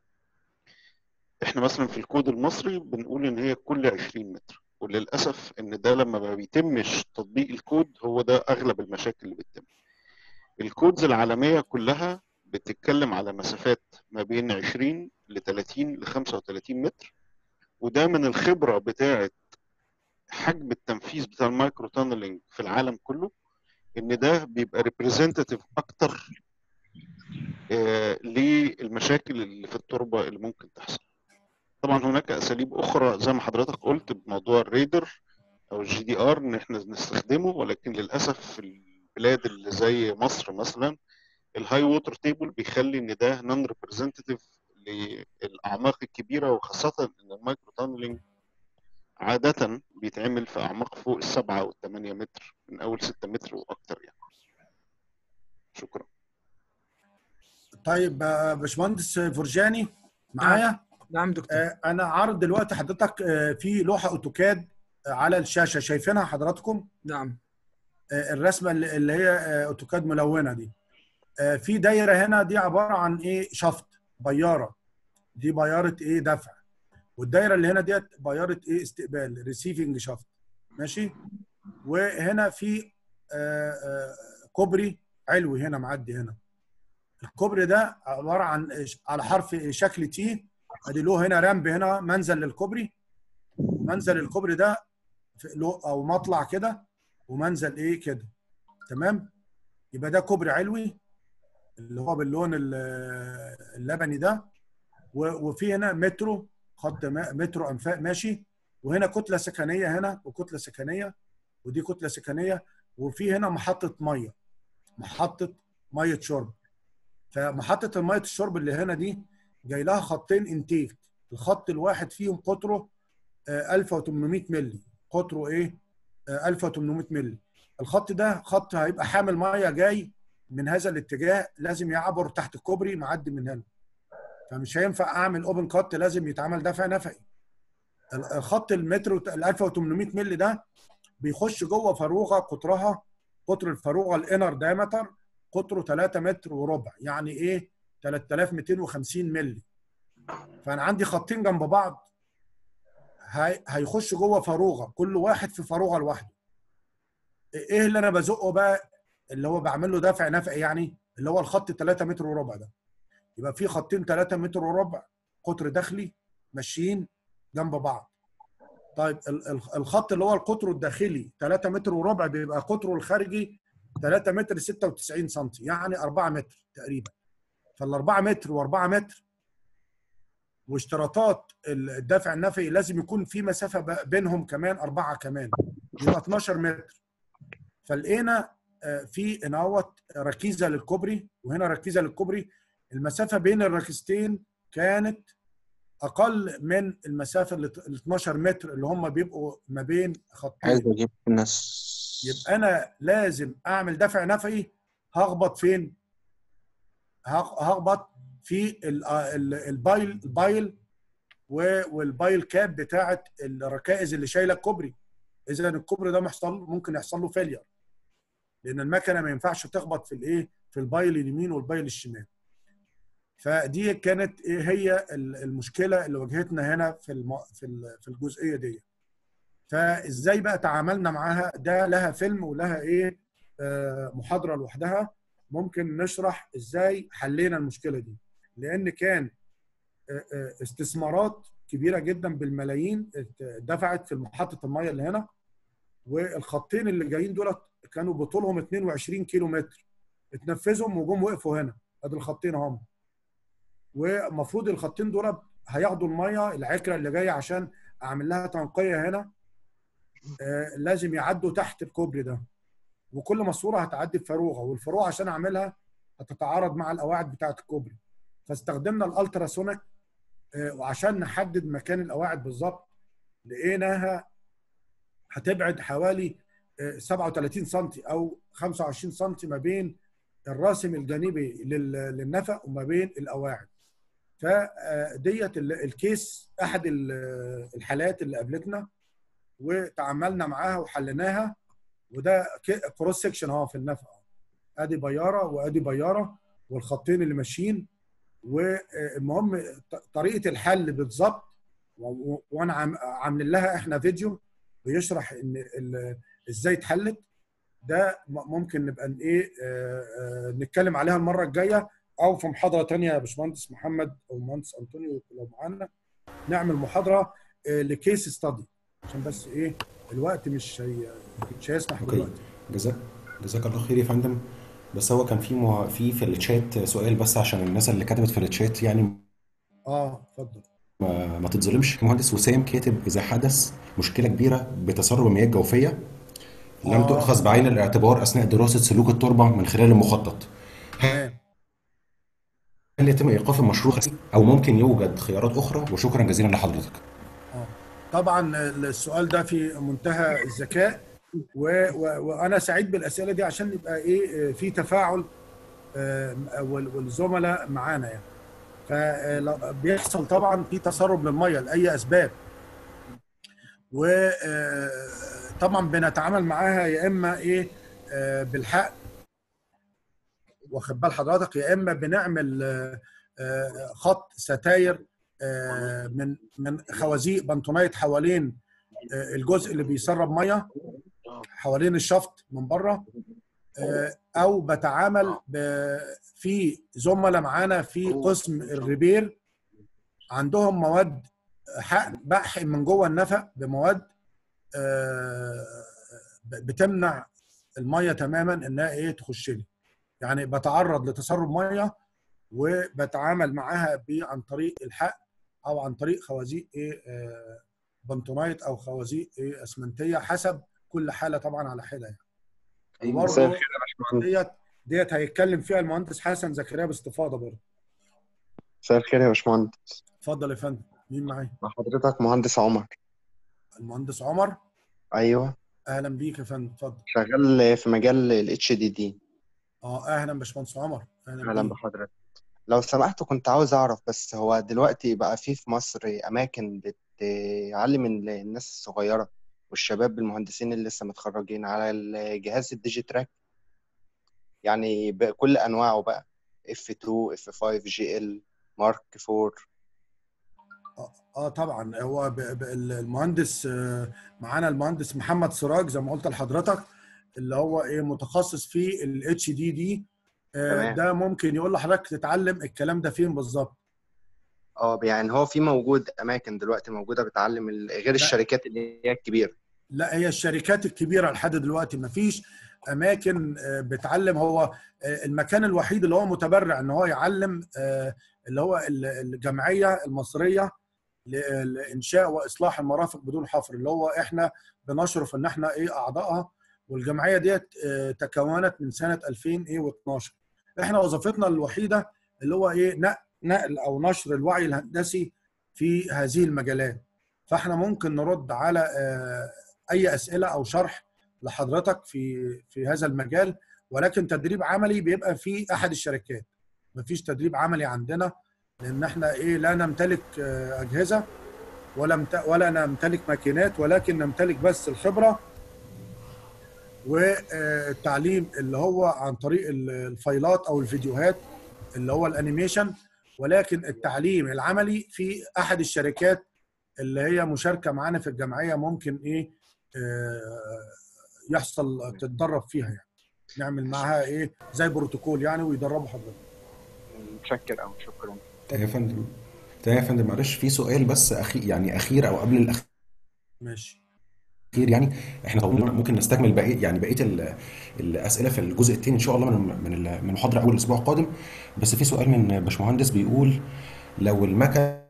احنا مثلا في الكود المصري بنقول ان هي كل عشرين متر، وللاسف ان ده لما ما بيتمش تطبيق الكود هو ده اغلب المشاكل اللي بتتم. الكودز العالميه كلها بتتكلم على مسافات ما بين عشرين ل ثلاثين ل خمسة وثلاثين متر، وده من الخبره بتاعه حجم التنفيذ بتاع المايكرو تانلينج في العالم كله، ان ده بيبقى ريبريزنتيف اكتر آه للمشاكل اللي في التربه اللي ممكن تحصل. طبعا هناك اساليب اخرى زي ما حضرتك قلت بموضوع الريدر او الجي دي ار ان احنا نستخدمه، ولكن للاسف في البلاد اللي زي مصر مثلا الهاي ووتر تيبل بيخلي ان ده نون ريبريزنتيف للاعماق الكبيره، وخاصه ان المايكرو تانلينج عاده بيتعمل في اعماق فوق السبعه والثمانيه متر من اول ستة متر واكتر يعني. شكرا. طيب باشمهندس فرجاني معايا؟ نعم دكتور. انا عارض دلوقتي حضرتك في لوحه اوتوكاد على الشاشه، شايفينها حضراتكم؟ نعم. الرسمه اللي هي اوتوكاد ملونه دي، في دايره هنا دي عباره عن ايه؟ شفط بياره، دي بياره ايه؟ دفع. والدايره اللي هنا ديت بياره ايه؟ استقبال، ريسيفنج شفط. ماشي. وهنا في كوبري علوي هنا معدي هنا. الكوبري ده عباره عن على حرف شكل تي، ادي له هنا رامب هنا منزل للكوبري، ومنزل الكوبري ده له او مطلع كده، ومنزل ايه كده. تمام؟ يبقى ده كوبري علوي اللي هو باللون اللبني ده، وفي هنا مترو، خط مترو انفاق ماشي، وهنا كتله سكنيه هنا وكتله سكنيه، ودي كتله سكنيه، وفي هنا محطه ميه، محطه ميه شرب. فمحطه الميه الشرب اللي هنا دي جاي لها خطين انتيك، الخط الواحد فيهم قطره ألف وثمانمائة مللي، قطره ايه؟ ألف وثمانمائة مللي. الخط ده خط هيبقى حامل ميه جاي من هذا الاتجاه، لازم يعبر تحت الكوبري معدي من هنا، فمش هينفع اعمل اوبن كات، لازم يتعمل دفع نفقي. الخط المترو ال ألف وثمانمائة مللي ده بيخش جوه فروغه قطرها، قطر الفروغه الانر دايمتر قطره ثلاثة متر وربع، يعني ايه؟ ثلاثة آلاف ومئتين وخمسين مللي. فانا عندي خطين جنب بعض هي هيخش جوه فروغه، كل واحد في فروغه لوحده. ايه اللي انا بزقه بقى اللي هو بعمل له دفع نفقي يعني؟ اللي هو الخط ثلاثة متر وربع ده. يبقى في خطين ثلاثة متر وربع قطر داخلي ماشيين جنب بعض. طيب الخط اللي هو القطر الداخلي ثلاثة متر وربع بيبقى قطره الخارجي ثلاثة متر ستة وتسعين سم، يعني أربعة متر تقريبا. فال أربعة متر و4 متر، واشتراطات الدفع النفقي لازم يكون في مسافه بينهم كمان أربعة كمان، يبقى اثناشر متر. فلقينا في هنا ركيزه للكوبري وهنا ركيزه للكوبري، المسافه بين الركيزتين كانت اقل من المسافه ال اتناشر متر اللي هم بيبقوا ما بين خطين. عايز اجيب الناس. يبقى انا لازم اعمل دفع نفعي، هخبط فين؟ هخبط في البايل البايل والبايل كاب بتاعه الركائز اللي شايله الكوبري. اذا الكوبري ده محصل ممكن يحصل له فيلير، لان المكنه ما ينفعش تخبط في الايه في البايل اليمين والبايل الشمال. فدي كانت ايه هي المشكله اللي واجهتنا هنا في الم... في في الجزئيه دي. فازاي بقى تعاملنا معاها؟ ده لها فيلم ولها ايه آه محاضره لوحدها، ممكن نشرح ازاي حلينا المشكله دي، لان كان آه استثمارات كبيره جدا بالملايين دفعت في محطه الميه اللي هنا، والخطين اللي جايين دول كانوا بطولهم اتنين وعشرين كيلو متر، اتنفذهم وجم وقفوا هنا. ادي الخطين اهم، والمفروض الخطين دول هياخدوا الميه العكره اللي جايه عشان اعمل لها تنقيه هنا، آه لازم يعدوا تحت الكوبري ده، وكل ماسوره هتعدي بفاروغه، والفاروغه عشان اعملها هتتعارض مع القواعد بتاعه الكوبري. فاستخدمنا الالتراسونيك آه وعشان نحدد مكان القواعد بالظبط، لقيناها هتبعد حوالي آه سبعة وتلاتين سم او خمسة وعشرين سم ما بين الراسم الجانبي للنفق وما بين القواعد. فديت الكيس احد الحالات اللي قابلتنا وتعاملنا معاها وحليناها. وده كروس سكشن اهو في النفق، ادي بياره وادي بياره والخطين اللي ماشيين. والمهم طريقه الحل بالظبط، وانا عامل لها احنا فيديو بيشرح ان ازاي اتحلت. ده ممكن نبقى ايه نتكلم عليها المره الجايه، او في محاضره ثانيه يا باشمهندس محمد او مهندس انطونيو لو معانا، نعمل محاضره لكيس ستادي، عشان بس ايه الوقت مش هي مش هيسمح دلوقتي. جزاك جزاك الله خير يا فندم. بس هو كان في مو... في في الشات سؤال، بس عشان الناس اللي كتبت في الشات يعني اه اتفضل. ما, ما تتظلمش. مهندس وسام كاتب اذا حدث مشكله كبيره بتسرب المياه الجوفيه لم آه. تؤخذ بعين الاعتبار اثناء دراسه سلوك التربه من خلال المخطط، هل يتم ايقاف المشروع او ممكن يوجد خيارات اخرى؟ وشكرا جزيلا لحضرتك. اه طبعا السؤال ده في منتهى الذكاء، و... و... وانا سعيد بالاسئله دي عشان يبقى ايه في تفاعل آه والزملاء معانا يعني. فبيحصل طبعا في تسرب للميه لاي اسباب، وطبعا بنتعامل معاها يا اما ايه بالحق واخد بال حضرتك، يا اما بنعمل خط ستاير من من خوازيق بنطونايت حوالين الجزء اللي بيسرب ميه حوالين الشفط من بره، او بتعامل في زملاء معانا في قسم الريبير عندهم مواد حقن بحقن من جوه النفق بمواد بتمنع الميه تماما انها ايه تخش لي، يعني بتعرض لتسرب ميه وبتعامل معاها عن طريق الحقن او عن طريق خوازيق ايه بنطونايت او خوازيق ايه اسمنتيه، حسب كل حاله طبعا على حده يعني. مساء الخير يا ديت ديت هيتكلم فيها المهندس حسن زكريا باستفاضه برضه. مساء الخير يا باشمهندس. اتفضل يا فندم، مين معايا؟ مع حضرتك مهندس عمر. المهندس عمر؟ ايوه اهلا بيك يا فندم، اتفضل. شغال في مجال الاتش دي دي. اه اهلا باشمهندس عمر. اهلا, أهلا بحضرتك. لو سمحت كنت عاوز اعرف بس، هو دلوقتي بقى في في مصر اماكن بتعلم الناس الصغيره والشباب المهندسين اللي لسه متخرجين على الجهاز الديجيتراك، يعني بكل انواعه بقى اف اتنين اف خمسة جي ال مارك أربعة؟ اه, آه طبعا. هو المهندس معانا المهندس محمد سراج زي ما قلت لحضرتك، اللي هو ايه متخصص في الاتش دي دي، ده ممكن يقول لحضرتك تتعلم الكلام ده فين بالظبط. اه يعني هو في موجود اماكن دلوقتي موجوده بتعلم غير الشركات اللي هي الكبيره؟ لا هي الشركات الكبيره لحد دلوقتي ما فيش اماكن بتعلم. هو المكان الوحيد اللي هو متبرع ان هو يعلم اللي هو الجمعيه المصريه لانشاء واصلاح المرافق بدون حفر، اللي هو احنا بنشرف ان احنا ايه اعضائها، والجمعيه ديت آه، تكونت من سنه ألفين واثناشر. احنا وظيفتنا الوحيده اللي هو ايه نق- نقل او نشر الوعي الهندسي في هذه المجالات. فاحنا ممكن نرد على آه، اي اسئله او شرح لحضرتك في في هذا المجال، ولكن تدريب عملي بيبقى في احد الشركات. مفيش تدريب عملي عندنا لان احنا ايه لا نمتلك آه، اجهزه ولا مت... ولا نمتلك ماكينات، ولكن نمتلك بس الخبره والتعليم اللي هو عن طريق الفايلات او الفيديوهات اللي هو الانيميشن. ولكن التعليم العملي في احد الشركات اللي هي مشاركه معانا في الجمعيه ممكن ايه آه، يحصل تتدرب فيها، يعني نعمل معاها ايه زي بروتوكول يعني ويدربوا حضرتك. متشكر او شكرا. تمام يا فندم. تمام يا فندم، معلش في سؤال بس اخير، يعني اخير او قبل الاخير ماشي. يعني احنا طولنا، ممكن نستكمل بقيه يعني بقيه ال- الاسئله في الجزء الثاني ان شاء الله من من ال- من محاضره اول الاسبوع القادم. بس في سؤال من باشمهندس بيقول لو المكنه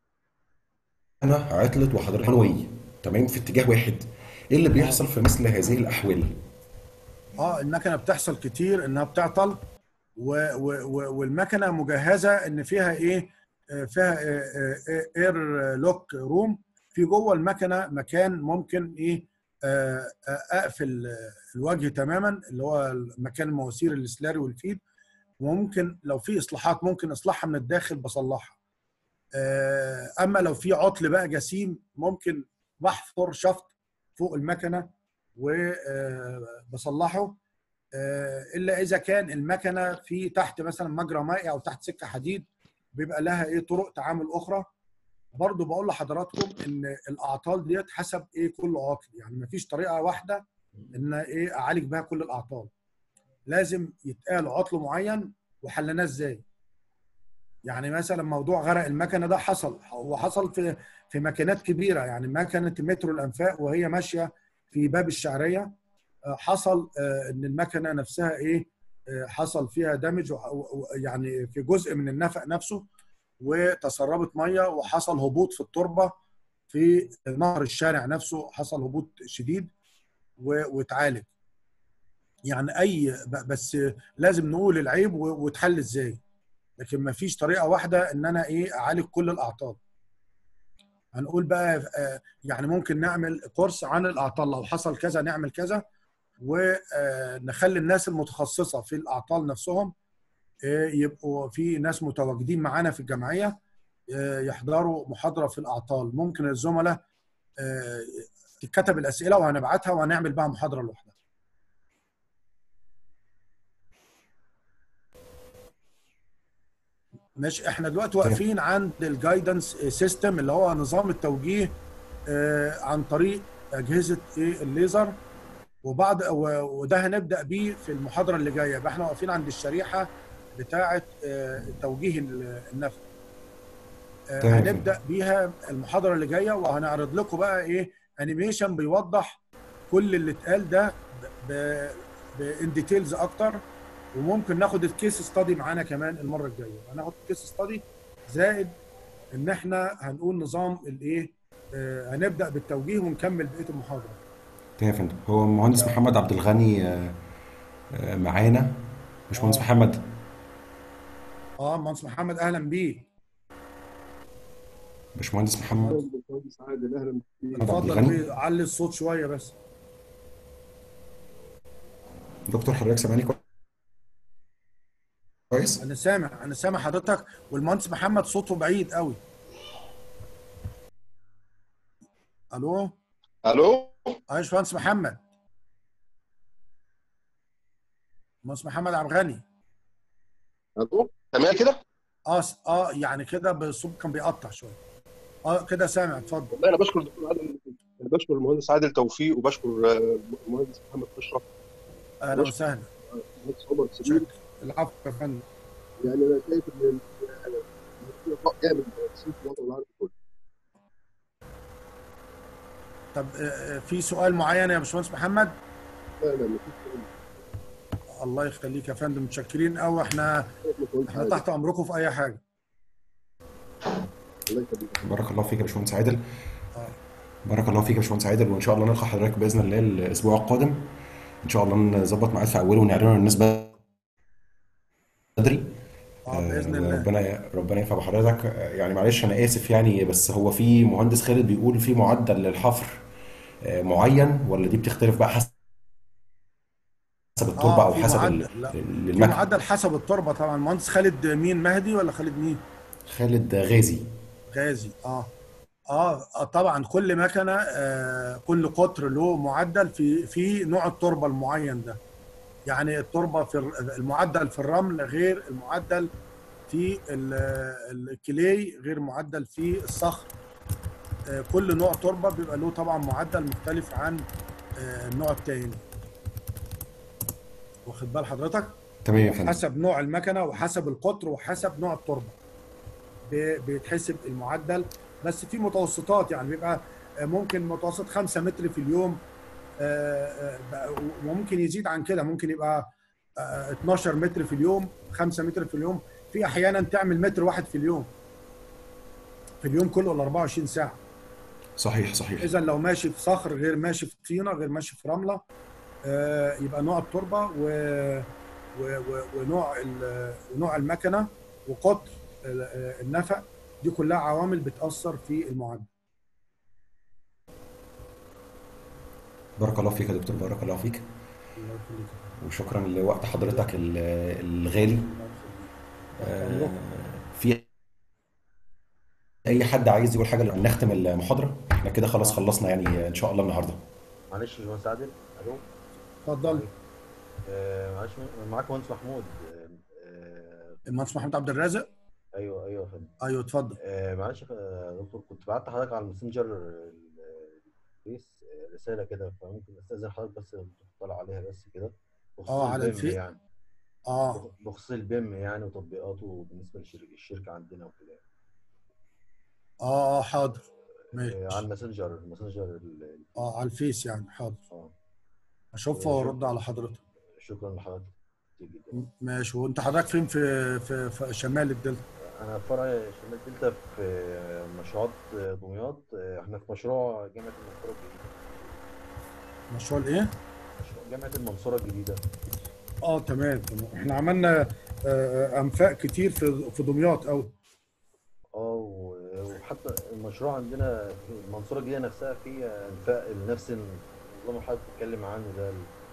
عطلت وحضرتك هنوي تمام في اتجاه واحد، ايه اللي بيحصل في مثل هذه الاحوال؟ اه المكنه بتحصل كتير انها بتعطل و و و والمكنه مجهزه ان فيها ايه آه، فيها اير لوك روم في جوه المكنه مكان ممكن ايه آه، آه، اقفل الوجه تماما اللي هو مكان المواسير السلاري والفيد. وممكن لو في اصلاحات ممكن اصلحها من الداخل بصلحها. آه، اما لو في عطل بقى جسيم ممكن بحفر شفط فوق المكنه وبصلحه، الا اذا كان المكنه في تحت مثلا مجرى مائي او تحت سكه حديد بيبقى لها ايه طرق تعامل اخرى. برضو بقول لحضراتكم ان الاعطال ديت حسب ايه كل عاطل، يعني مفيش طريقه واحده ان ايه اعالج بها كل الاعطال. لازم يتقال عطل معين وحلناه ازاي. يعني مثلا موضوع غرق المكنه ده حصل، هو حصل في في ماكينات كبيره، يعني مكنه مترو الانفاق وهي ماشيه في باب الشعريه حصل ان المكنه نفسها ايه حصل فيها دامج، يعني في جزء من النفق نفسه وتسربت ميه وحصل هبوط في التربه في نهر الشارع نفسه، حصل هبوط شديد واتعالج. يعني اي بس لازم نقول العيب واتحل ازاي، لكن ما فيش طريقه واحده ان انا ايه اعالج كل الاعطال. هنقول بقى يعني ممكن نعمل كورس عن الاعطال، لو حصل كذا نعمل كذا، ونخلي الناس المتخصصه في الاعطال نفسهم يبقوا في ناس متواجدين معانا في الجمعيه يحضروا محاضره في الاعطال. ممكن الزملاء تتكتب الاسئله وهنبعتها وهنعمل بها محاضره لوحدها. ماشي. احنا دلوقتي واقفين عند الجايدنس سيستم اللي هو نظام التوجيه عن طريق اجهزه ايه الليزر، وبعد وده هنبدا بيه في المحاضره اللي جايه. يبقى احنا واقفين عند الشريحه بتاعه توجيه النفق، هنبدا بيها المحاضره اللي جايه، وهنعرض لكم بقى ايه انيميشن بيوضح كل اللي اتقال ده بان ديتيلز اكتر. وممكن ناخد الكيس ستادي معانا كمان المره الجايه، هناخد كيس ستادي زائد ان احنا هنقول نظام الايه آه هنبدا بالتوجيه ونكمل بقيه المحاضره. تمام يا فندم. هو المهندس محمد عبد الغني معانا. باشمهندس محمد. اه مهندس محمد اهلا بيك. باشمهندس محمد. باشمهندس عادل اهلا بيك. اتفضل علي الصوت شويه بس. دكتور حضرتك سامعني كويس؟ انا سامع انا سامع حضرتك، والمهندس محمد صوته بعيد قوي. الو الو اه يا باشمهندس محمد. مهندس محمد عبد الغني. الو تمام كده؟ اه اه يعني كده الصوت كان بيقطع شويه. اه كده سامع، اتفضل. والله انا بشكر الدكتور عادل، انا بشكر المهندس عادل توفيق وبشكر المهندس محمد اشرف. اهلا وسهلا. المهندس عمر سمير. العفو يا فندم. يعني انا شايف ان في لقاء جامد في الوطن العربي كله. طب في سؤال معين يا باشمهندس محمد؟ لا لا مفيش سؤال. الله يخليك يا فندم، متشكرين قوي. احنا احنا تحت امركم في اي حاجه. الله يخليك. بارك الله فيك يا باشمهندس عادل. اه بارك الله فيك يا باشمهندس عادل، وان شاء الله نلقى حضرتك باذن الله الاسبوع القادم. ان شاء الله نظبط ميعاد في اوله ونعلنه للناس بدري. اه باذن الله. ربنا ربنا ينفع بحضرتك. آه، يعني معلش انا اسف يعني، بس هو في مهندس خالد بيقول في معدل للحفر آه، معين، ولا دي بتختلف بقى حسب التربه اه او في حسب ال- معدل، لا في المكن؟ معدل حسب التربه طبعا. المهندس خالد مين، مهدي ولا خالد مين؟ خالد غازي. غازي. اه اه آه، طبعا كل مكنه، آه كل قطر له معدل في في نوع التربه المعين ده. يعني التربه في الر- المعدل في الرمل غير المعدل في ال- الكلي، غير معدل في الصخر. آه كل نوع تربه بيبقى له طبعا معدل مختلف عن آه النوع التاني. واخد بال حضرتك؟ تمام يا فندم. حسب نوع المكنه وحسب القطر وحسب نوع التربه بي- بيتحسب المعدل. بس في متوسطات، يعني بيبقى آه، ممكن متوسط خمسة متر في اليوم، آه، آه، بقى- وممكن يزيد عن كده، ممكن يبقى آه، اتناشر متر في اليوم، خمسة متر في اليوم. في احيانا تعمل متر واحد في اليوم، في اليوم كله ال اربعة وعشرين ساعه. صحيح صحيح. اذا لو ماشي في صخر غير ماشي في طينه غير ماشي في رمله، آه، يبقى نوع التربه و... و... و... ونوع ال... ونوع المكنه وقطر ال- آه، النفق، دي كلها عوامل بتاثر في المعدل. بارك الله فيك يا دكتور، بارك الله فيك، الله يخليك. وشكرا لوقت حضرتك ال- الغالي. آه، في اي حد عايز يقول حاجه قبل ما نختم المحاضره؟ احنا كده خلاص خلصنا يعني ان شاء الله النهارده. معلش يا باشمهندس عادل. الو. اتفضل. آه، معلش معاك مهندس محمود. آه، آه، المهندس محمود عبد الرازق. ايوه ايوه يا فندم. ايوه اتفضل. آه، معلش يا دكتور، كنت بعت حضرتك على الماسنجر الفيس آه، رساله كده، فممكن استاذن حضرتك بس تطلع عليها بس كده بخصوص اه على البيم الفي يعني. اه بخصوص البيم يعني وتطبيقاته بالنسبه للشركه عندنا وكده. اه اه حاضر آه، ماشي. على الماسنجر الماسنجر ال- اه على الفيس يعني، حاضر اه اشوفها آه، وارد شكرا على حضرتك. شكرا لحضرتك كتير جدا. م- ماشي. وانت حضرتك فين، في في, في شمال الدلتا؟ انا في فرع شمال دلتا في مشروعات دمياط. احنا في مشروع جامعه المنصوره الجديده. مشروع الايه؟ مشروع جامعه المنصوره الجديده. اه تمام تمام. احنا عملنا آه، انفاق كتير في في دمياط قوي. اه و- وحتى المشروع عندنا في المنصوره الجديده نفسها في انفاق نفس النظام اللي حضرتك بتتكلم عنه ده.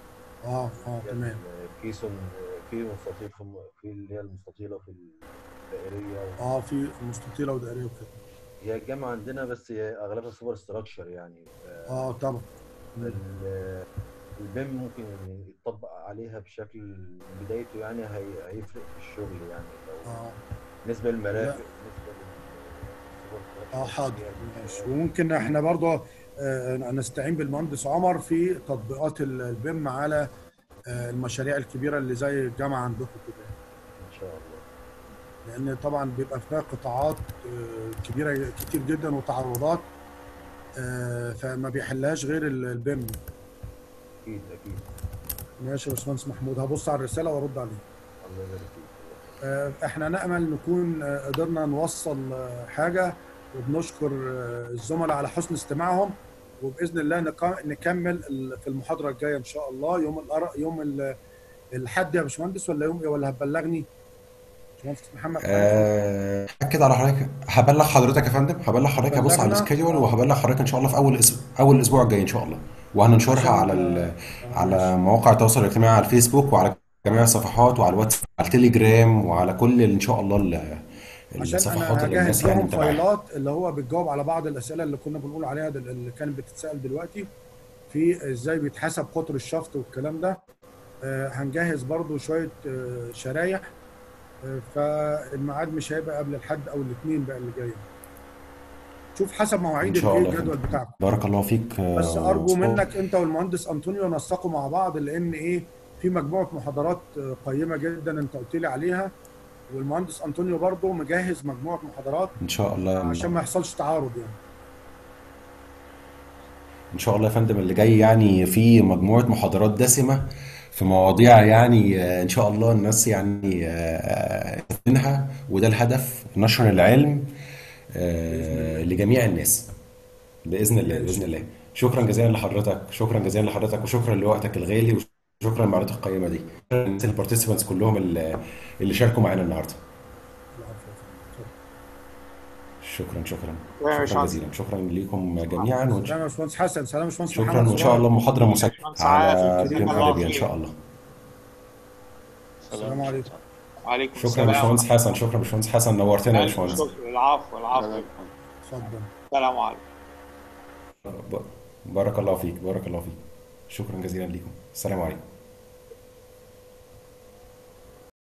اه اه تمام. الكيسون في مستطيل في في اللي هي المستطيله وفي الدائريه. اه في مستطيله ودائريه وكده. هي الجامعه عندنا بس هي اغلبها سوبر ستراكشر يعني. اه طبعا. ال- البيم ممكن يعني يتطبق عليها بشكل من بدايته يعني هي- هيفرق في الشغل يعني لو اه بالنسبه للمرافق لا. بالنسبه للسوبر اه ستراكشر حاضر اللي هي ماشي. المنشآت. وممكن احنا برضه آه، نستعين بالمهندس عمر في تطبيقات ال- البيم على آه، المشاريع الكبيره اللي زي الجامعه عندكم كده. ان شاء الله. لان طبعا بيبقى فيها قطاعات آه، كبيره كتير جدا وتعرضات، آه، فما بيحلهاش غير ال- البيم. اكيد اكيد. ماشي يا باشمهندس محمود، هبص على الرساله وارد عليها. الله يبارك فيك. آه، احنا نأمل نكون آه، قدرنا نوصل آه، حاجة، وبنشكر آه، الزملاء على حسن استماعهم، وبإذن الله نك- نكمل ال- في المحاضرة الجاية إن شاء الله يوم الأر... يوم ال- الحد يا باشمهندس، ولا يوم إيه، ولا هتبلغني باشمهندس محمد حنفي؟ آه، اكد على حضرتك، هبلغ حضرتك يا فندم، هبلغ حضرتك، هبص على بلغنا السكيدول اه وهبلغ حضرتك ان شاء الله في اول اسبوع اول الاسبوع الجاي ان شاء الله، وهننشرها على عشان ال... آه، آه، على ماشي. مواقع التواصل الاجتماعي، على الفيسبوك وعلى جميع الصفحات وعلى الواتس على التليجرام وعلى كل ال- ان شاء الله ال- عشان الصفحات أنا اللي هجهز الناس يعني لهم متابعاها. فايلات اللي هو بتجاوب على بعض الأسئلة اللي كنا بنقول عليها دل- اللي كانت بتتسأل دلوقتي، في إزاي بيتحسب قطر الشفط والكلام ده. آه، هنجهز برضو شوية آه، شرايح، آه، فالميعاد مش هيبقى قبل الحد او الاثنين بقى اللي جاي. شوف حسب ان مواعيد شاء الايه الله يا الجدول فندم، بتاعكم. بارك الله فيك. بس آه، ارجو وص- منك انت والمهندس انطونيو نسقوا مع بعض، لان ايه، في مجموعه محاضرات آه، قيمه جدا انت قلت لي عليها، والمهندس انطونيو برضو مجهز مجموعه محاضرات ان شاء الله عشان ما يحصلش تعارض يعني. ان شاء الله يا فندم اللي جاي يعني في مجموعة محاضرات دسمة في مواضيع يعني آه، ان شاء الله الناس يعني آه، منها، وده الهدف، نشر العلم آه، لجميع الناس بإذن الله. بإذن ماشي الله. شكرا جزيلا لحضرتك، شكرا جزيلا لحضرتك، وشكرا لوقتك الغالي. شكرا للمعلومات القيمه دي. البارتيسيبانتس كلهم اللي اللي شاركوا معانا النهارده. شكرا شكرا شكرا جزيلا. شكرا ليكم جميعا. سلام يا باشمهندس حسن. سلام يا باشمهندس شكرا، محمد وان شاء الله محاضره مسجله على جزاك بريم الله عربي ان خير. شاء الله. السلام عليكم. وعليكم شكرا يا السلام. باشمهندس حسن. شكرا يا باشمهندس حسن، نورتنا يا ألف باشمهندس. شكر. العفو العفو. اتفضل. السلام عليكم. بارك الله فيك، بارك الله فيك. شكرا جزيلا ليكم. السلام عليكم.